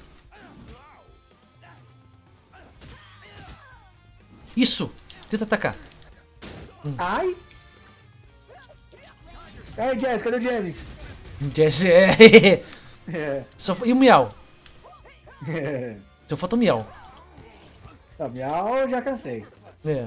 Isso! Tenta atacar. Ai! Aí, Jess, cadê o James? Jesse, é. É. Só, e o Miau? É. Só falta o Miau. Tá, miau, eu já cansei. É.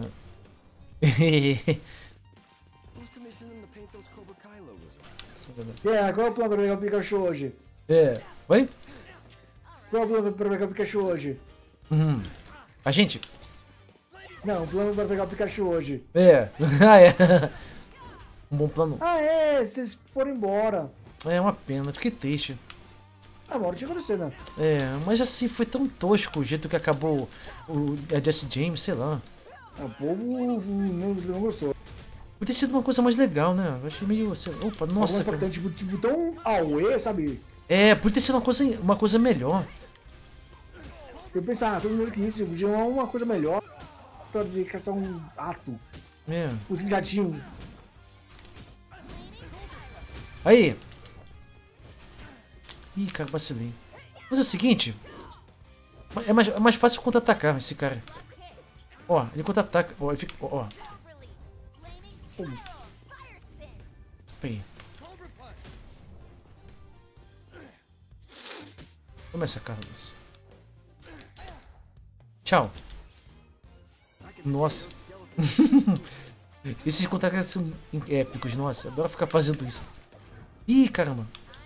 Who's commissioned him to paint those Cobra Kai logos? E aí, qual é o plano pra pegar o Pikachu hoje? É. Oi? Qual é o plano pra pegar o Pikachu hoje? Uhum. A gente? Não, o plano pra pegar o Pikachu hoje. É. Ah, é. Um bom plano. Ah, é, vocês foram embora. É uma pena, fiquei triste. Ah, mano, tinha acontecido, né? É, mas assim, foi tão tosco o jeito que acabou o a Jesse James, sei lá. Ah, o povo não, não gostou. Podia ter sido uma coisa mais legal, né? Eu achei meio assim, opa, nossa, Alguma cara. impactante, tipo, tipo, tão auê, sabe? É, podia ter sido uma coisa, uma coisa melhor. Eu pensava, ah, sobre o número que isso, podia uma uma coisa melhor. Só de caçar um ato. É. Um jatinho. Aí. Ih, cara, vacilei. Mas é o seguinte. É mais, é mais fácil contra-atacar esse cara. Ó, ele contra-ataca. Ó, ele fica. Ó, ó. Aí. Toma essa, Carlos. Tchau. Nossa. Esses contra-ataques são épicos, nossa. Adoro ficar fazendo isso. Ih, caramba.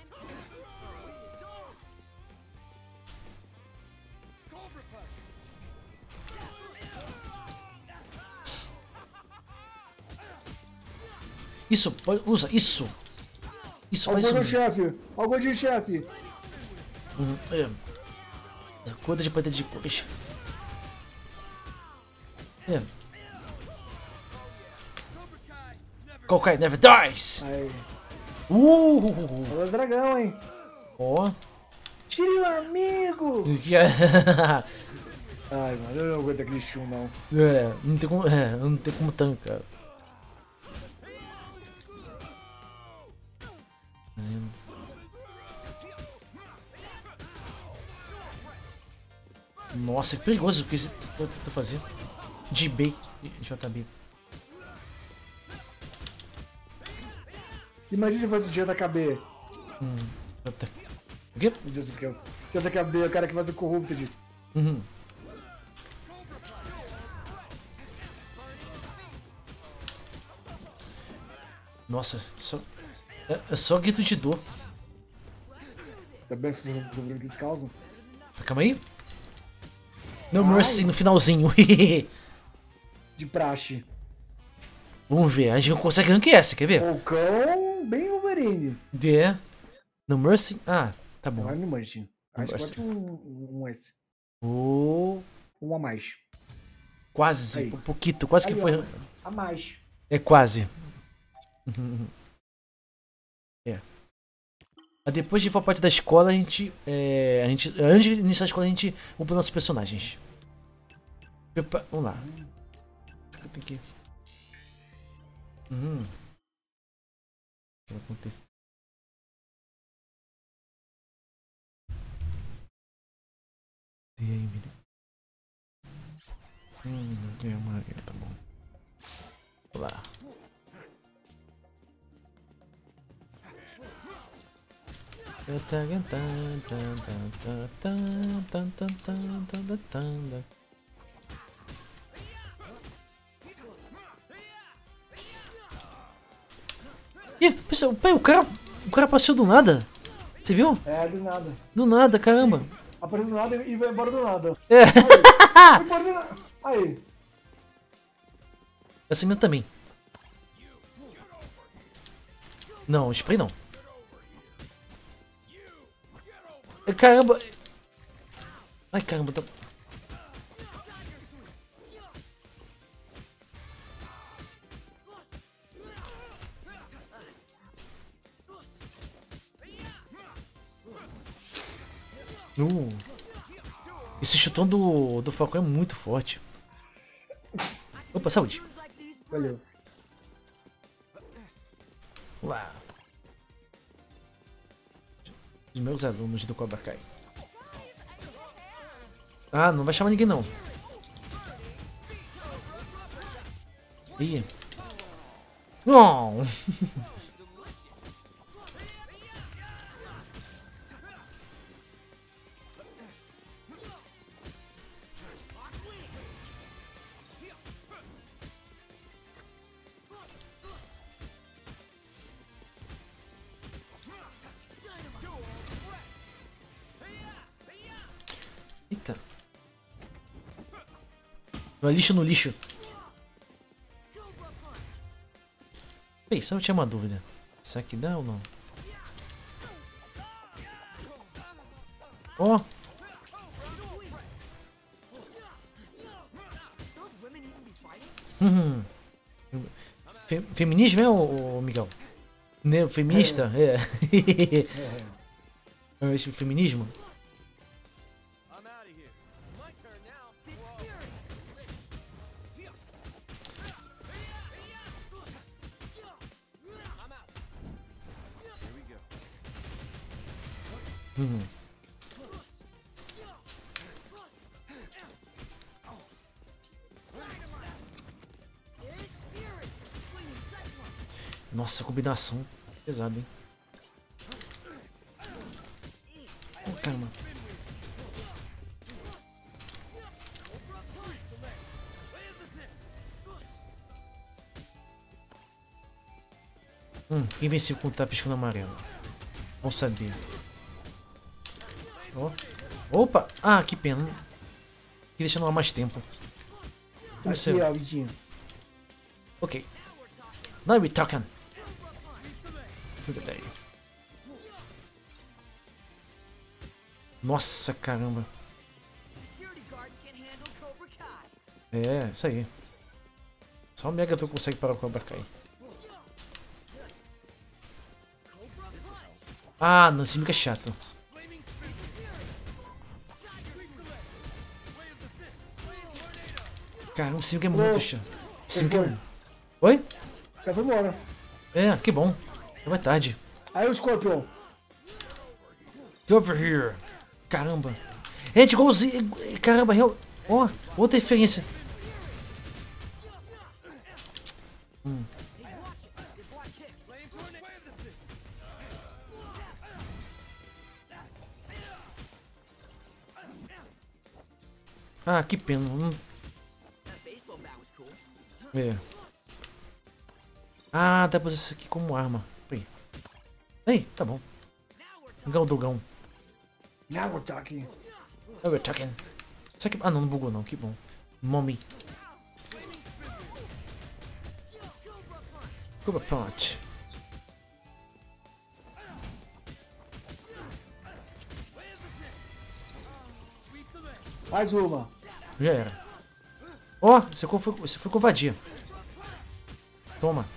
Isso, pode- usa, isso. Isso, Olha faz o gordinho isso. chefe. Olha o gordinho chefe. Uhum, é. Cuida de poder de cores. É. Kokai never dies! Aí. Uh! Olha o dragão, hein? Ó. Tire o amigo! Ai, mano, eu não aguento aquele chum, não. É, não tem como, é, não tem como tancar. Fazendo. Nossa, que perigoso o que esse tô fazer. J B, J B. Imagina se fosse J K B. Hum, J... O quê? Meu Deus do céu. J K B é o cara que faz o Corrupted. Uhum. Nossa, só... É, é só grito de dor. Também sobre o que eles causam. Calma aí. No Ai. Mercy no finalzinho. De praxe. Vamos ver, a gente não consegue ranquear essa, quer ver? Falcão, bem Wolverine. É. No Mercy. Ah, tá bom. Não, no Mercy. Acho que Mercy. pode um, um S. Oh, Um a mais. quase, Aí. um pouquinho, quase que Aí, foi. ó, a mais. É quase. Uhum. É. Mas depois de for parte da escola, a gente, é, a gente. Antes de iniciar a escola, a gente upla nossos personagens. Epa, vamos lá. Tem que. Uhum. O que vai acontecer? E aí, menino? Hum, é uma. Tá bom. Vamos lá. Ih, pessoal, pai, o cara, o cara passou do nada. Você viu? É, do nada. Do nada, caramba. Aparece do nada e vai embora do nada. É. Vai embora do nada. Aí. Essa minha também. Não, spray não. Ai, caramba. Ai, caramba. Tá... Uh. Esse chutão do, do Falcão é muito forte. Opa, saúde. Valeu. Vamos lá. Os meus alunos do Cobra Kai. Ah, não vai chamar ninguém não. Ih. Não. No lixo no lixo. Ei, só eu tinha uma dúvida. Será que dá ou não? Ó. Oh. Uhum. Fe feminismo é, o, o Miguel? Ne feminista? É. É. É. Feminismo? Uhum. Nossa, combinação pesada, hein? Oh, caramba. Hum, quem venceu com o tá piscando amarelo? Bom saber. Oh. Opa! Ah, que pena. Queria deixar no ar mais tempo. Aqui, ó, vidinho. Ok. Now we talking. Nossa, caramba. É, isso aí. Só o Megaton consegue parar o Cobra Kai. Ah, não, esse Mega é chato. Caramba, esse Mega é muito chato. Esse Mega é... Oi? Já foi embora. É, que bom. Já vai tarde. Aí o Scorpion. Get over here. Caramba. É, de igualzinho. Caramba, real. Ó, oh, outra referência. Hum. Ah, que pena. Hum. É. Ah, dá pra usar isso aqui como arma. Aí. Aí, tá bom. Galdogão. Now we're talking. Now we're talking. Isso aqui... Ah, não, não bugou não. Que bom. Mommy. Cobra Punch. Mais uma. Já era. Ó, oh, esse foi, esse foi covardia. Toma.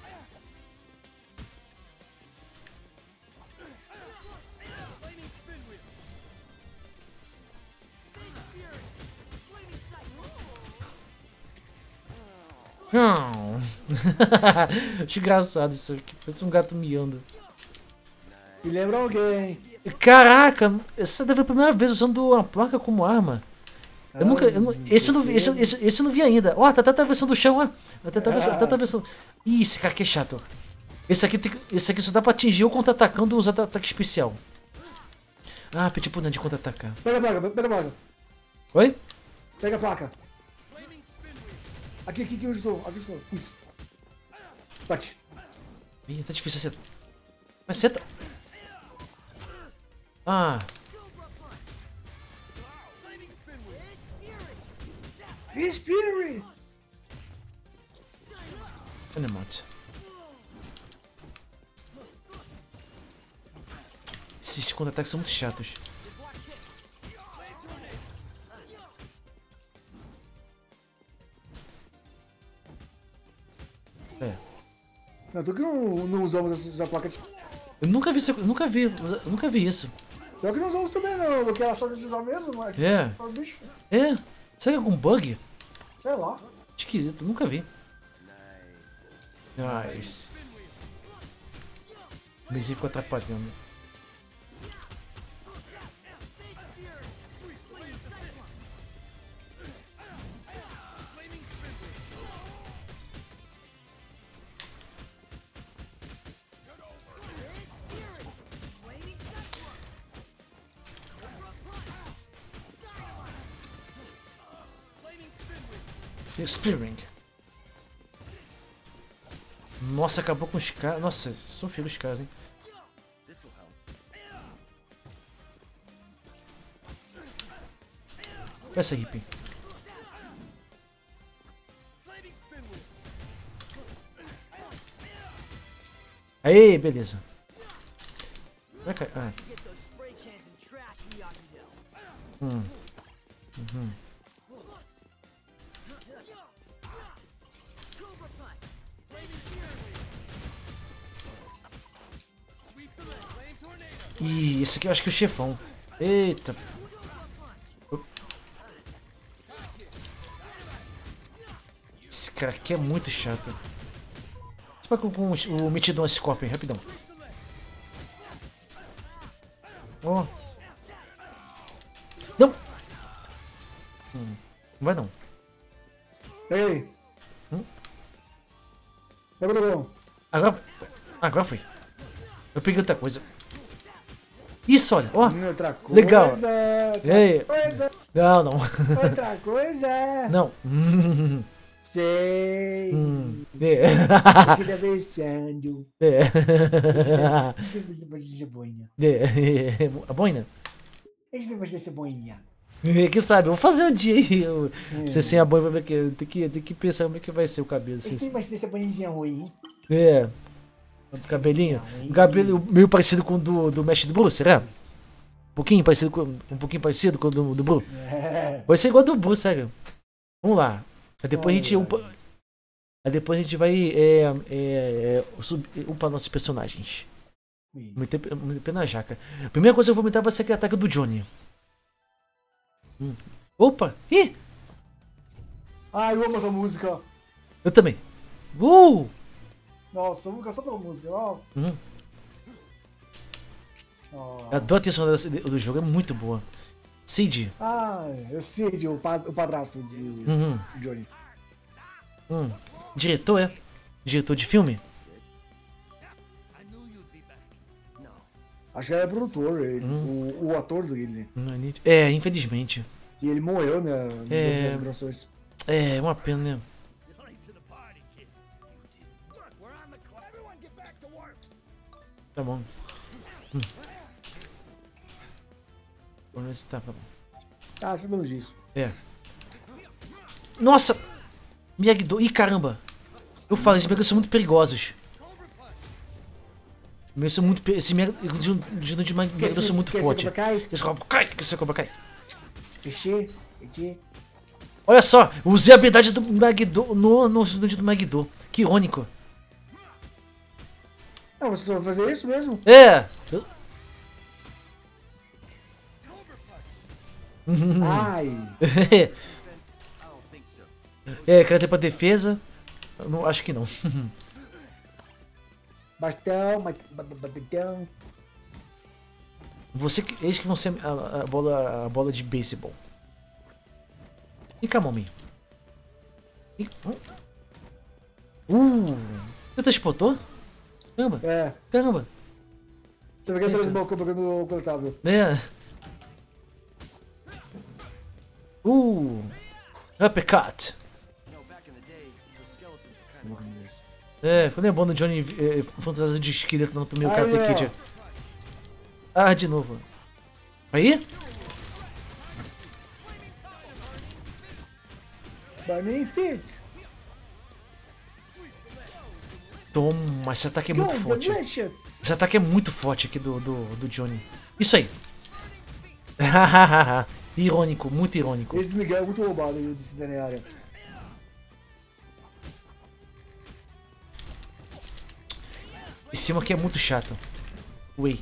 Não. Acho engraçado isso aqui. Parece um gato miando. Me lembra alguém. Caraca, essa deve ser a primeira vez usando uma placa como arma. Eu nunca. Eu não, esse, eu não vi, esse, esse, esse eu não vi ainda. Ó, tá até a versão do chão, ó. Até a versão. Ih, esse cara aqui é chato. Esse aqui, tem, esse aqui só dá pra atingir o contra-atacando e usar ataque especial. Ah, pedi pro Nand contra-atacar. Pega a placa, pega a placa. Oi? Pega a placa. Aqui, aqui, aqui, onde estou. Aqui estou. Isso. Bate. Ih, tá difícil acertar. Mas acerta. Ah. Spirit! Animate. Esses contra-ataques são muito chatos. É. Não, tu que não, não usamos essa, essa placa de... Eu nunca vi isso. Nunca vi. Eu nunca vi isso. Pior que não usamos também não, porque ela só de usar mesmo, mas... É. É. Será que é algum bug? Sei lá. Esquisito, nunca vi. Nice. O Benzinho ficou atrapalhando. Spearing. Nossa, acabou com os caras. Nossa, são feios os caras, hein? Essa hippie. Aí, beleza. Vai cair. Ah. Hum. Uhum. Ih, esse aqui eu acho que é o chefão. Eita. Esse cara aqui é muito chato. Só com, com o Mitidon Scorpion, rapidão. Ó. Oh. Não! Hum, não vai não. Ei! Hum? Agora bom. Agora. Agora foi. Eu peguei outra coisa. Isso, olha, ó. Outra coisa. Legal. Outra Ei. coisa. Não, não. Outra coisa. Não. Sei. Hum. É. Aqui tá pensando. É. Esse negócio de cebolinha. É. A boina? Esse negócio de cebolinha. Quem sabe, eu vou fazer um dia aí. Eu, é. Você sem a boina vai ver que tem que, tem que pensar como é que vai ser o cabelo. Esse Assim. negócio de cebolinha ruim. É. O cabelinho. Um cabelo meio parecido com o do, do mestre do Blue, será? Um pouquinho parecido com, um pouquinho parecido com o do, do Blue. É. Vai ser igual do Blue, sério. Vamos lá. Aí depois a gente upa, aí depois a gente vai é, é, upar nossos personagens. Meter, meter na jaca. A primeira coisa que eu vou aumentar vai ser aquele ataque do Johnny. Hum. Opa! Ih! Ai, eu amo essa música. Eu também. Uh! Nossa, música só pela música, nossa. Hum. Oh. Eu adoro a tensão do jogo, é muito boa. Cid. Ah, eu sei, o, pa o padrasto de Uhum. Johnny. Hum. Diretor, é? Diretor de filme? Acho que era produtor, ele, Hum. o, o ator dele. É, infelizmente. E ele morreu, né? É. Nas É, uma pena, né? Tá bom. Hum. Vamos ver se tá, tá bom. Ah, acho menos disso. É. Nossa! Miyagi-Do. Ih, caramba! Eu falo, esses Miyagi são muito perigosos. Esses são muito Esse Miyagi de Miyagi são muito fortes. Esse Cobra Kai! Esse Cobra Kai! Ixi, ixi. Olha só! Usei a habilidade do Miyagi-Do no, no estúdio do Miyagi-Do. Que irônico. Ah, você só vai fazer isso mesmo? É! Eu... Ai! É, quero ter pra defesa. Eu não, acho que não. Bastão, bastão. Você que, eles que vão ser a, a bola, a bola de beisebol. E Kamome. E, uh! Você transportou? Caramba! É. Caramba! Tô pegando três balcões pegando o coletável. É. Uh! Uppercut! É, foi lembrando o Johnny eh, fantasia de esqueleto no primeiro Karate é. Kid. Ah, de novo. Aí? Burning Pit. Toma, esse ataque é muito Go, forte. delicious. Esse ataque é muito forte aqui do, do, do Johnny. Isso aí. Irônico, muito irônico. Esse do Miguel é muito roubado de cineária. Esse cima aqui é muito chato. Ui.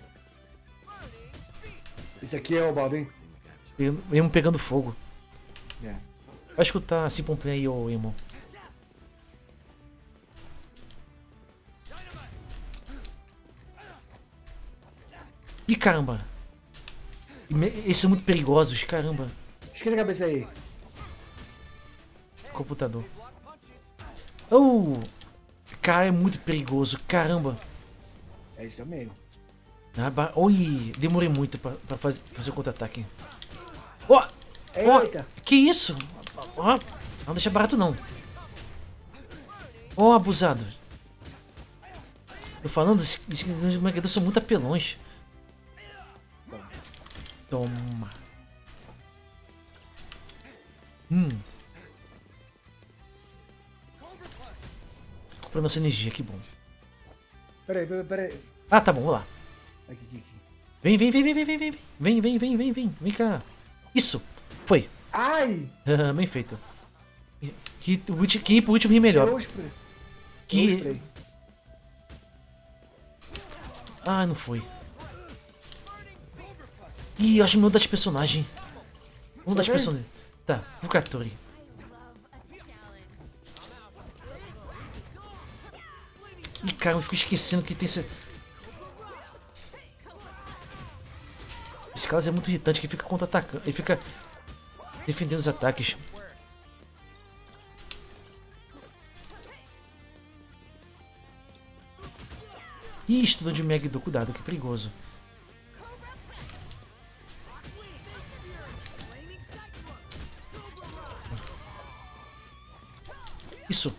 Esse aqui é roubado, hein? Emo pegando fogo. É. Vai escutar assim ponto aí, ô Emo. Ih, caramba. Esses são muito perigosos, caramba. Esquenta a cabeça aí. Computador. Oh! Cara, é muito perigoso, caramba. É isso mesmo. Ah, oi, demorei muito pra, pra fazer, fazer o contra-ataque. Ó! Oh, oh, que isso? Ó, oh, não deixa barato não. Ó, oh, abusado. Tô falando, os Mageddon são muito apelões. Toma. Hum. Comprando essa energia, que bom. Peraí, peraí, peraí. Ah, tá bom, vamos lá. Aqui, aqui, aqui. Vem, vem, vem, vem, vem, vem, vem, vem, vem, vem, vem, vem, vem cá. Isso, foi. Ai! Bem feito. Que, que ir pro último rir melhor. Eu spray. Eu Que... spray. Ah, não foi. Ih, eu acho que mudar de personagem. Vamos mudar de Tá bem? personagem. Tá, Vukatori. Ih, cara, eu fico esquecendo que tem esse... Esse cara é muito irritante, que fica contra-atacando. Ele fica defendendo os ataques. Ih, estudante de Megiddo, cuidado, que perigoso. Isso.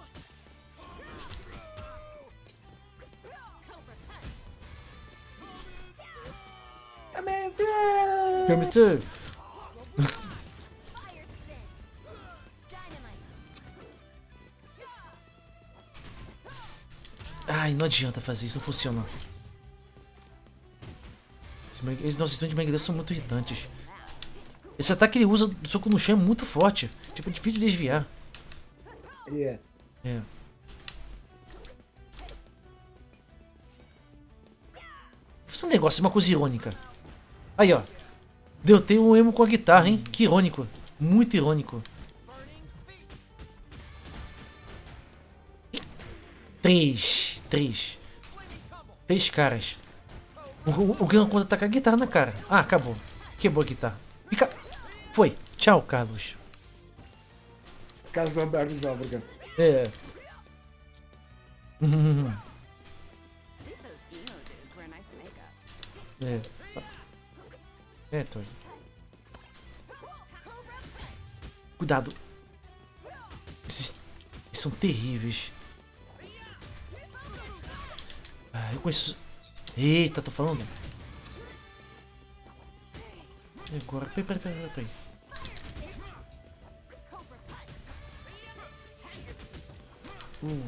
Come too. Ai, não adianta fazer isso, não funciona. Esses nossos estudantes de Megiddo são muito irritantes. Esse ataque que ele usa do soco no chão é muito forte. Tipo, é difícil de desviar. Yeah. É. Esse negócio é uma coisa irônica. Aí, ó. Derrotei um emo com a guitarra, hein? Que irônico. Muito irônico. Três. Três. Três caras. O, o, o Guilherme conta tá com a guitarra na cara. Ah, acabou. Quebrou a guitarra. Fica. Foi. Tchau, Carlos. Carlos Alberto Nóbrega. É. Uhum. At least those emo dudes wear nice makeup. É. É, Tori. Cuidado. Esses, esses são terríveis. Ah, eu conheço... Eita, tô falando. E agora? Peraí, peraí, peraí, peraí. Uh.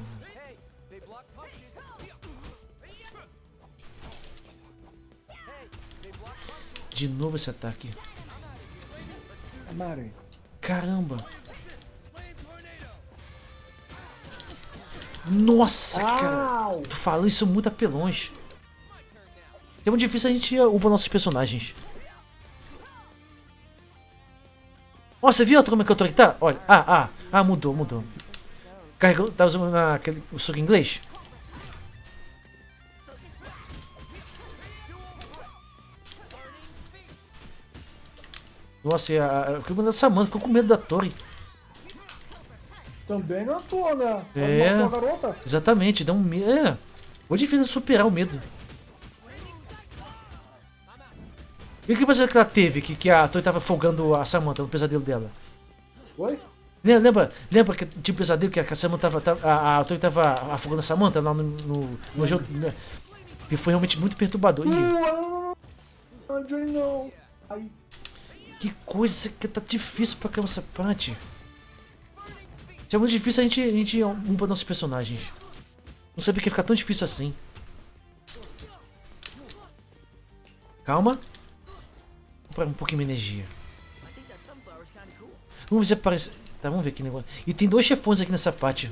De novo esse ataque. Mari. Caramba. Nossa, cara. Au! Tu fala isso muito apelões. É muito difícil a gente upar nossos personagens. Ó, você viu como é que eu tô aqui? Tá? Olha. Ah, ah. Ah, mudou, mudou. Carregou. Tá usando na, aquele, o soco inglês? Nossa, e a, a, eu fiquei com medo da Samantha, ficou com medo da torre. Também não atua, né? É. Ela matou a garota. Exatamente, dá um medo. É. Foi difícil superar o medo. E o que você que ela teve? Que, que a torre tava folgando a Samantha no pesadelo dela? Oi? Lembra, lembra, lembra que tinha um pesadelo que a Samantha tava, tava, a, a torre tava afogando a Samantha lá no, no, no jogo? Né? Que foi realmente muito perturbador. Ih, Não, não, Johnny, não. Ai. que coisa que tá difícil pra caramba essa parte. É muito difícil a gente, a gente upar nossos personagens. Não sabia que ia ficar tão difícil assim. Calma. Vou comprar um pouquinho de energia. Vamos ver se aparece. Tá, vamos ver aqui negócio. E tem dois chefões aqui nessa parte.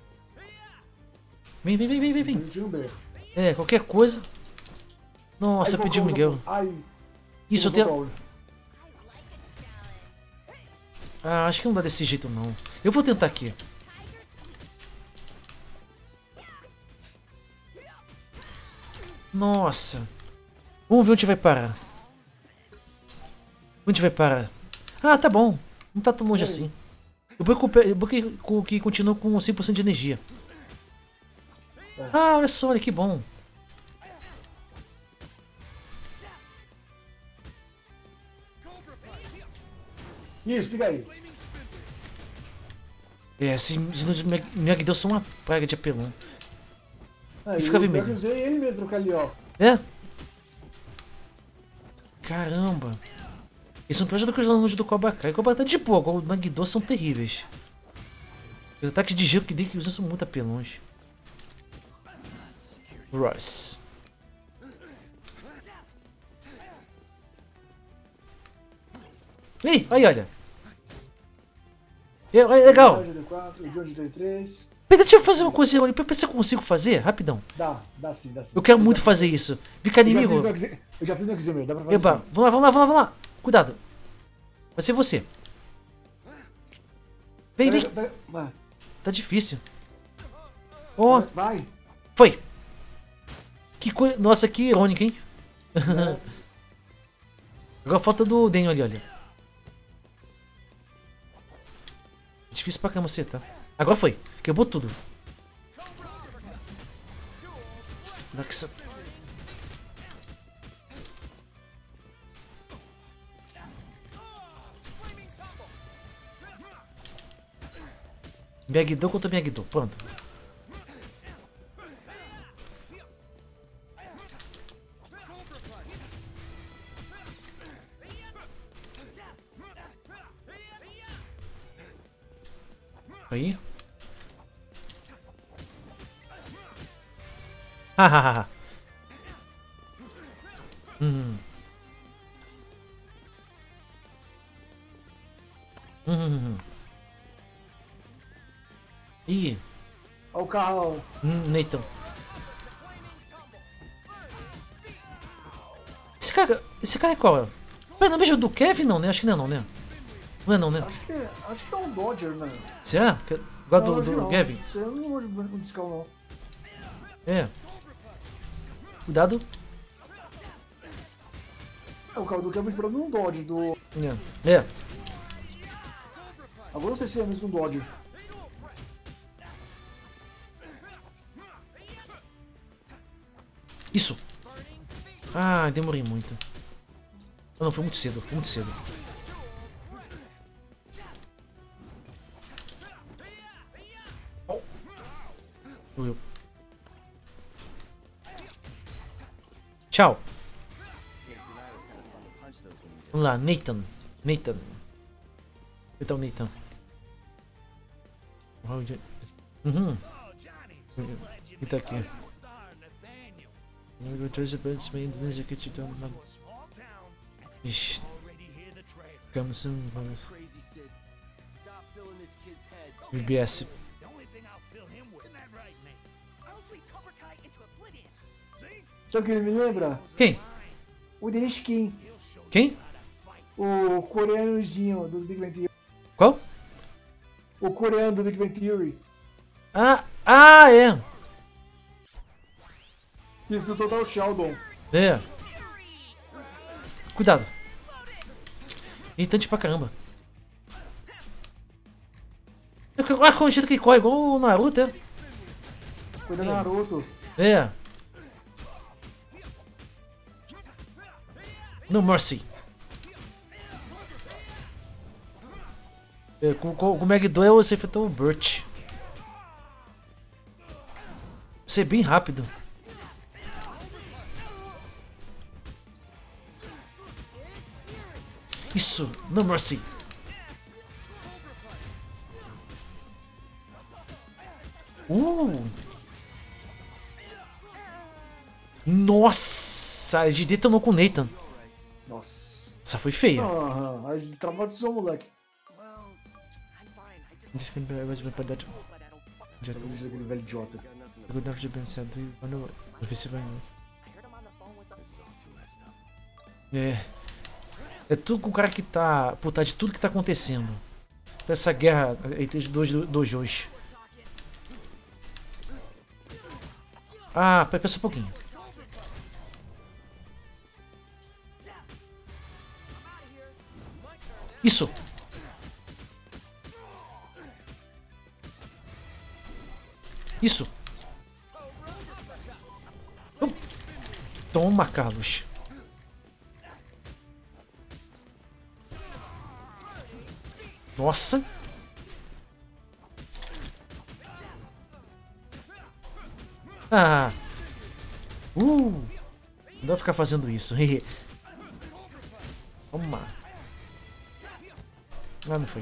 Vem, vem, vem, vem, vem, vem. Pediu bem. É, qualquer coisa. Nossa, Ai, pediu o vou- Miguel. Ai. Isso, eu vou- tenho. vou- Ah, acho que não dá desse jeito não. Eu vou tentar aqui. Nossa. Vamos ver onde vai parar. Onde vai parar? Ah, tá bom. Não tá tão longe assim. O Bucky que continua com cem por cento de energia. Ah, olha só, olha que bom. Isso, fica aí. É, esses Megiddo são uma praga de apelão. Ah, E fica eu vermelho. usei ele mesmo trocar ali, ó. É? Caramba. Eles são piores do que os alunos do Cobra Kai. O Cobra Kai tá de boa, agora os Megiddo são terríveis. Os ataques de gelo que dei que usam são muito apelões. Ross. Ih, aí, olha. Eu, olha, legal. D quatro, John de D três. Pera, deixa eu fazer uma coisa. Olha, pra ver se eu consigo fazer, rapidão. Dá, dá sim, dá sim. Eu quero muito fazer isso. Fica Eu já inimigo. fiz no Exe- Eu já fiz no Examer, dá pra fazer Eba, sim. vamos lá, vamos lá, vamos lá, vamos lá. Cuidado. Vai ser você. Vem, vem. Pega- pega- Vai, Tá difícil. Ó, vai. foi. Que coisa. Nossa, que irônico, hein? Vai. Agora falta do Daniel ali, olha. Difícil pra caramba você, tá? Agora foi. Quebrou tudo. Nossa. Miyagi-Do contra Miyagi-Do. Pronto. Aí. Hahaha. Hum. Hum. Ih. Olha o carro. Hum, Nathan. Esse cara. Esse cara é qual? Mas não é do Kevin não, né? Acho que não é não, né? Não é não, né? Acho que, acho que é um Dodger, né? Será? Que- Igual Não, do, acho que do não. Kevin? Você não manjo muito desse carro, não. É. Cuidado. É, o carro do Kevin esperando um Dodge do. É. É. Agora eu não sei se é mesmo um Dodge. Isso. Ah, demorei muito. Ah, não, foi muito cedo. Foi muito cedo. Oh. Doeu. Tchau. Vamos lá, Nathan. Nathan. Que tal Nathan? Uhum. E tá aqui. Ixi. Ficamos sem. Crazy Sid. Stop filling this kid's head. B B S. Sabe o que ele me lembra? Quem? O The Skin. Quem? O coreanozinho do Big Bang Theory. Qual? O coreano do Big Bang Theory. Ah, ah, é. Isso do Total Sheldon. É. Cuidado. Irritante pra caramba. Ah, com o jeito que corre, igual o Naruto, é. Cuida do Naruto. É. No mercy. É, com, com, com o Magdoel você enfrentou o Burt. Você é bem rápido. Isso, no mercy. Uh! Nossa, a gente detonou com o Nathan. Nossa. Essa foi feia. Aham, a gente traumatizou o moleque. Well, I'm fine. I just Diz que ele vai vai dar hope I don't fuck. já Eu vi aquele velho idiota. eu não tinha pensado e quando eu ver se vai. I heard him on the phone with some. Too messed up. É. É tudo com o cara que tá por trás de tudo que tá acontecendo. Dessa guerra entre os dois dojos. Ah, pensa um pouquinho. Isso! Isso! Hum. Toma, Carlos. Nossa! Ah! Uh! Não dá pra ficar fazendo isso. Toma! Ah, não foi.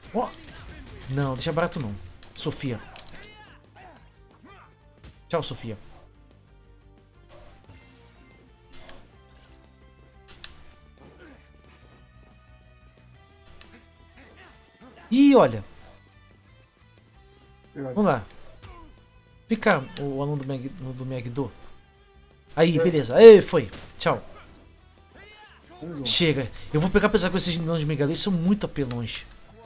Ó. Não, deixa barato não. Sofia. Tchau, Sofia. Ih, olha. Vamos lá. Fica o aluno do Meg, do Megiddo. Aí, beleza. Aí, foi. Tchau. Chega. Eu vou pegar pesar com esses milhões de Megalê. São muito apelões.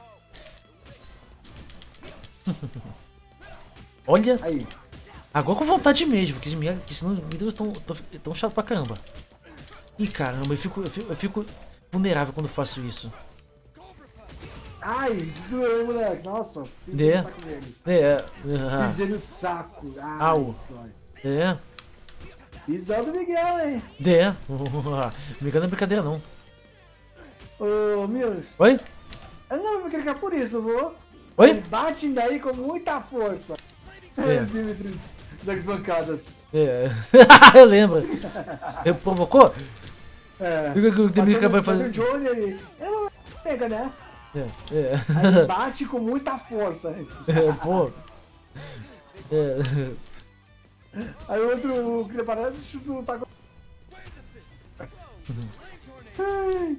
Olha. Aí. Agora com vontade mesmo. Porque, porque senão os Megalês estão tão chato pra caramba. Ih, caramba. Eu fico, eu fico, eu fico vulnerável quando faço isso. Ai, isso doeu, moleque. Nossa. É. É. Pisei no saco. Ai, Au. É. Pisão do Miguel, hein? É. Miguel não é brincadeira, não. Ô, Milos. Oi? Eu não vou me clicar por isso, vou. Oi? Ele bate daí com muita força. É. Dimitris, das bancadas. É. Eu lembro. Ele provocou? É. O Dimitri vai Bateu fazer. no Johnny aí. Ele não pega, né? É. É. Aí ele bate com muita força. É, pô. É. Aí o outro que aparece chuta o saco. Ai.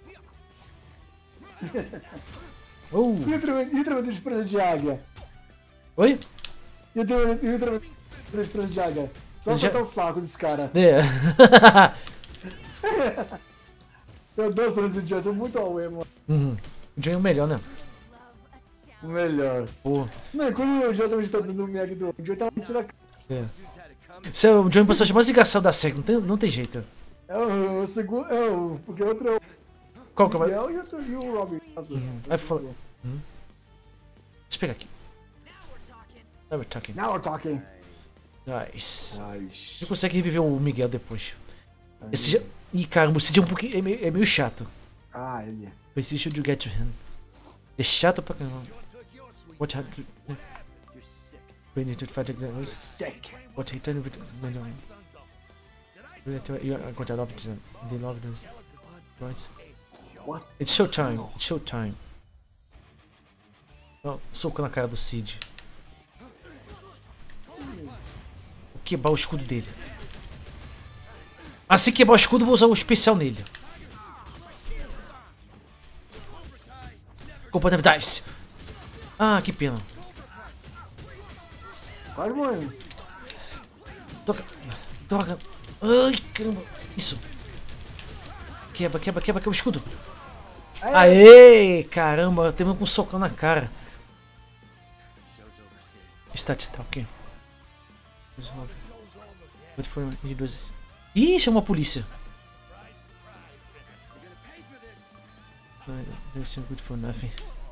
Uh. E o treinamento- e o treinamento de presa de águia? Oi? E o treinamento e o treinamento de presa de águia? Só Já- acertar o saco desse cara. É. Meu Deus, o treinamento de águia são muito away, mano. Uhum. O Johnny é o melhor, né? O melhor. Pô. Não, quando o Johnny tá dando o Meg do Johnny tava tirando a É. Esse é o Johnny é o personagem mais engraçado da série. Não tem, não tem jeito. É o, o segundo. É o. Porque o outro é o Qual que é o. Miguel e, outro, e o Robin. Nossa, Aí fala. Hum. Deixa eu pegar aqui. Now we're talking. Now we're talking. Nice. Nice. Você consegue reviver o Miguel depois. Esse já... Ih, caramba, esse dia é um pouquinho. É meio, é meio chato. Ah, ele. Esse should you get to him. É chato pra caramba. What happened to. We need to fight again. Sick. What he turned with. No, no. You are going to love it. They love this. Right? What? It's showtime. It's showtime. Oh, soco na cara do Cid. Vou quebrar o escudo dele. Assim que quebrar o escudo, vou usar o especial nele. Culpa da Dice. Ah, que pena. Quase morrendo. Toca. Droga. Ai, caramba. Isso. Quebra, quebra, quebra, quebra o escudo. Aê, caramba. Teve um socão na cara. Stat talking. Ih, chamou a polícia. Good for nothing.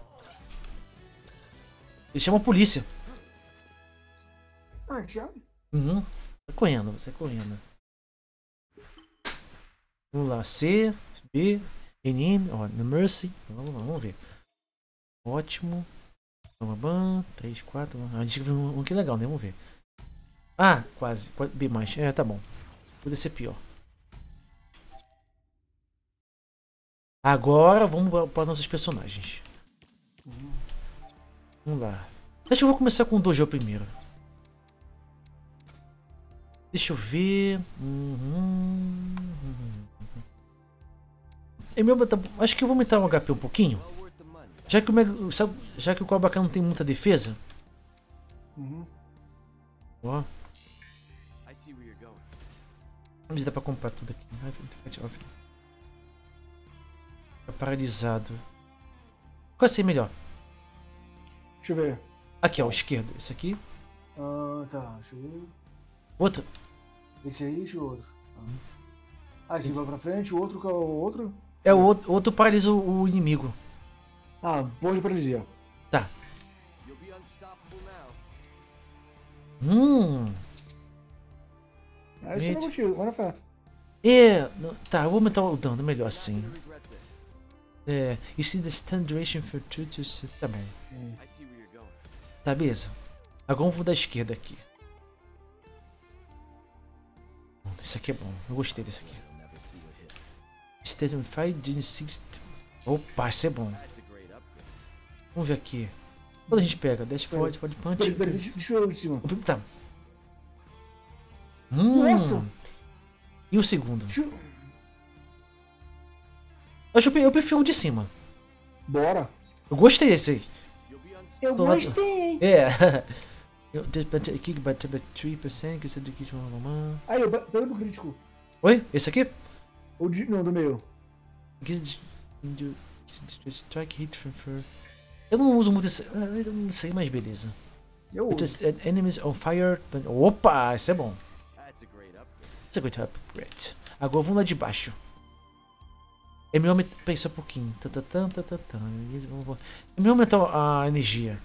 Ele chama a polícia. Ah, já? Uhum. Tá correndo, você correndo. Vamos lá, C, B, N M, ó, no Mercy. Vamos lá, vamos ver. Ótimo. Bam, três, quatro. A gente viu um, um que legal, né? Vamos ver. Ah, quase. Pode B mais. É, tá bom. Podia ser pior. Agora vamos para nossos personagens. Vamos lá. Acho que eu vou começar com o Dojo primeiro. Deixa eu ver. Uhum. É meu, acho que eu vou aumentar o H P um pouquinho. Já que o Mega, sabe, já que o Cobra Kai não tem muita defesa. Uhum. Ó. Vamos ver se dá pra comprar tudo aqui. Tá paralisado. Qual vai ser melhor? Deixa eu ver. Aqui, ó, esquerdo. Esse aqui. Ah, tá. Deixa eu ver. Outro. Esse aí, deixa eu ver o outro. Ah, esse vai pra frente, o outro que é o outro? É o outro, outro paralisa o, o inimigo. Ah, bom de paralisia. Tá. Hum. Ah, esse é contigo, agora fé. É. não- Tá, eu vou aumentar o dano, melhor assim. É. You see the stun duration for two to six. Tá bom. Tá, beleza. Agora vamos da esquerda aqui. Esse aqui é bom, eu gostei desse aqui. Statement five, Gene six. Opa, esse é bom. Vamos ver aqui. Quando a gente pega? Dash forward, forward punch. Peraí, peraí, deixa, deixa eu ver lá de cima. Tá. Hum. Nossa! E o segundo? Deixa eu- Eu acho que eu prefiro o de cima. Bora. Eu gostei desse aí. Eu Tô lá- gostei. É. Eu- Kick by três por cento, que você de kit. Aí, eu pega do crítico. Oi? Esse aqui? O de, não, do meio. Strike hit transfer. Eu não uso muito esse. Eu não sei, mas beleza. Eu uso. Just enemies on fire. Opa, esse é bom. That's a great upgrade. Esse é good upgrade. Agora vamos lá de baixo. É melhor aumentar. Peraí, só um pouquinho. Tá, tá, tá, tá, tá, tá. É melhor aumentar a energia.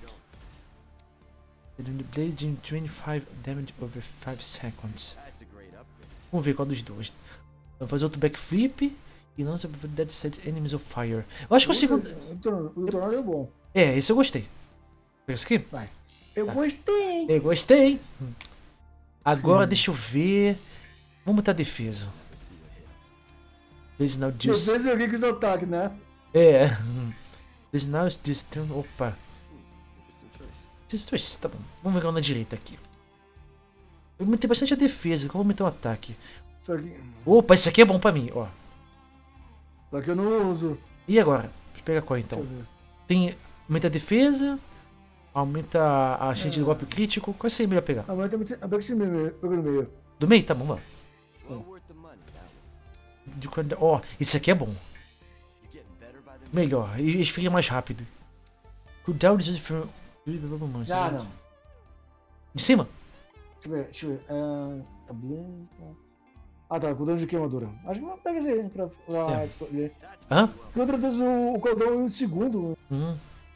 Blaze de vinte e cinco damage over five seconds. That's a great upgrade. Vamos ver qual dos dois. Vamos fazer outro backflip. E não sobre dead set enemies of fire. Eu acho que o segundo. O tornado- o tornado é bom. É, esse eu gostei. Pega esse aqui? Vai. Eu Tá. gostei. Eu gostei. Agora deixa eu ver. Vamos botar defesa. There's now just. Defesa é alguém com os ataques, né? É. There's now this turn. Opa. Interesting choice. This twist, tá bom. Vamos ver na direita aqui. Eu aumentei bastante a defesa. Qual eu vou aumentar o ataque? Só que, Opa, esse aqui é bom pra mim, ó. só que eu não uso. E agora? Pega qual então? Deixa eu ver. Tem. Aumenta a defesa. Aumenta a chance de golpe crítico. Qual seria melhor pegar? Ah, mas tem pega esse meio, pega no meio. Do meio? Tá bom, vamos lá. Well worth the money, that one. De quando- Ó, esse aqui é bom. You're getting better by the minute. Melhor. E esfria mais rápido. Cooldown is from. Ah, não. De cima? Deixa eu ver, deixa eu ver. Ah, a Blaze- ah, tá, cooldown de queimadura. Acho que vou pegar esse aí pra, pra É. escolher. That's Hã? Porque outra vez o, o cooldown em um segundo. Hum.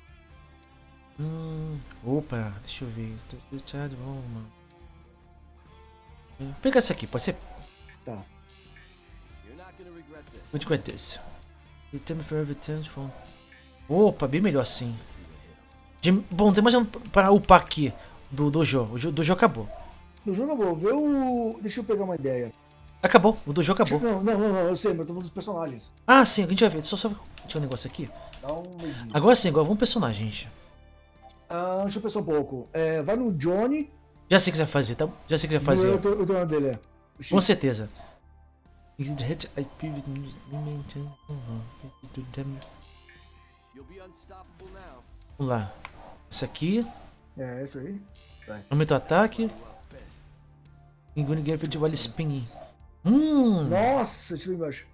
Hum. Opa, deixa eu ver. Vamos, mano. Vou pegar esse aqui, pode ser? Tá. You're not gonna regret this. Vou te contar esse. Return forever transform. Opa, bem melhor assim. De- Bom, tem mais um para upar aqui do dojo. O jo- dojo acabou. No jogo eu vou ver o. Deixa eu pegar uma ideia. Acabou, o dojo acabou. Não, não, não, não, eu sei, mas eu tô falando dos personagens. Ah, sim, a gente vai ver. Só só tinha um negócio aqui. Dá um beijinho. Agora sim, agora vamos personagem, gente. Ah, deixa eu pensar um pouco. É, vai no Johnny. Já sei o que você vai fazer, tá? Já sei o que você vai Eu fazer. tô, eu tô na dele, é. O X. Com certeza. Is it hit I previously mentioned? Uhum. You'll be unstoppable now. Vamos lá. Esse aqui. É, isso aí. Aumenta o ataque. Well spent. Engune Game de Wall Spinning. Hum. Nossa, deixa eu ver embaixo.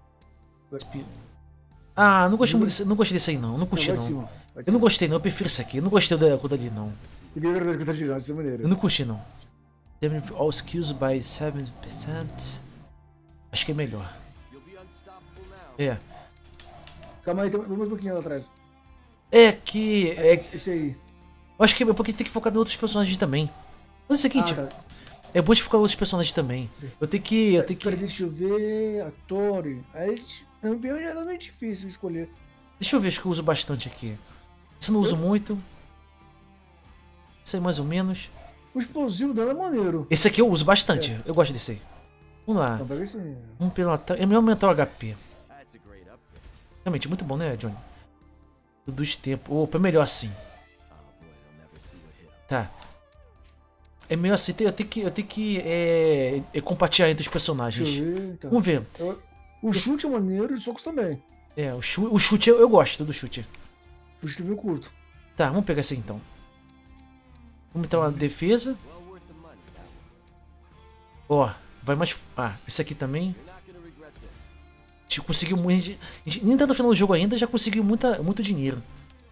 Ah, não gostei, muito desse, não gostei desse aí não. Não curti Não, vai não. de cima. Vai de Eu não cima. gostei não, eu prefiro esse aqui. Eu não gostei da coisa ali não. Fiquei verdade que eu tô girando dessa Eu maneira. não curti não. Damage all skills by seven percent. Acho que é melhor. You'll be unstoppable now. É. Calma aí, tem tem mais um pouquinho lá atrás. É que. É, Esse, esse aí. eu acho que é porque tem que focar em outros personagens também. Mas é o seguinte, Ah, tá. é bom de focar em outros personagens também. Eu tenho que. Eu tenho que. Peraí, deixa eu ver. Atori. Aí, campeão já é meio difícil escolher. Deixa eu ver, acho que eu uso bastante aqui. Esse eu não uso muito. Esse aí mais ou menos. O explosivo dela é maneiro. Esse aqui eu uso bastante. Eu gosto desse aí. Vamos lá. Então pega esse. Um pelo ataque. É melhor aumentar o H P. That's a great upgrade. Realmente, muito bom, né, Johnny? Dos tempos. Opa, é melhor assim. Oh boy, they'll never see what hit 'em. Tá. É melhor assim. Eu tenho que, eu tenho que é, é, compartilhar entre os Deixa personagens. eu ver. Então. Vamos ver. Eu- O chute é maneiro e os socos também. É, o chute, o chute eu, eu gosto do chute. O chute é meio curto. Tá, vamos pegar esse aí então. Vamos então a defesa. Well worth the money, that one. Ó, vai mais. Ah, esse aqui também. You're not gonna regret this. A gente conseguiu muito. A gente, a gente nem tá no final do jogo ainda, já conseguiu muita, muito dinheiro.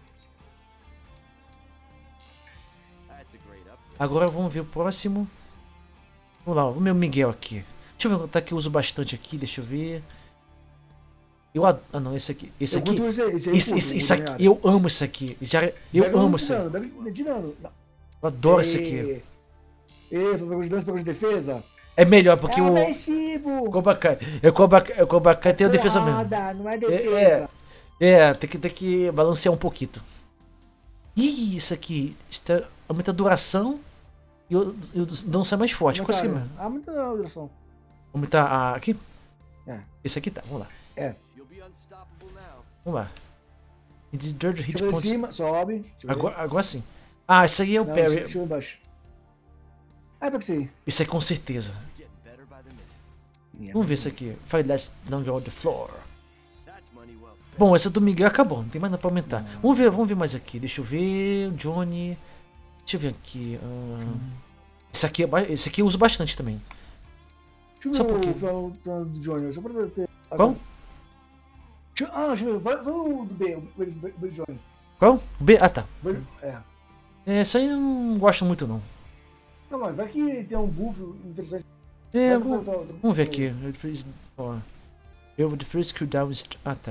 That's a great upgrade. Agora vamos ver o próximo. Vamos lá, o meu Miguel aqui. Deixa eu ver o ataque que eu uso bastante aqui, deixa eu ver. Eu ad... Ah não, esse aqui. Esse Eu aqui. curto esse aí, esse aí Esse, curto, esse, o esse aqui. Guilherme. Eu amo esse aqui. Já, eu Pega amo um esse aqui. de dano, pega de dano. Não. Eu adoro esse aqui. Ei, pegou de dano, pegou de defesa. É melhor porque é o. agressivo. Kobakai. É o Kobakai, é o Kobakai tem a defesa mesmo. Porrada, não é É, defesa. é, é, tem que, tem que balancear um pouquinho. Ih, isso aqui. Está, aumenta a duração e o, e o não sai mais forte. Qual é esse aqui mesmo? Ah, muita duração. Aumentar a. Aqui? É. Esse aqui tá, vamos lá. É. You'll be unstoppable now. Vamos lá. It does hit Deixa eu ver em points. cima, sobe. Deixa eu ver. Agora, agora sim. Ah, esse aí é o Não, parry. deixa eu ver embaixo. Ah, é pra que sim. Isso é com certeza. Getting better by the minute. Vamos ver isso aqui. Fight less longer on the floor. That's money well spent. Bom, essa do Miguel acabou, não tem mais nada pra aumentar. Vamos ver, vamos ver mais aqui. Deixa eu ver. O Johnny. Deixa eu ver aqui. ah, Esse aqui, é ba- esse aqui eu uso bastante também. Deixa eu Só ver um o pouquinho. final do do Johnny. Só pra ter. Qual? Deixa- Ah, deixa eu ver. Vai, vai o do B, o B o B do Johnny. Qual? O B? Ah, tá. Vai- É. É, essa aí eu não gosto muito, não. Não, mas vai que tem um buff interessante. É, Vai vamos, botar outro. vamos ver aqui. Eu fiz- ó. Eu the first cooldown is. Ah, tá.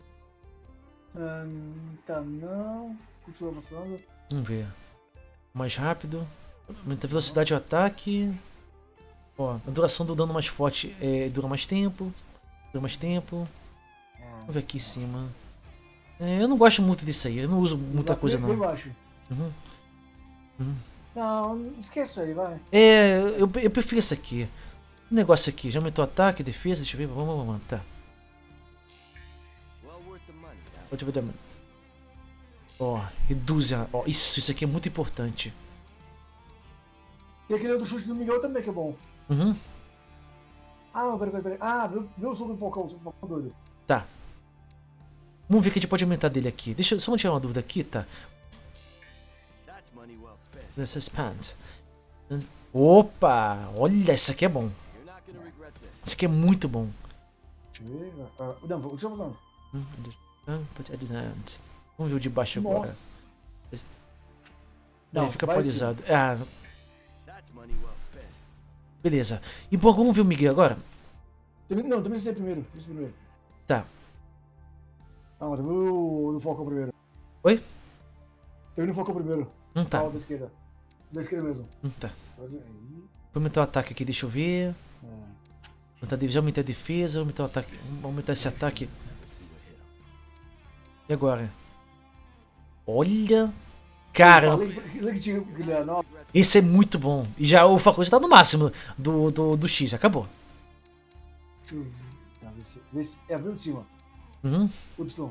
Ahn, tá, não. Continua avançando. Vamos ver. Mais rápido. Aumenta a velocidade do ataque. Ó, a duração do dano mais forte é, dura mais tempo. Dura mais tempo. Vamos ver aqui em cima. É, eu não gosto muito disso aí. Eu não uso muita Lá coisa, bem- bem não. baixo. Uhum. Não, esquece isso aí, vai. É, eu, eu prefiro esse aqui. O negócio aqui. Já aumentou ataque, defesa. Deixa eu ver. Vamos, vamos, vamos. Tá. Well worth the money. That Pode ver. Ó, reduz a. Ó, isso, isso aqui é muito importante. Tem aquele outro chute do Miguel também que é bom. Uhum. Ah, não, peraí, peraí, peraí. Ah, viu, viu o soco do Falcão, o soco do Falcão doido. Tá. Vamos ver o que a gente pode aumentar dele aqui. Deixa eu só tirar uma dúvida aqui, tá? That's money well spent. Nessa expand. Opa! Olha, isso aqui é bom. You're not gonna regret this. Isso aqui é muito bom. Deixa eu ver. Ah, não, vou- deixa eu fazer. Hum, ah, pode adicionar. Vamos ver o de baixo agora. Nossa. É, Não, fica vai atualizado. Ah, That's money well spent. beleza. E bom, vamos ver o Miguel agora? Também- Não, também sei primeiro. Esse primeiro. Tá. Não, também o do Falcão primeiro. Oi? Também no Falcão primeiro. Não tá. Ah, da esquerda. Da esquerda mesmo. Não tá. Faz aí. Vou aumentar o ataque aqui, deixa eu ver. É. Aumentar a defesa, aumentar a defesa, aumentar o ataque. Vamos aumentar esse ataque. E agora? Olha! Cara, Fala que- que tinha, Guilherme. Ó, esse é muito bom. E já o Falcão já tá no máximo do, do, do X, acabou. deixa eu ver. Tá, vê se- vê se- É, viu de cima. Uhum. O Y.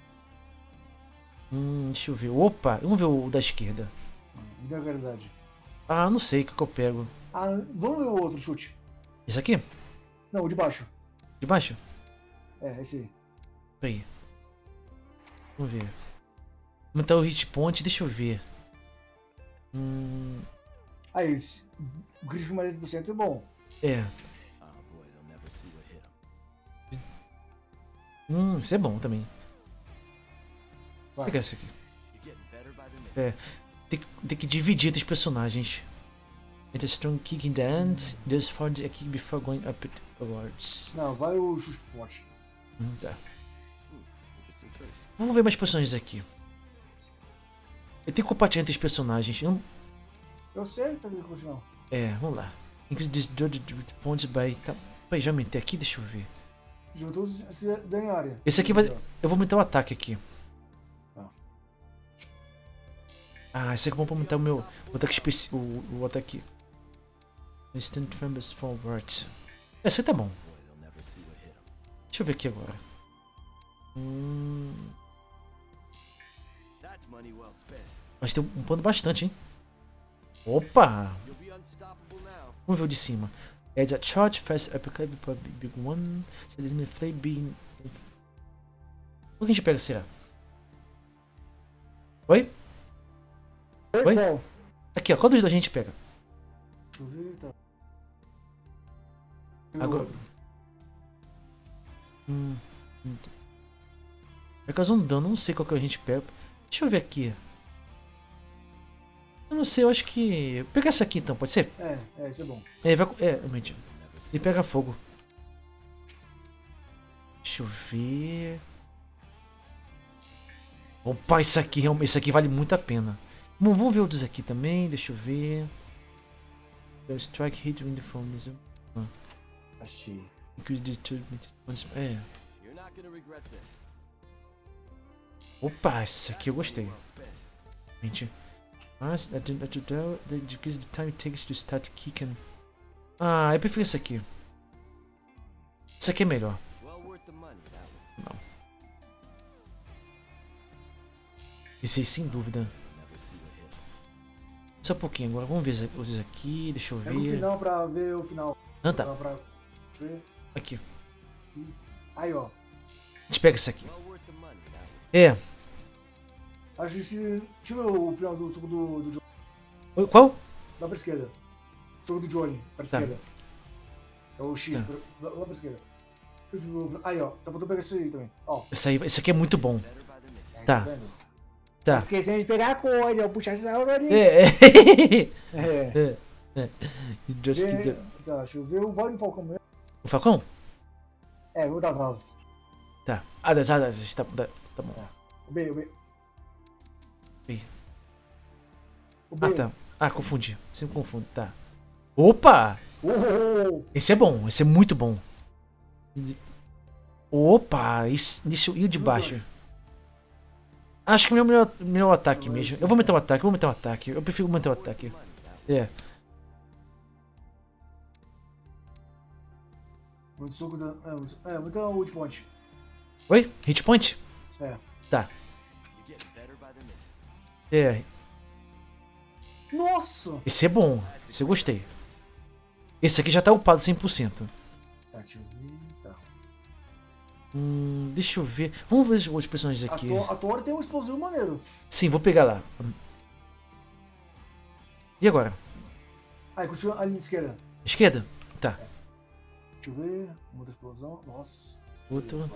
Hum, deixa eu ver. Opa, vamos ver o da esquerda. Me dá a realidade. Ah, não sei o que, que eu pego. Ah, vamos ver o outro chute. Esse aqui? Não, o de baixo. De baixo? É, esse aí. Aí. Vamos ver. Aumentar o hit point, deixa eu ver. Hum, Aí, esse- o crítico mais dez por cento é bom. é. Oh boy, they'll never see what hit 'em. Hum, isso é bom também. Vou Vai. pegar esse aqui. You're getting better by the minute. É. Tem que, tem que dividir entre os personagens. It's a strong kick in the end. Just for the kick before going up it forwards. Não, vai o chute forte. Hum, tá. Interesting choice. Vamos ver mais personagens aqui. Eu tenho que compartilhar entre os personagens. Eu não- Eu sei que tá vendo com o final. É, vamos lá. Increase this dodge points by. Tá. Peraí, já aumentei aqui, deixa eu ver. Juntou os se ganha área. Esse aqui vai. Eu vou aumentar o ataque aqui. Tá. Ah, esse aqui é bom pra aumentar o meu. O ataque específico. O, o ataque. Instant Trembles Forward. Esse aí tá bom. Boy, they'll never see what hit 'em. Deixa eu ver aqui agora. Hum. That's money well spent. Mas tem um pano bastante, hein? Opa! You'll be unstoppable now. Vamos ver o de cima. Adds a charge, fast uppercut, big one. Select flame beam. O que a gente pega, será? Oi? Oi? Qual? Aqui, ó. Qual dos dois a gente pega? Deixa eu ver, tá. Agora. Hum. hum. É caso um dano, não sei qual que a gente pega. Deixa eu ver aqui. Eu não sei, eu acho que. Vou pegar essa aqui então, pode ser? É, é, isso é bom. É, vai. É, realmente. Ele pega fogo. Deixa eu ver. Opa, isso aqui, realmente- isso aqui vale muito a pena. Bom, vamos ver outros aqui também, deixa eu ver. The strike hit in the phone. Achei. Increase the turn- É. You're not gonna regret this. Opa, esse aqui eu gostei. Well spent. Gente. Mas, at the, at the, the, decrease the time it takes to start kicking. Ah, eu prefiro esse aqui. Esse aqui é melhor. Well worth the money. That one. Esse aí, sem dúvida. Só um pouquinho agora. Vamos ver os aqui. Deixa eu Pega o ver. final pra ver o final. Ah, tá. Pra... ver. Aqui. Aí, ó. A gente pega isso aqui. É. A gente... Deixa eu ver o final do suco do, do Johnny. Oi, qual? Lá pra esquerda. Suco do Johnny. Pra Tá. esquerda. É o X. Tá. Pra, lá pra esquerda. Aí, ó. Tá faltando pegar isso aí também. Ó. Esse, aí, esse aqui é muito bom. Aí, Tá. vendo? Tá. Esquecendo de pegar a coisa. Eu puxar essa hora ali. É, é. É. é. é. E Just Vê- keep the- Tá, deixa eu ver o Vale do Falcão mesmo. O Falcão? É, vou dar as asas. Tá. Ah, das asas. Tá, tá, tá bom. O B, o B. B. O B. Ah, tá. Ah, confundi. Sempre confundo. Tá. Opa! Uou! Esse é bom. Esse é muito bom. Opa! Esse, deixa eu ir de baixo. Acho que é o meu melhor, melhor ataque mesmo. Eu vou meter o ataque. Eu vou meter o ataque. Eu prefiro manter o ataque. É. O suco da. É, o- é, vou dar o ult point. Oi? Hit point? É. Tá. É. Nossa! Esse é bom. Esse eu gostei. Esse aqui já tá upado cem por cento. Tá, deixa eu ver. Tá. Hum, deixa eu ver. Vamos ver os outros personagens A, aqui. to a Tora tem um explosivo maneiro. Sim, vou pegar lá. E agora? Aí, continua ali na esquerda. Esquerda? Tá. Deixa eu ver. Uma outra explosão. Nossa. Outro.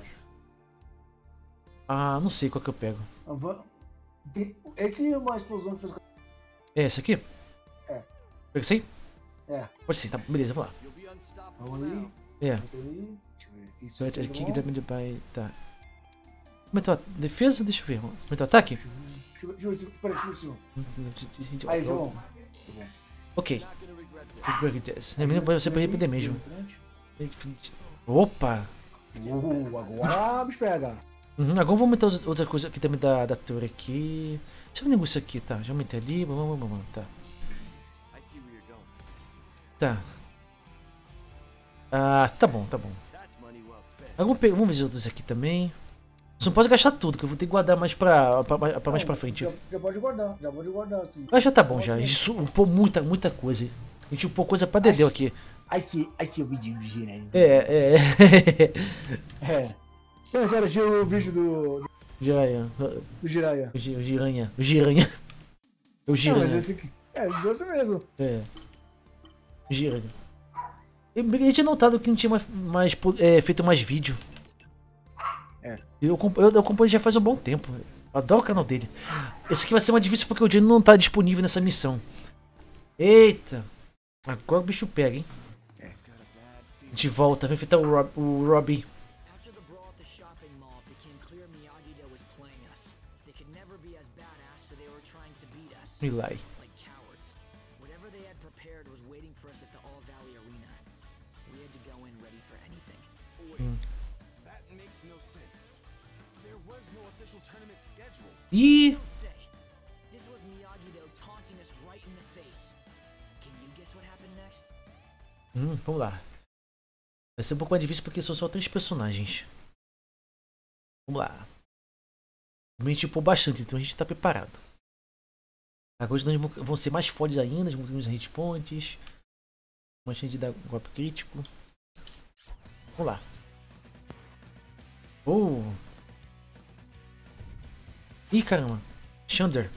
Ah, não sei qual que eu pego. Avan- Tem- Esse é uma explosão que fez. É esse aqui? É. Pega esse aí? É. Pode ser, tá. Beleza, vou lá. Vamos ali. É. Bota ali. Deixa eu ver. Isso Right, isso é kick bom. damage by. Tá. Aumentou a defesa? Deixa eu ver. Aumentou o ataque? Deixa eu ver. Deixa eu ver. se- Peraí, deixa eu ver se não. Aí, Aí, isso é bom. Isso é bom. Ok. Break this. É melhor você pra arrepender mesmo. Opa! Uh, agora o bicho pega. Uhum, agora eu vou aumentar os- outras coisas aqui também da, da torre aqui. Deixa eu ver o negócio aqui, tá? Já aumentei ali. Vamos, vamos, vamos, tá. Tá. Ah, tá bom, tá bom. Agora vamos, pegar, vamos ver os outros aqui também. Só não posso gastar tudo, que eu vou ter que guardar mais pra, pra, pra mais pra frente. Já, já pode guardar. Já pode guardar. Assim. Mas já tá bom já. A gente upou muita, muita coisa. A gente upou coisa pra dedéu aqui. Aqui, aqui o vídeo do Girani. É, é. É. Então, você assistiu o vídeo do, Jiraiya. do Jiraiya? O Gi- o Giranha. O Giranha. O Não, mas Giranha. esse aqui. É, esse mesmo. É. Giranha. Eu eu tinha notado que não tinha mais, mais po- é, feito mais vídeo. É. Eu, comp- eu, eu acompanho já faz um bom tempo. Eu adoro o canal dele. Esse aqui vai ser mais difícil porque o Dino não tá disponível nessa missão. Eita. Agora o bicho pega, hein? A gente volta, vai enfrentar o, Rob, o Robbie. After the brawl at the shopping mall, it became clear Miyagi-Do was playing us. They could never be as badass, so they were trying to beat us. Milai. Like cowards. Whatever they had prepared was waiting for us at the All Valley Arena. We had to go in ready for anything. That makes no sense. There was no official tournament schedule. Ih! Don't say. This was Miyagi-Do taunting us right in the face. Can you guess what happened next? Hum, vamos lá. Vai ser um pouco mais difícil porque são só três personagens. Vamos lá. A gente upou bastante, então a gente tá preparado. Agora nós vamos- vão ser mais fortes ainda, vamos ter uns hit points. Uma chance de dar um golpe crítico. Vamos lá. Oh! Ih, caramba. Xander.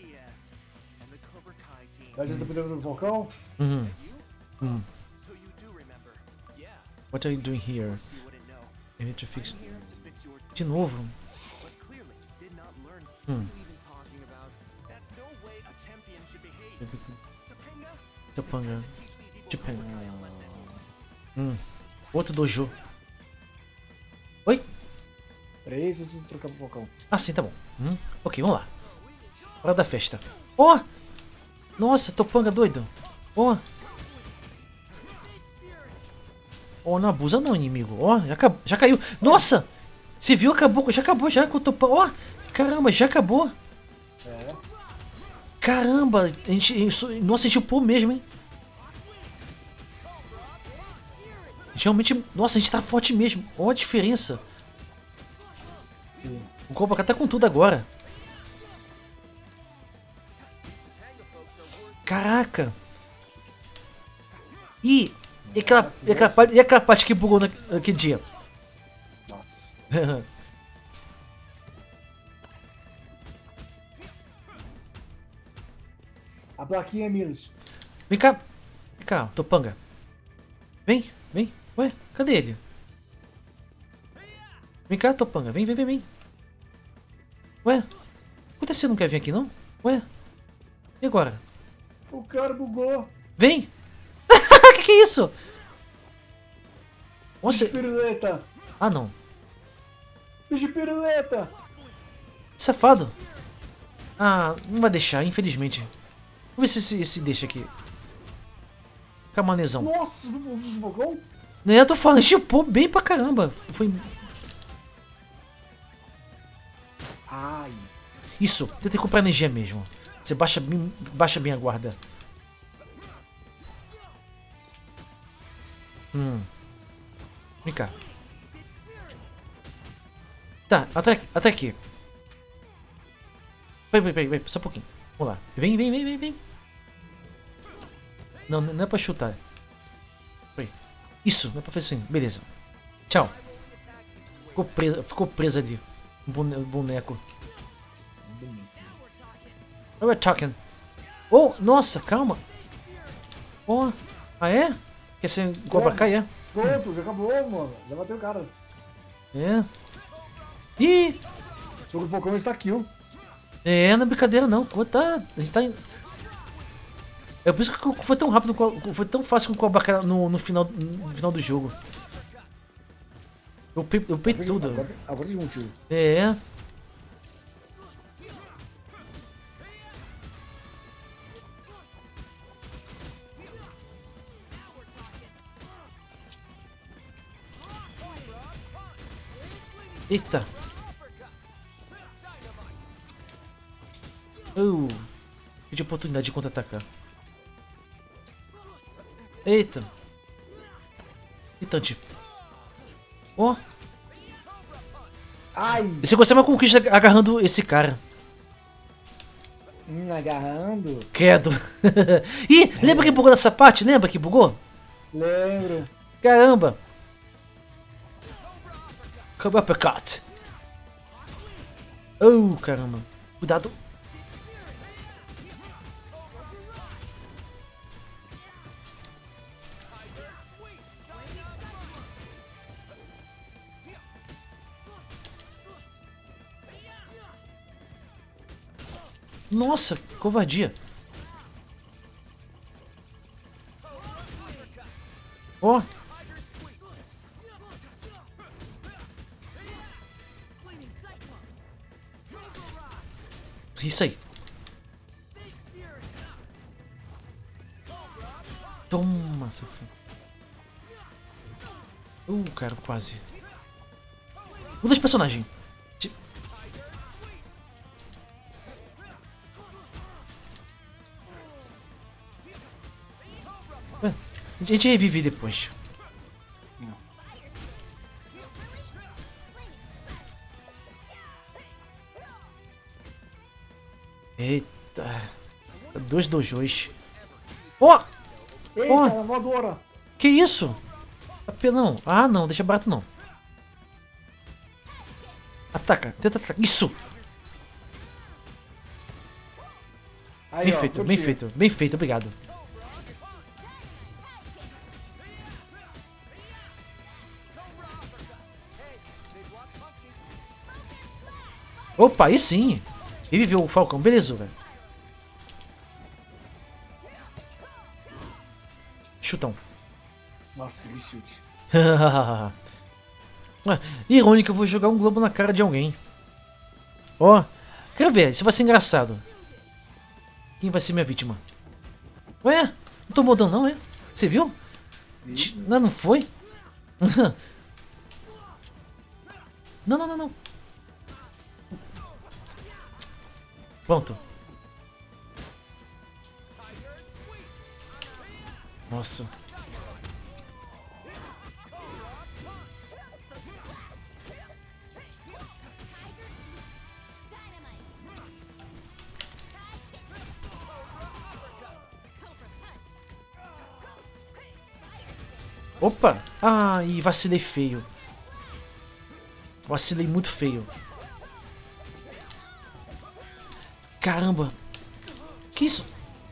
Tá dentro do poder do vulcão? Uhum. Hum. So you do remember. Yeah, What are you doing here? you wouldn't know. I need to fix... Here to fix your De novo? but clearly did not learn. Hmm. What are you even talking about? That's no way a champion should behave. Topanga, Topanga. teach these evil Japan. Cobra Kai a lesson. Hum. Outro dojo. Oi? Peraí, deixa eu trocar pro vulcão. Ah, sim, tá bom. Hum. Ok, vamos lá. Hora da festa. Ó! Oh! Nossa, Topanga doido. Ó! Oh! Ó, oh, não abusa não, inimigo. Ó, oh, já, acabou, já caiu. Nossa! Você viu? Acabou, já acabou já com o Topanga. Ó! Oh, caramba, já acabou. É. Caramba, a gente, isso, nossa, a gente upou mesmo, hein? Realmente, nossa, a gente tá forte mesmo. Olha a diferença. Sim. O Cobra Kai tá com tudo agora. Caraca. E, e, aquela, e, aquela, parte- e aquela parte que bugou na- naquele dia? Nossa. A plaquinha, Milos. Vem cá. Vem cá, Topanga. Vem, vem. Ué, cadê ele? Vem cá, Topanga. Vem, vem, vem, vem. Ué, você não quer vir aqui, não? Ué, e agora? O cara bugou. Vem! Que que é isso? Nossa, Bicho piruleta. ah não. Bicho piruleta. Safado. Ah, não vai deixar, infelizmente. Vamos ver se esse, esse deixa aqui. Camanezão. Nossa, o fogão? Né, eu tô falando, chipou bem pra caramba. Foi Ai. isso, tenta comprar energia mesmo. Você baixa bem, baixa bem a guarda. Hum. Vem cá. Tá, até, até aqui. Peraí, peraí, peraí, só um pouquinho. Vamos lá. Vem, vem, vem, vem, vem. Não, não é pra chutar. Peraí. Isso, não é pra fazer assim. Beleza. Tchau. Ficou presa, ficou presa ali. O bone- o boneco. We're talking. Oh, nossa, calma. Oh, ah é? Quer ser igual pra cá, é? Pronto, já acabou, mano. Já bateu o cara. É. Ih! O jogo do Falcão está kill. É, não é brincadeira não. Pô, tá, a gente tá em... É por isso que foi tão rápido, foi tão fácil com o Abacá no, no, final, no final do jogo. Eu pei, eu pei tudo. Agora, agora tem um tiro. É. Eita. Uh, tive oportunidade de contra-atacar. Eita. Eita, tipo. Ó. Ai, Você consegue uma conquista agarrando esse cara. hum, agarrando. Credo. Ih, lembra que bugou nessa parte? Lembra que bugou? Lembro. Caramba. Cobra Uppercut. Oh, caramba. Cuidado. Nossa, covardia. Ó. Isso aí. Toma, safado. Uh, cara, quase. Muda de personagem. De- Ué, a gente revive depois. Eita. Dois dojos. Ó! Eita, Ó. a voadora. Que isso? Apelão. Ah, não. Deixa barato, não. Ataca. Tenta atacar. Isso! Aí, Bem ó, feito, curti. bem feito. Bem feito. Obrigado. Opa, aí sim. Ele viu o Falcão. Belezura. Chutão. Nossa, que chute. Ah, irônico, eu vou jogar um globo na cara de alguém. Ó, quero ver, isso vai ser engraçado. Quem vai ser minha vítima? Ué, não tomou dano não, é? Você viu? Ti- Não, não foi? Não, não, não, não. Pronto. Nossa. Opa! Ai, vacilei feio. Vacilei muito feio. Caramba! Que isso?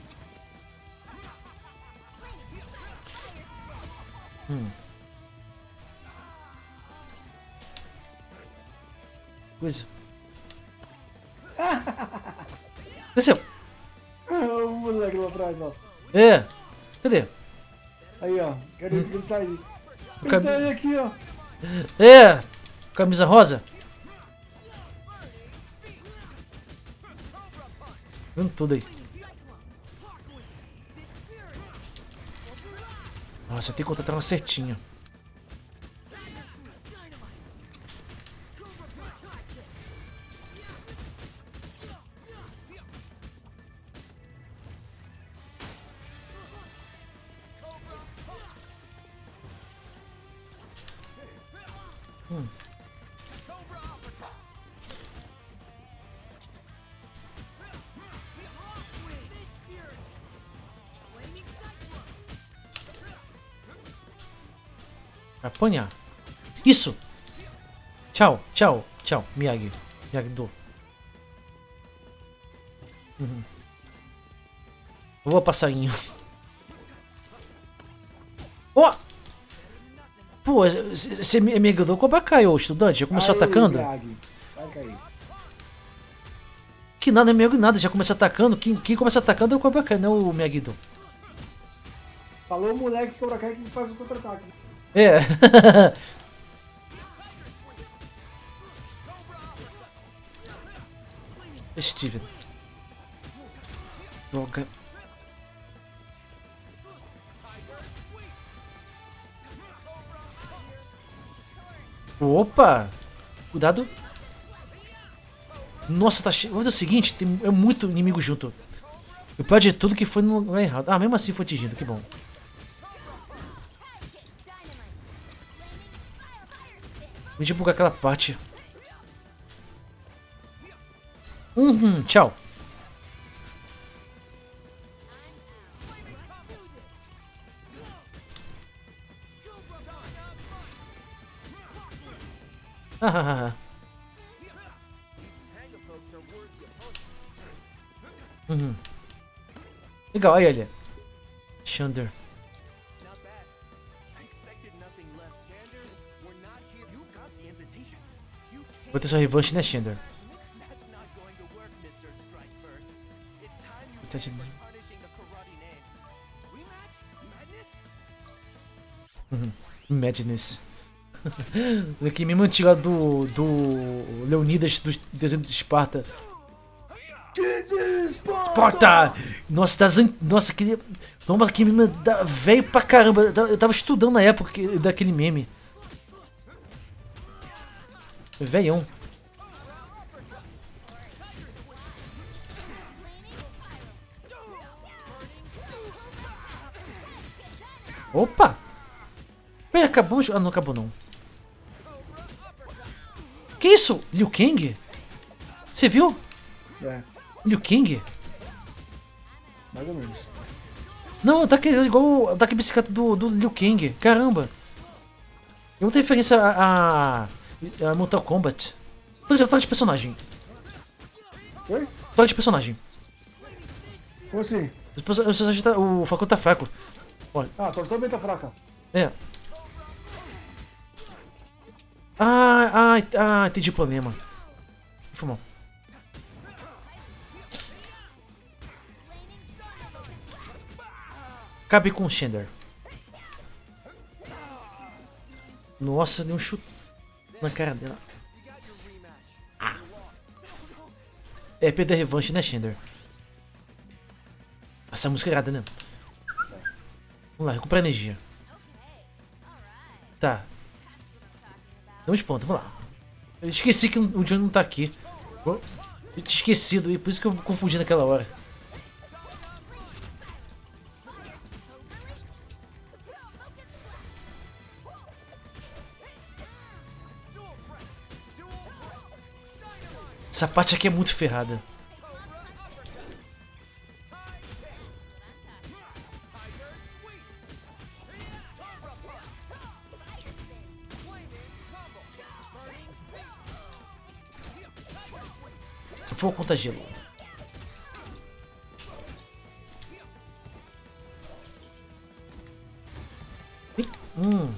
Hum. Coisa. Desceu. O moleque lá atrás, ó. É. Cadê? Aí, ó. Quero Hum. ele sair. Ele Cam- sair aqui, ó. É. Camisa rosa. Vendo tudo aí. Nossa, eu tenho que contratar uma certinha. Hum. Apanhar. Isso! Tchau, tchau, tchau, Miyagi. Miyagi-Do. Uhum. Voa, passarinho. Ó! Oh! Pô, você é Miyagi-Do ou Cobra Kai, ô estudante? Já começou Aí, atacando? Miyagi. Vai cair. Que nada, não é Miyagi nada, já começa atacando. Quem, quem começa atacando é o Cobra Kai, não é o Miyagi-Do. Falou o moleque que Cobra Kai que faz o contra-ataque. É. Steven. Droga. Opa! Cuidado. Nossa, tá cheio. Vou fazer o seguinte, tem é muito inimigo junto. Eu pior de tudo que foi no lugar errado. Ah, mesmo assim foi atingido, que bom. Vou divulgar aquela parte. Uhum, tchau. Ah, uhum. Legal, aí, olha. Xander. Not bad. I expected nothing left, Xander. We're not here. You got the invitation. You came. Vou ter sua revanche, né, Xander? That's not going to work, mister Strike First. It's time you Tá te- quit punishing the karate name. Rematch? Madness? Uhum. Madness. Aqui mesmo antiga do. do. Leonidas dos desenhos de Esparta. Esparta! Nossa, das an... Nossa, que. Nossa, que meme da... velho pra caramba. Eu tava estudando na época que- daquele meme. Velhão. Opa! Peraí, acabou? Ah, não acabou não. Que isso? Liu Kang? Você viu? É, Liu Kang? mais ou menos. Não, tá que, igual o ataque de bicicleta do, do Liu Kang. Caramba. É muita referência a, a, a Mortal Kombat. Fala de personagem. Oi? Fala de personagem. Como assim? O personagem tá, o Falcão tá fraco. Ah, tô totalmente fraca. É. Ah, ah, ah, entendi o problema. Foi mal. Cabe com o Xander. Nossa, deu um chute na cara dela. Ah. É, perder a revanche, né, Xander? Essa música é irada, né? Vamos lá, recuperar energia. Tá. Damos ponto, vamos lá. Eu esqueci que o Johnny não tá aqui. Eu tinha esquecido, e por isso que eu me confundi naquela hora. Essa parte aqui é muito ferrada. fogo contra gelo. Hum.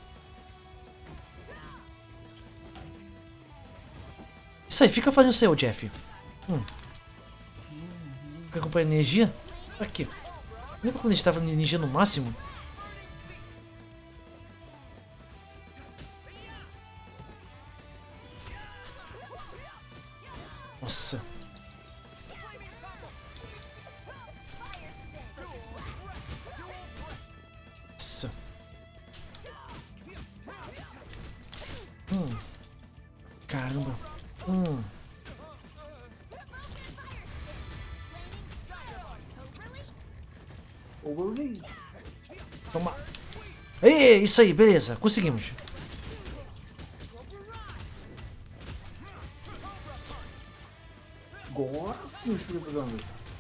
Isso aí, fica fazendo o seu, Jeff. Hum. Quer comprar energia? Aqui. Lembra quando a gente tava energia no máximo? Nossa. Nossa. Hum. Caramba. Hum. Toma. Ei, isso aí, beleza. Conseguimos. Agora sim, os filhos do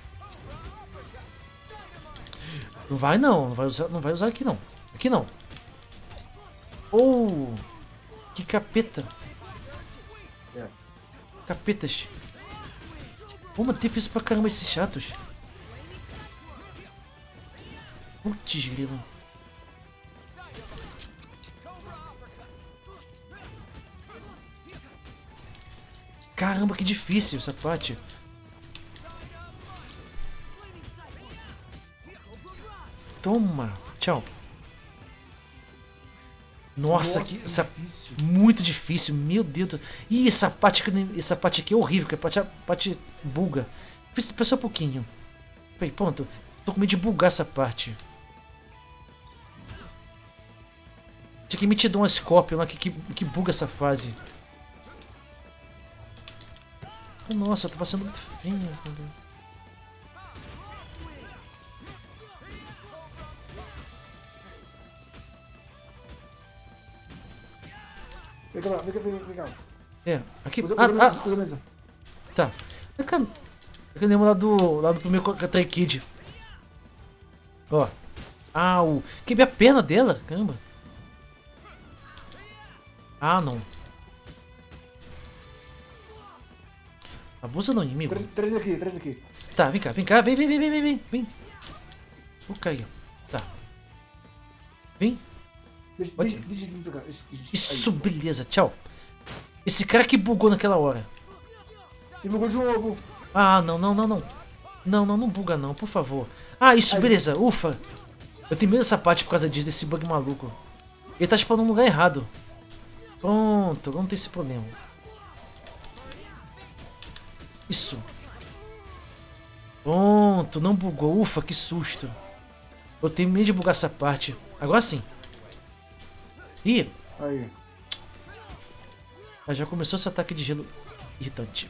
Não vai não, não vai usar, não vai usar aqui não. Aqui não. Oh, que capeta. É. Capetas. Uma difícil pra caramba esses chatos. Putz, grilo. Caramba, que difícil essa parte. Toma. Tchau. Nossa, Nossa, que, que essa, difícil. muito difícil. Meu Deus. Do... Ih, essa parte, aqui- essa parte aqui é horrível. Que a parte, a parte buga. Foi só um pouquinho. Peraí, pronto. Tô com medo de bugar essa parte. Tinha que me te dar um Scorpion lá que, que, que buga essa fase. Nossa, eu tô passando muito feio. Cara. Vem cá, vem cá, vem cá, vem cá. É, aqui. Usa, Ah, usa, a mesa, ah, usa a mesa. tá. É que eu eu lembro lá do, lá do primeiro Katari Kid. Ó. Ah, o. Quebrei a perna dela? Caramba. Ah, não. Abusa não, inimigo. Traz, traz aqui, traz aqui. Tá, vem cá, vem cá, vem, vem, vem, vem, vem, vem, vem. Vou cair. Tá. Vem. Deixa, Pode- deixa, deixa aqui pra cá. Deixa, deixa, Isso, aí. beleza, tchau. Esse cara que bugou naquela hora. E bugou de novo. Ah, não, não, não, não. Não, não, não buga não, por favor. Ah, isso, Ai, beleza, ufa. Eu tenho medo dessa parte por causa disso, desse bug maluco. Ele tá spawnando no lugar errado. Pronto, agora não tem esse problema. Isso. Pronto, não bugou. Ufa, que susto. Eu tenho medo de bugar essa parte. Agora sim. Ih, Aí. ah, já começou esse ataque de gelo irritante.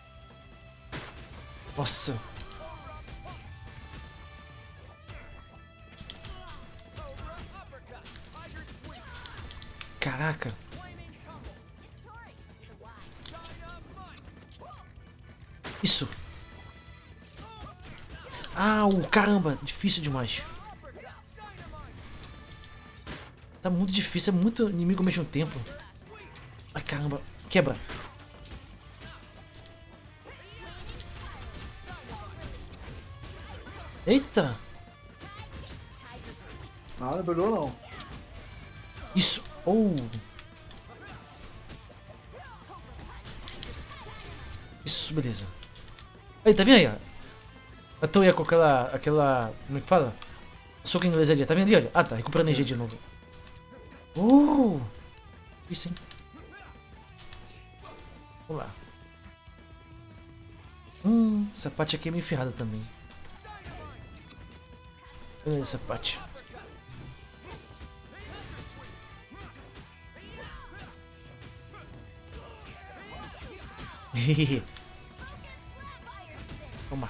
Nossa. Caraca. Isso. Ah, o caramba, difícil demais. Tá muito difícil, é muito inimigo ao mesmo tempo. Ai, caramba, quebra. Eita. Ah, não pegou não. Isso. Oh. Isso, beleza. Aí, tá vendo aí, ó? Eu tô aí com aquela, aquela, como é que fala? Soco em inglês ali, tá vendo ali, olha? Ah, tá, recuperando energia de novo. Uh! Isso, hein? Vamos lá. Hum, essa parte aqui é meio ferrada também. Olha essa parte. Toma.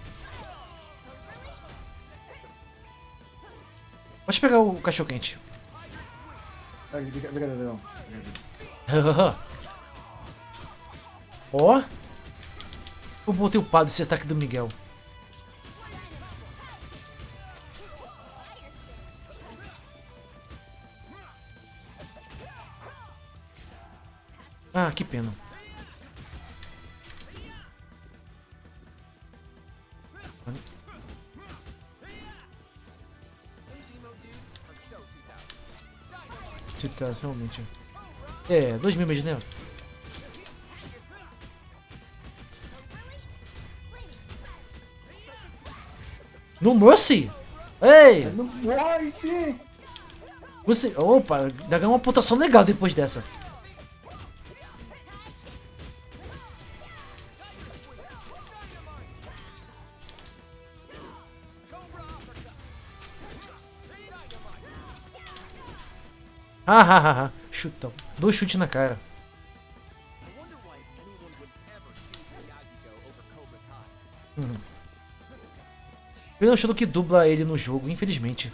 Pode pegar o cachorro quente. Aqui, fica, fica, não. Ó. Eu botei o pá desse ataque do Miguel. Ah, que pena. Se tá, realmente. É, dois memes, né? No Mercy! Ei! No Voice! Você. Opa, dá uma pontuação legal depois dessa. Ah, ah, ah, ah. Chutão. Dois chutes na cara. Hum. Pelo estilo que dubla ele no jogo, infelizmente.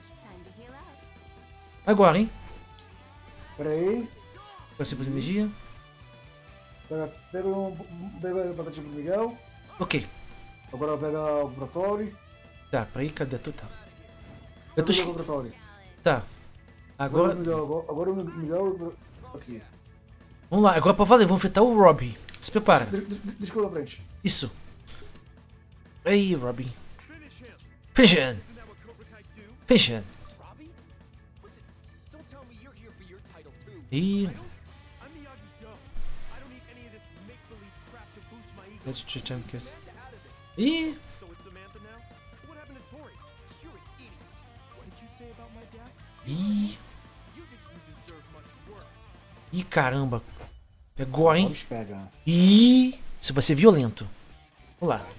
Agora, hein? Pera aí. Vai ser por energia. Pega, pega, um, pega a batatinha pro Miguel. Ok. Agora pega o Bratori. Tá, peraí, cadê tu? Tá. Eu Eu tô tô esque... o Bratori. Tá. Agora Agora. o Miguel, agora, agora o Miguel aqui. Vamos lá, agora pra valer, vamos enfrentar o Robin. Se prepara. De- de- Deixa eu ir na frente. Isso. Aí, Robin. Finish him. Finish him. Robbie? What the? Don't tell me you're here for your title too. E. I'm Miyagi-Do. I don't need any of this make-believe crap to boost my ego. Let's try to kiss. Samantha out of this. E. So it's Samantha now? What happened to Tori? You're an idiot. What did you say about my dad? E. You just you deserve much work. Ih, caramba. Pegou, hein? Vamos pegar. Ih. Isso vai ser violento. Vamos lá.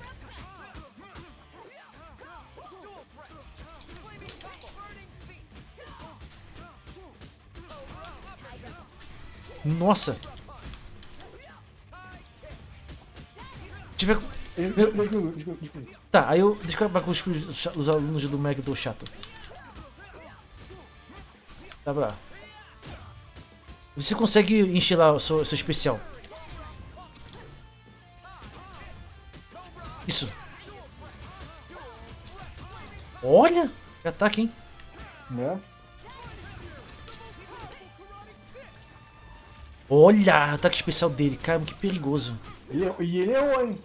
Nossa. Tiver. Deixa deixa comigo, deixa comigo, deixa comigo. Tá, aí eu. Deixa eu acabar com os, os, os alunos do Meg do chato. Tá pra lá. Você consegue encher lá o seu, seu especial. Isso. Olha! Que ataque, hein? Né? Olha! Ataque especial dele. Caramba, que perigoso. Ele, é- e ele errou, hein?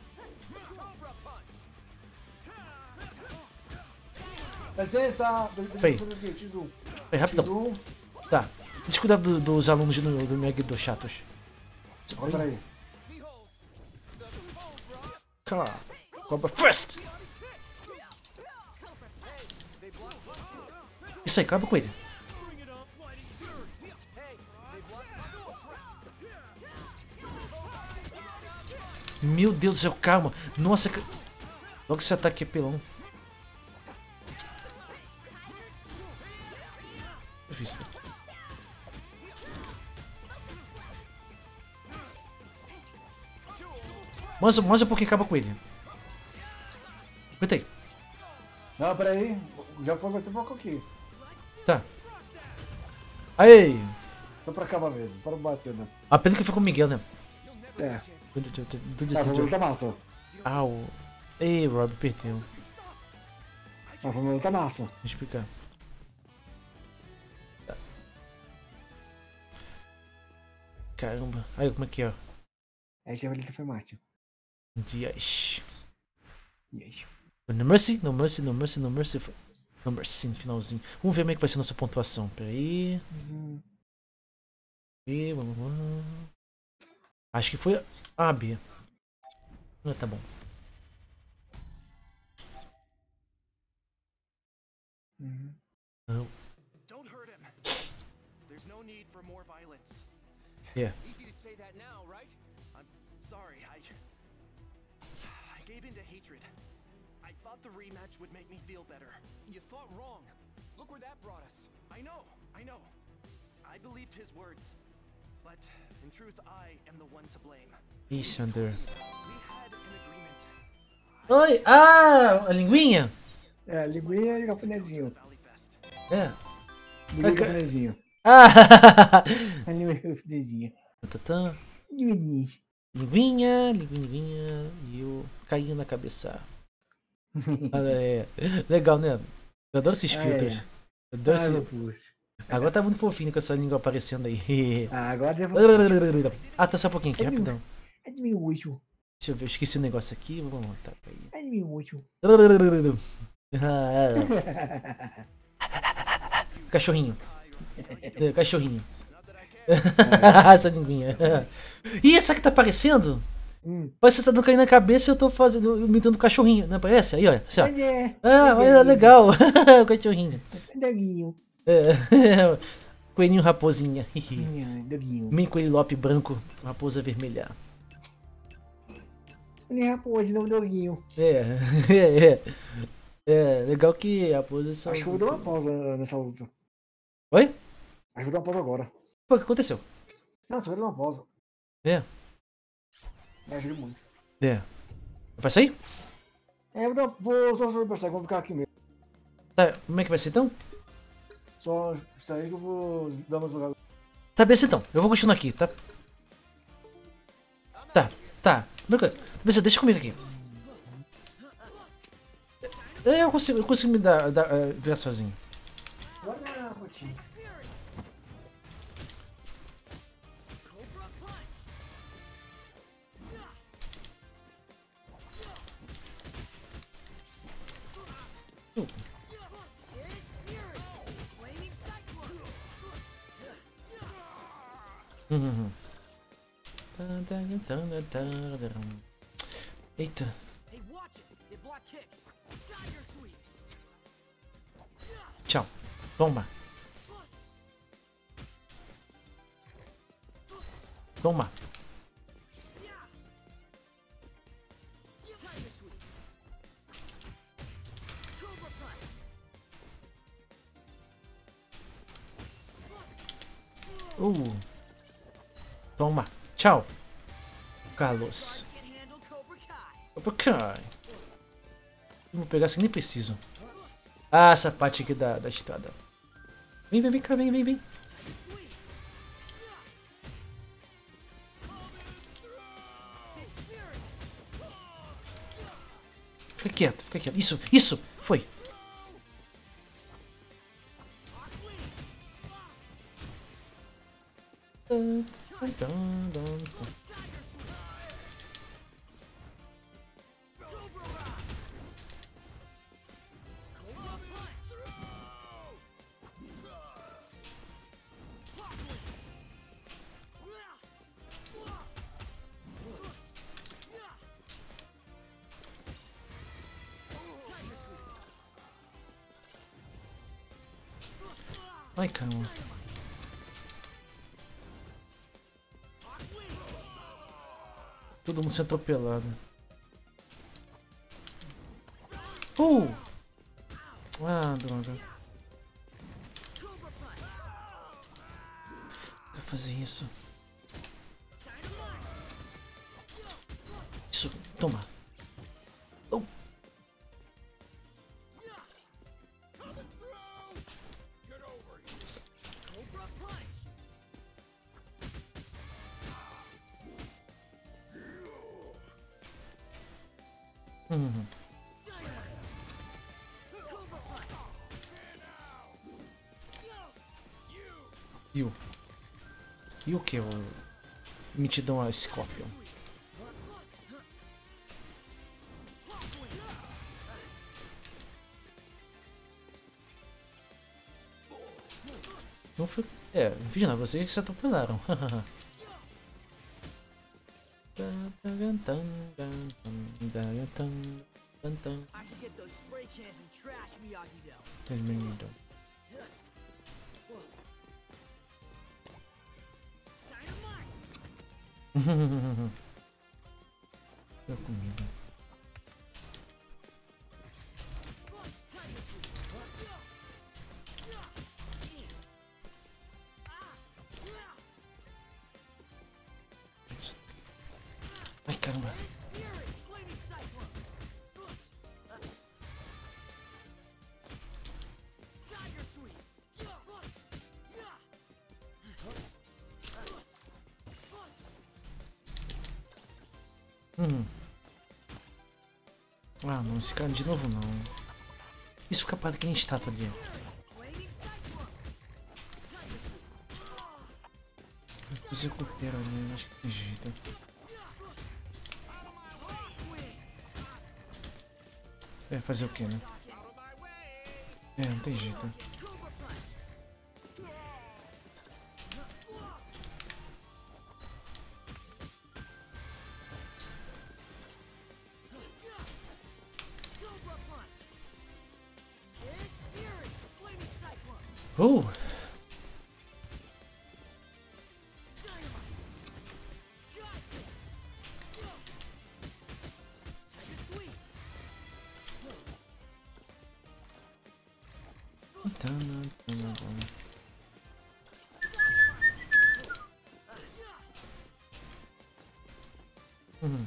Dá licença! Peraí. X um. Peraí, rapidão. X um. Tá. Deixa eu cuidar do- dos alunos do, do Meg do chatos. Ó, peraí. Cara. Cobra first! Isso aí, acaba com ele. Meu Deus do céu, calma. Nossa, ca- logo esse ataque é pelão. Difícil. Mostra, mostra porque acaba com ele. Aguentei. Não, peraí. Já foi, vai ter foco aqui. Tá. Aí. Só pra acabar mesmo, para o bacana. A pena que foi com o Miguel, né? É. Do- do- do- do- Tá, do- vamos lutar massa. Au. Ei, Rob, perdeu. Tá, vamos lutar massa. Deixa eu explicar. Tá. Caramba. Aí, como é que é? Aí já vai lutar foi Márcio. Dias. E aí? No Mercy, no Mercy, no Mercy, no Mercy. No Mercy, no finalzinho. Vamos ver como é que vai ser a nossa pontuação. Pera aí. Uhum. E vamos lá. Acho que foi a B. Ah, tá bom. Uhum. Não. Don't hurt him. There's no need for more violence. Yeah. Easy to say that now, right? I'm sorry. I I gave in to hatred. I thought the rematch would make me feel better. You thought wrong. Look where that brought us. I know. I know. I believed his words. But in truth, I am the one to blame. Ixi, André. We had an agreement. Oi! Ah! A linguinha? É, linguinha e gafanezinho. Valley Fest. É. Linguinha e Ok. gafanezinho. Ah! A linguinha e gafanezinho. Tatã. Linguinha. Linguinha, linguinha, linguinha. E eu caí na cabeça. Olha, é. Legal, né? Eu adoro esses Ah, filtros. é. Eu adoro Ah, esse... meu puxo. Agora tá muito fofinho com essa língua aparecendo aí. Ah, agora você Ah, tá só um pouquinho aqui, rapidão. É de meu último. Deixa eu ver, eu esqueci o negócio aqui. Vamos voltar pra aí. É de meu último. Ah, Cachorrinho. É, cachorrinho. Essa linguinha. E essa que tá aparecendo? Hum. Parece que você tá dando cair na cabeça e eu tô fazendo, imitando cachorrinho, não aparece? Aí, olha. Assim, ó. Mas é. Ah, mas olha, legal. O cachorrinho. Doguinho. É. Coelhinho raposinha. Doguinho. Meio coelho lope branco, raposa vermelha. Não é raposa, não, doguinho. É, é, é. É, legal que raposas são... Acho que eu vou dar uma pausa nessa luta. Oi? Acho que eu vou dar uma pausa agora. Pô, o que aconteceu? Não, só vou dar uma pausa. É, Me ajuda muito. é. Vai sair? É, eu vou, dar, vou só subir pra sair, vou ficar aqui mesmo. Tá, como é que vai ser então? Só sair que eu vou dar umas jogadas. Tá, beleza então. Eu vou continuar aqui, tá? Tá, tá. Beleza, deixa comigo aqui. É, eu consigo, eu consigo me dar, dar uh, virar sozinho. Olha a rotina. Uh. Uhum. Eita. Hey, watch it. They block kicks. Tiger sweep. Tchau. Toma. Toma. Tiger sweep. Cobra punch. Uh. Toma. Tchau. Carlos. Can handle Cobra Kai. Opa, cai. Vou pegar assim, nem preciso. Ah, essa parte aqui da, da estrada. Vem, vem, vem cá, vem, vem, vem. Fica quieto, fica quieto. Isso, isso, foi. Ai, calma. Todo mundo sendo atropelado. Uh! Ah, droga. Vou fazer isso. Isso, toma. Oh. Uhum. E o... E o que? O... Mitidão a Scorpion. Não foi... É, imagina, vocês que se atropelaram. I can get those spray cans and trash Miyagi-Do. Terminado. Deu comida. Ai, caramba. Hum. Ah, não, esse cara de novo não. Isso fica parado que nem estátua ali. Depois eu recupero ali, acho que tem jeito. É, fazer o que, né? É, não tem jeito. Uh! Uhum.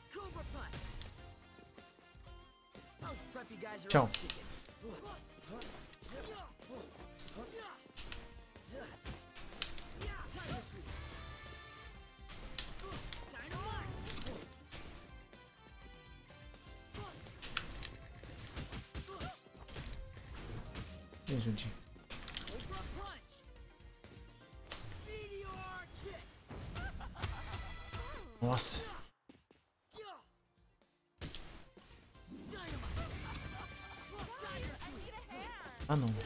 Tchau. Me ajude. Nossa. Ah, não.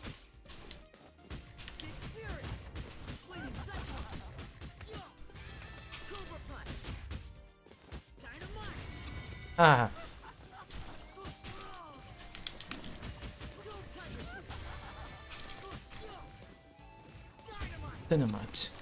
Ah. Dynamite.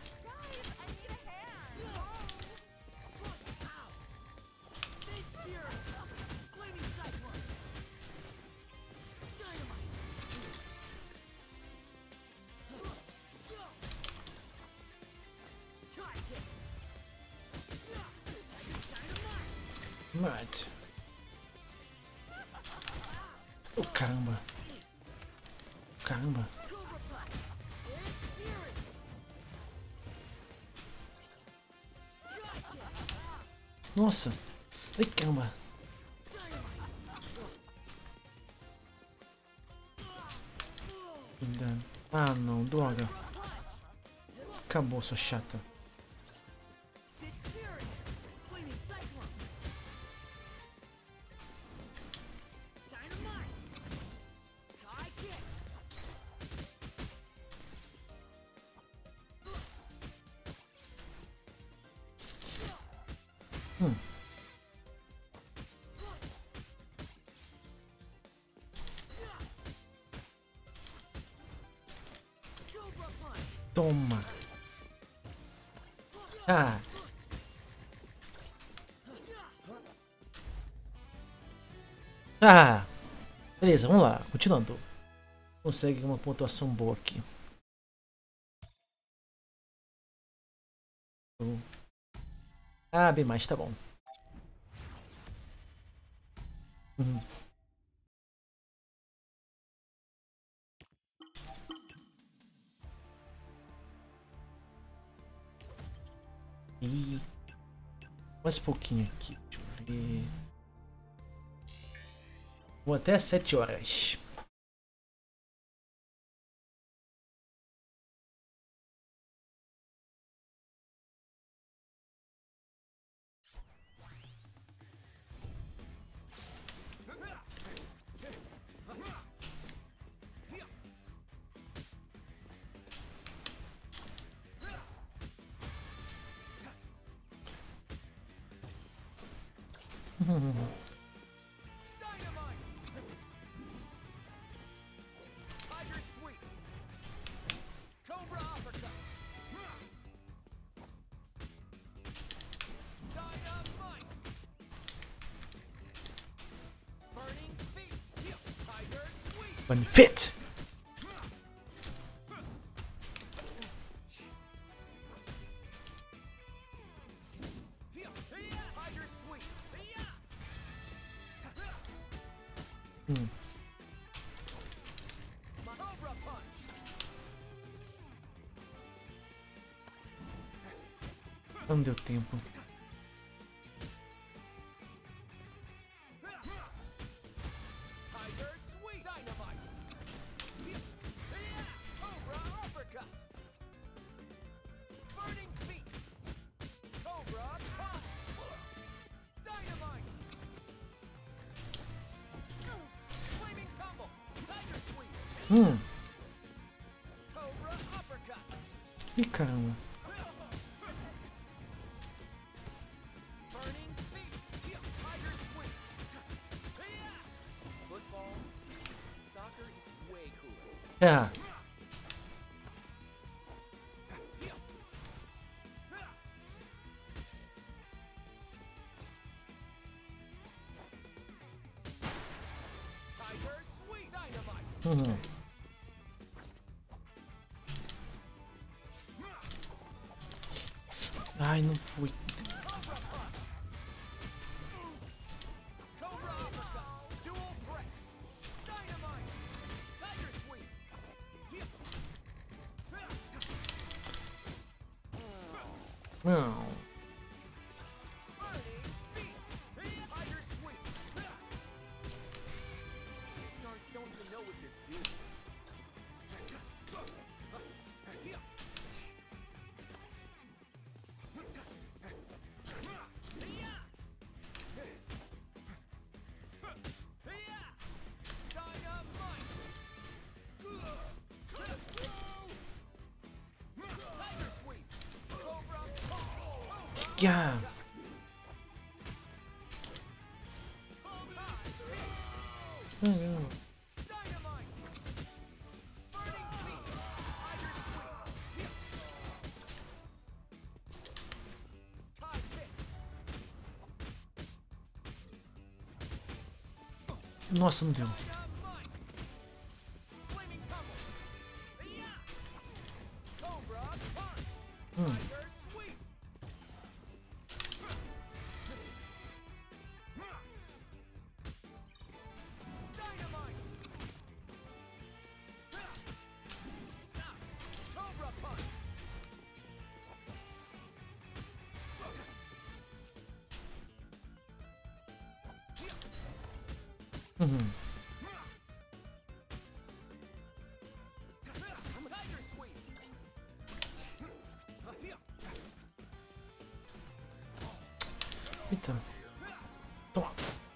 Dynamite. Oh, caramba. Caramba. Nossa. Ai, caramba. Ah, não, droga. Acabou, sua chata. Hum. Toma. Ah. Ah. Beleza, vamos lá. Continuando. Consegue uma pontuação boa aqui. Ah, bem mais, tá bom. Uhum. E mais um pouquinho aqui, deixa eu ver. Vou até às sete horas. One fit. Hum. Não deu tempo. Hum. Ih, caramba. Ah. Hum. Ai, não fui. Não. Yeah. Hum. Nossa, não deu. Hum. Uhum. Eita. Toma.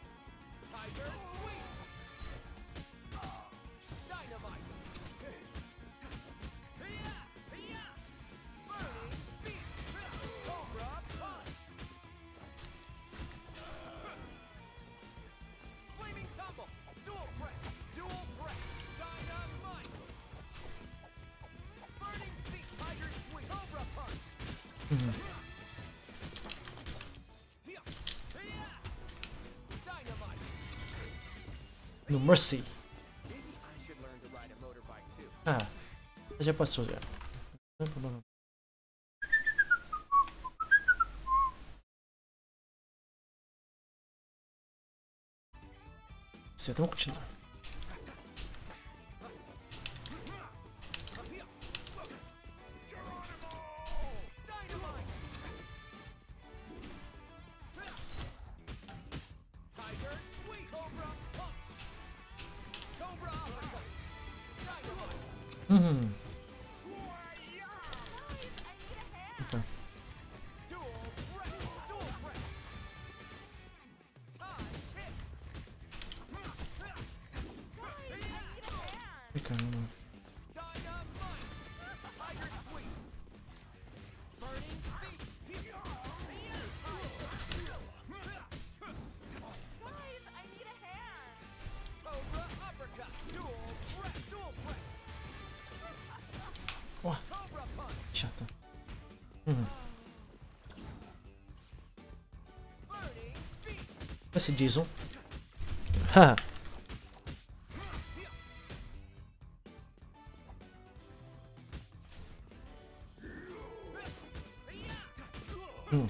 Uhum. No Mercy. Ah, já passou já. Não tem problema. Você tem que continuar. Uhum. Então. Ai, caramba. Ó, chata. Uhum. Esse Jason. Haha. Hum.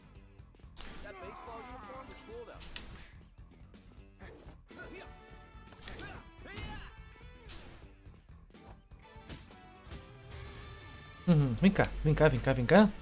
Uhum. Vem cá, vem cá, vem cá, vem cá.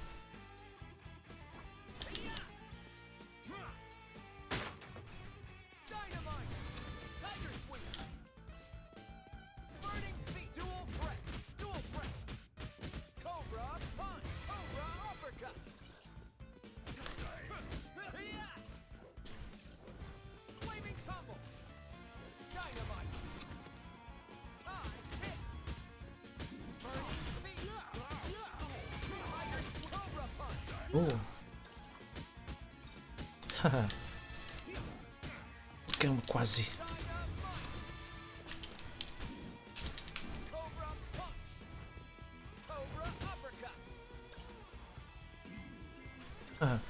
Oh. Haha. Caramba, quase. Ah.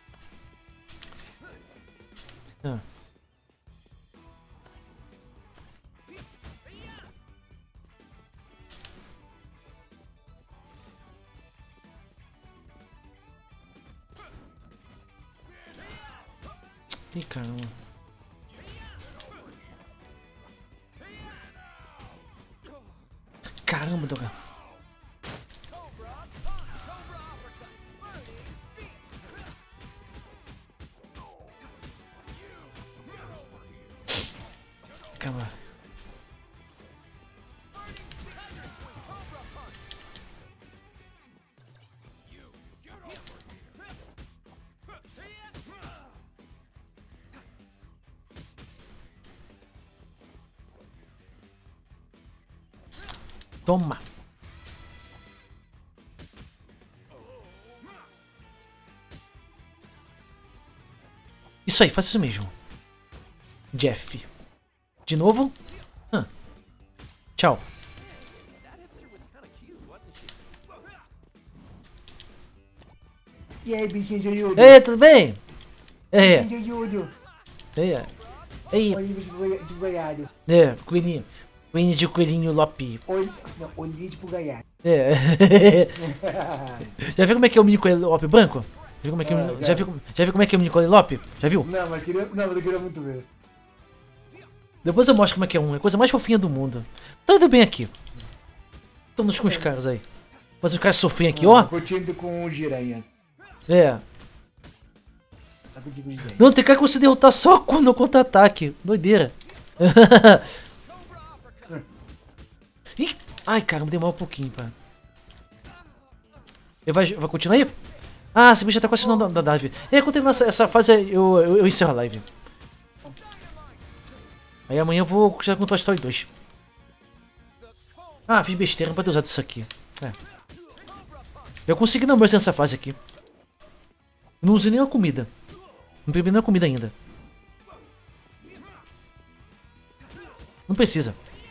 Ah. Ih, caramba. Caramba, Doga. Calma. Toma. Isso aí, faz isso mesmo. Jeff. De novo? Ah. Tchau. E aí, bichinho de olho? Ei, tudo bem? É. Bichinho de olho. É. Ei. Olhinho de bugalhado. É, coelhinho. Coelhinho de coelhinho Lopi. Olho, não, olhinho de bugalhado. É. Já viu como é que é o mini coelho Lopi branco? Já viu como é que, Ah, já, viu, já viu como é que é o mini coelho Lopi? Já viu? Não, mas queria, não, mas eu queria muito ver. Depois eu mostro como é que é um. É a coisa mais fofinha do mundo. Tá tudo bem aqui. Estamos com os caras aí. Mas os caras sofrem aqui, ó. Curtindo com o Giranha. É. Tá curtindo com o Giranha. Não, tem cara que você derrotar só quando contra-ataque. Doideira. Ih, ai, caramba, demora um pouquinho, pá. Ele vai, vai continuar aí? Ah, esse bicho já tá quase final da, da live. É, quando terminar essa, essa fase, eu, eu, eu encerro a live. Aí amanhã eu vou já com Toy Story dois. Ah, fiz besteira, não pode ter usado isso aqui. É. Eu consegui não morrer nessa fase aqui. Não usei nenhuma comida. Não bebi nenhuma comida ainda. Não precisa.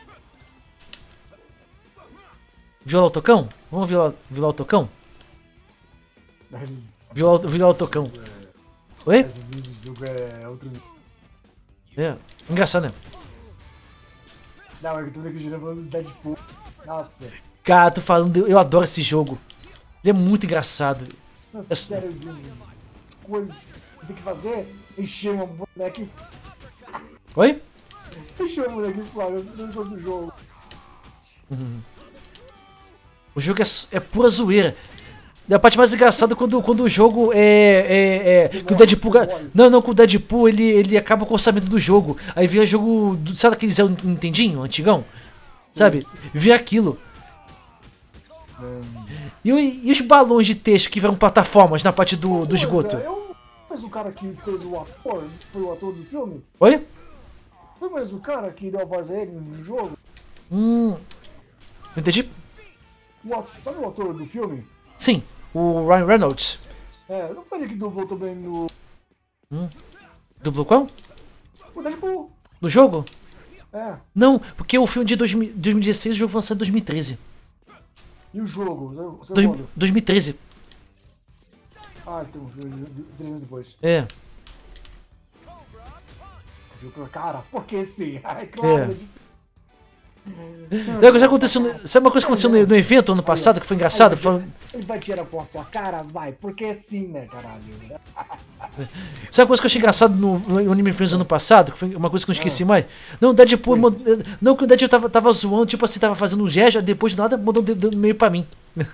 Violar o tocão? Vamos violar, violar o tocão? Violar, violar o tocão. Oi? Esse jogo é outro. É. Engraçado, né? Não, é que tu vê que o Giranha falando do Deadpool. Nossa. Cara, tô falando, eu adoro esse jogo. Ele é muito engraçado. Nossa, Eu- sério, gente. Coisas que tem que fazer, encher uma boneca. Oi? Encher uma boneca, claro, no jogo do jogo. O jogo é, é pura zoeira. E a parte mais engraçada é quando, quando o jogo é. é, é que o Deadpool. Não, não, com o Deadpool ele, ele acaba com o orçamento do jogo. Aí vira jogo. Do, sabe aquele Zé Nintendinho, antigão? Sabe? Vira aquilo. E, o- e os balões de texto que viram plataformas na parte do, do esgoto? Pois é, eu... Mas o cara que fez o ator, foi o ator do filme? Oi? Foi mais o cara que deu a voz a ele no jogo? Hum. Não entendi? O ator, sabe o ator do filme? Sim, o Ryan Reynolds. É, não foi ele que dublou também no. Dublou qual? O Deadpool. No jogo? É. Não, porque o filme de dois mil, dois mil e dezesseis, o jogo foi lançado em dois mil e treze. E o jogo? Você Dois- quando? dois mil e treze. Ah, então, três anos depois. É. Cara, porque sim? É claro. É. de- Sabe o que aconteceu no- sabe uma coisa que aconteceu no, no evento ano passado que foi engraçado? Foi- Ele vai tirar com a sua cara? Vai, porque sim, né, caralho? Sabe uma coisa que eu achei engraçado no, no Anime Friends ano passado? Que foi uma coisa que eu não esqueci mais? Não, o Deadpool. mand- Não, que o Deadpool tava, tava zoando, tipo assim, tava fazendo um gesto, aí depois de nada mandou um dedo no meio pra mim.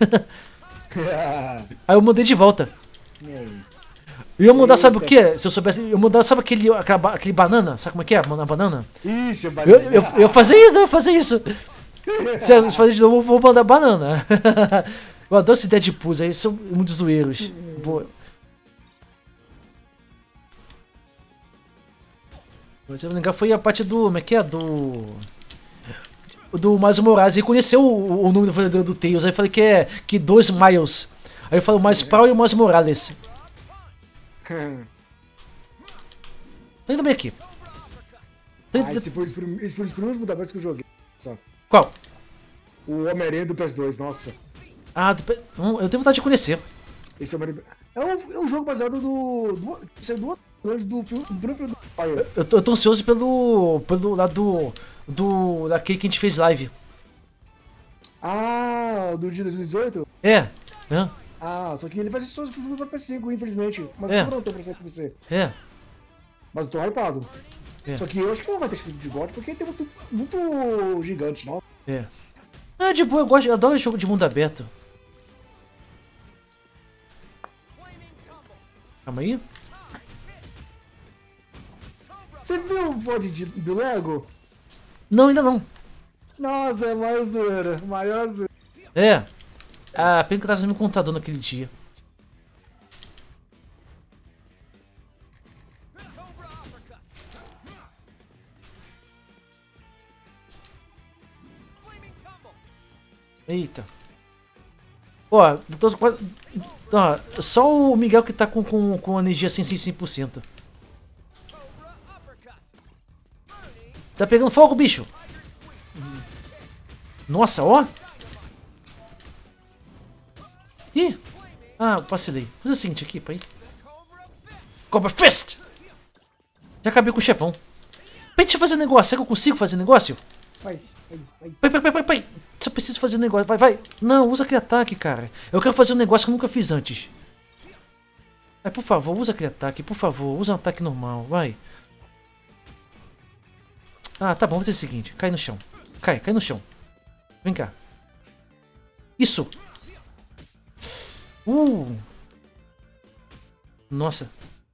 Aí eu mandei de volta. E eu mandar, sabe o que? Se eu soubesse, eu mandar, sabe aquele, aquela ba- aquele banana? Sabe como é que é? Mandar banana? Ixi, Eu, eu, eu fazer isso, eu fazer isso. Se eu fazer de novo, eu vou mandar banana. Eu adoro esses Deadpools aí, são muito zoeiros. Vou... Mas se eu não me engano, foi a parte do. Como é que é? Do. Do Miles Morales. Ele conheceu o, o nome do verdadeiro do Tails. Aí eu falei que é. Que dois Miles. Aí eu falo o Miles Prowl e o Miles Morales. Tô indo bem aqui. Tô indo- Ah, esse foi os prim- esse foi os primeiros Budapest que eu joguei. Só. Qual? O Homem-Aranha do P S dois, nossa. Ah, do P- hum, eu tenho vontade de conhecer. Esse Homem-Aranha. É um, é um jogo baseado no. do. Isso é duas anos do filme do primeiro filme do Fire. Eu tô, eu tô ansioso pelo. pelo lado do. do. daquele que a gente fez live. Ah, do dia dois mil e dezoito? É, é, Ah, só que ele vai ser só exclusivo pra P S cinco, infelizmente. Mas É. por não tem pra P C. é. Mas eu tô hypado. É. Só que eu acho que não vai ter chute de God porque tem muito, muito gigante, não? É. Ah, de boa, eu gosto, eu adoro jogo de mundo aberto. Calma aí. Você viu o V O D de- do Lego? Não, ainda não. Nossa, é mais zoeira. Maior zoeira. É. Ah, pena que eu tava fazendo um contador naquele dia. Eita. Ó, eu tô quase... Ó, só o Miguel que tá com, com, com energia assim, cem por cento. Tá pegando fogo, bicho. Nossa, ó. Ih. Ah, vacilei. Faz o seguinte aqui, pai. Cobra Fist! Já acabei com o chefão. Pai, deixa eu fazer um negócio. Será que eu consigo fazer negócio? Vai, vai, vai. Pai, pai, pai, pai, pai. Só preciso fazer um negócio. Vai, vai. Não, usa aquele ataque, cara. Eu quero fazer um negócio que eu nunca fiz antes. Vai, por favor, usa aquele ataque. Por favor, usa um ataque normal. Vai. Ah, tá bom. Vou fazer o seguinte. Cai no chão. Cai, cai no chão. Vem cá. Isso. Uh. Nossa.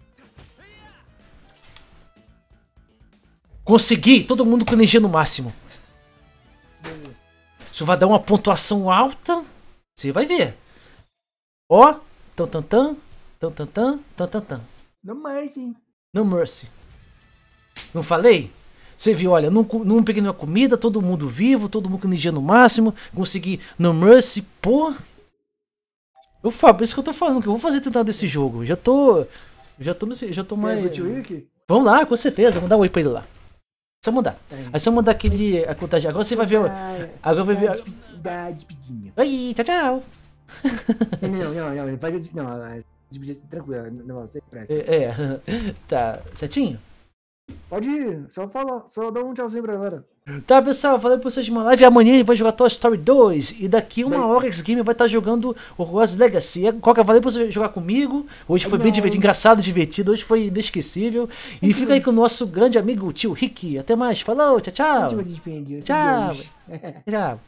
Consegui! Todo mundo com energia no máximo. Isso vai dar uma pontuação alta. Você vai ver. Ó. Tan tan tan. Tan tan tan. Tan tan tan. Não mais, hein? No mercy. Não falei? Você viu, olha, não, não peguei nenhuma comida, todo mundo vivo, todo mundo com energia no máximo. Consegui no mercy, pô. Eu falo, isso que eu tô falando, que eu vou fazer tentar desse jogo. Já tô. Já tô nesse. Já tô mais. Quer curtir o Rick? Vamos lá, com certeza. Vamos dar um oi pra ele lá. Só mandar. Tem. Aí só mandar aquele. A contagem. Agora você vai ver. o- Agora vai ver. Dá despedinha. Oi, tchau, tchau. Não, não, não, não. Faz a despedinha. Não, despedinha tranquila. Não, sem pressa. É, é. Tá, certinho? Pode ir. Só fala. Só dá um tchauzinho pra galera. Tá, pessoal, falei pra vocês de uma live. Amanhã a gente vai jogar Toy Story dois. E daqui uma hora X Game vai estar jogando o Hogwarts Legacy. Qual que eu falei pra você jogar comigo? Hoje foi bem Não. divertido, engraçado, divertido. Hoje foi inesquecível. E fica aí com o nosso grande amigo, o tio Rick. Até mais. Falou, tchau, tchau. Última despedida. Tchau. Adeus. Tchau.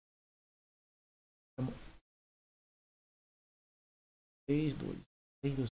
três, dois, três, dois.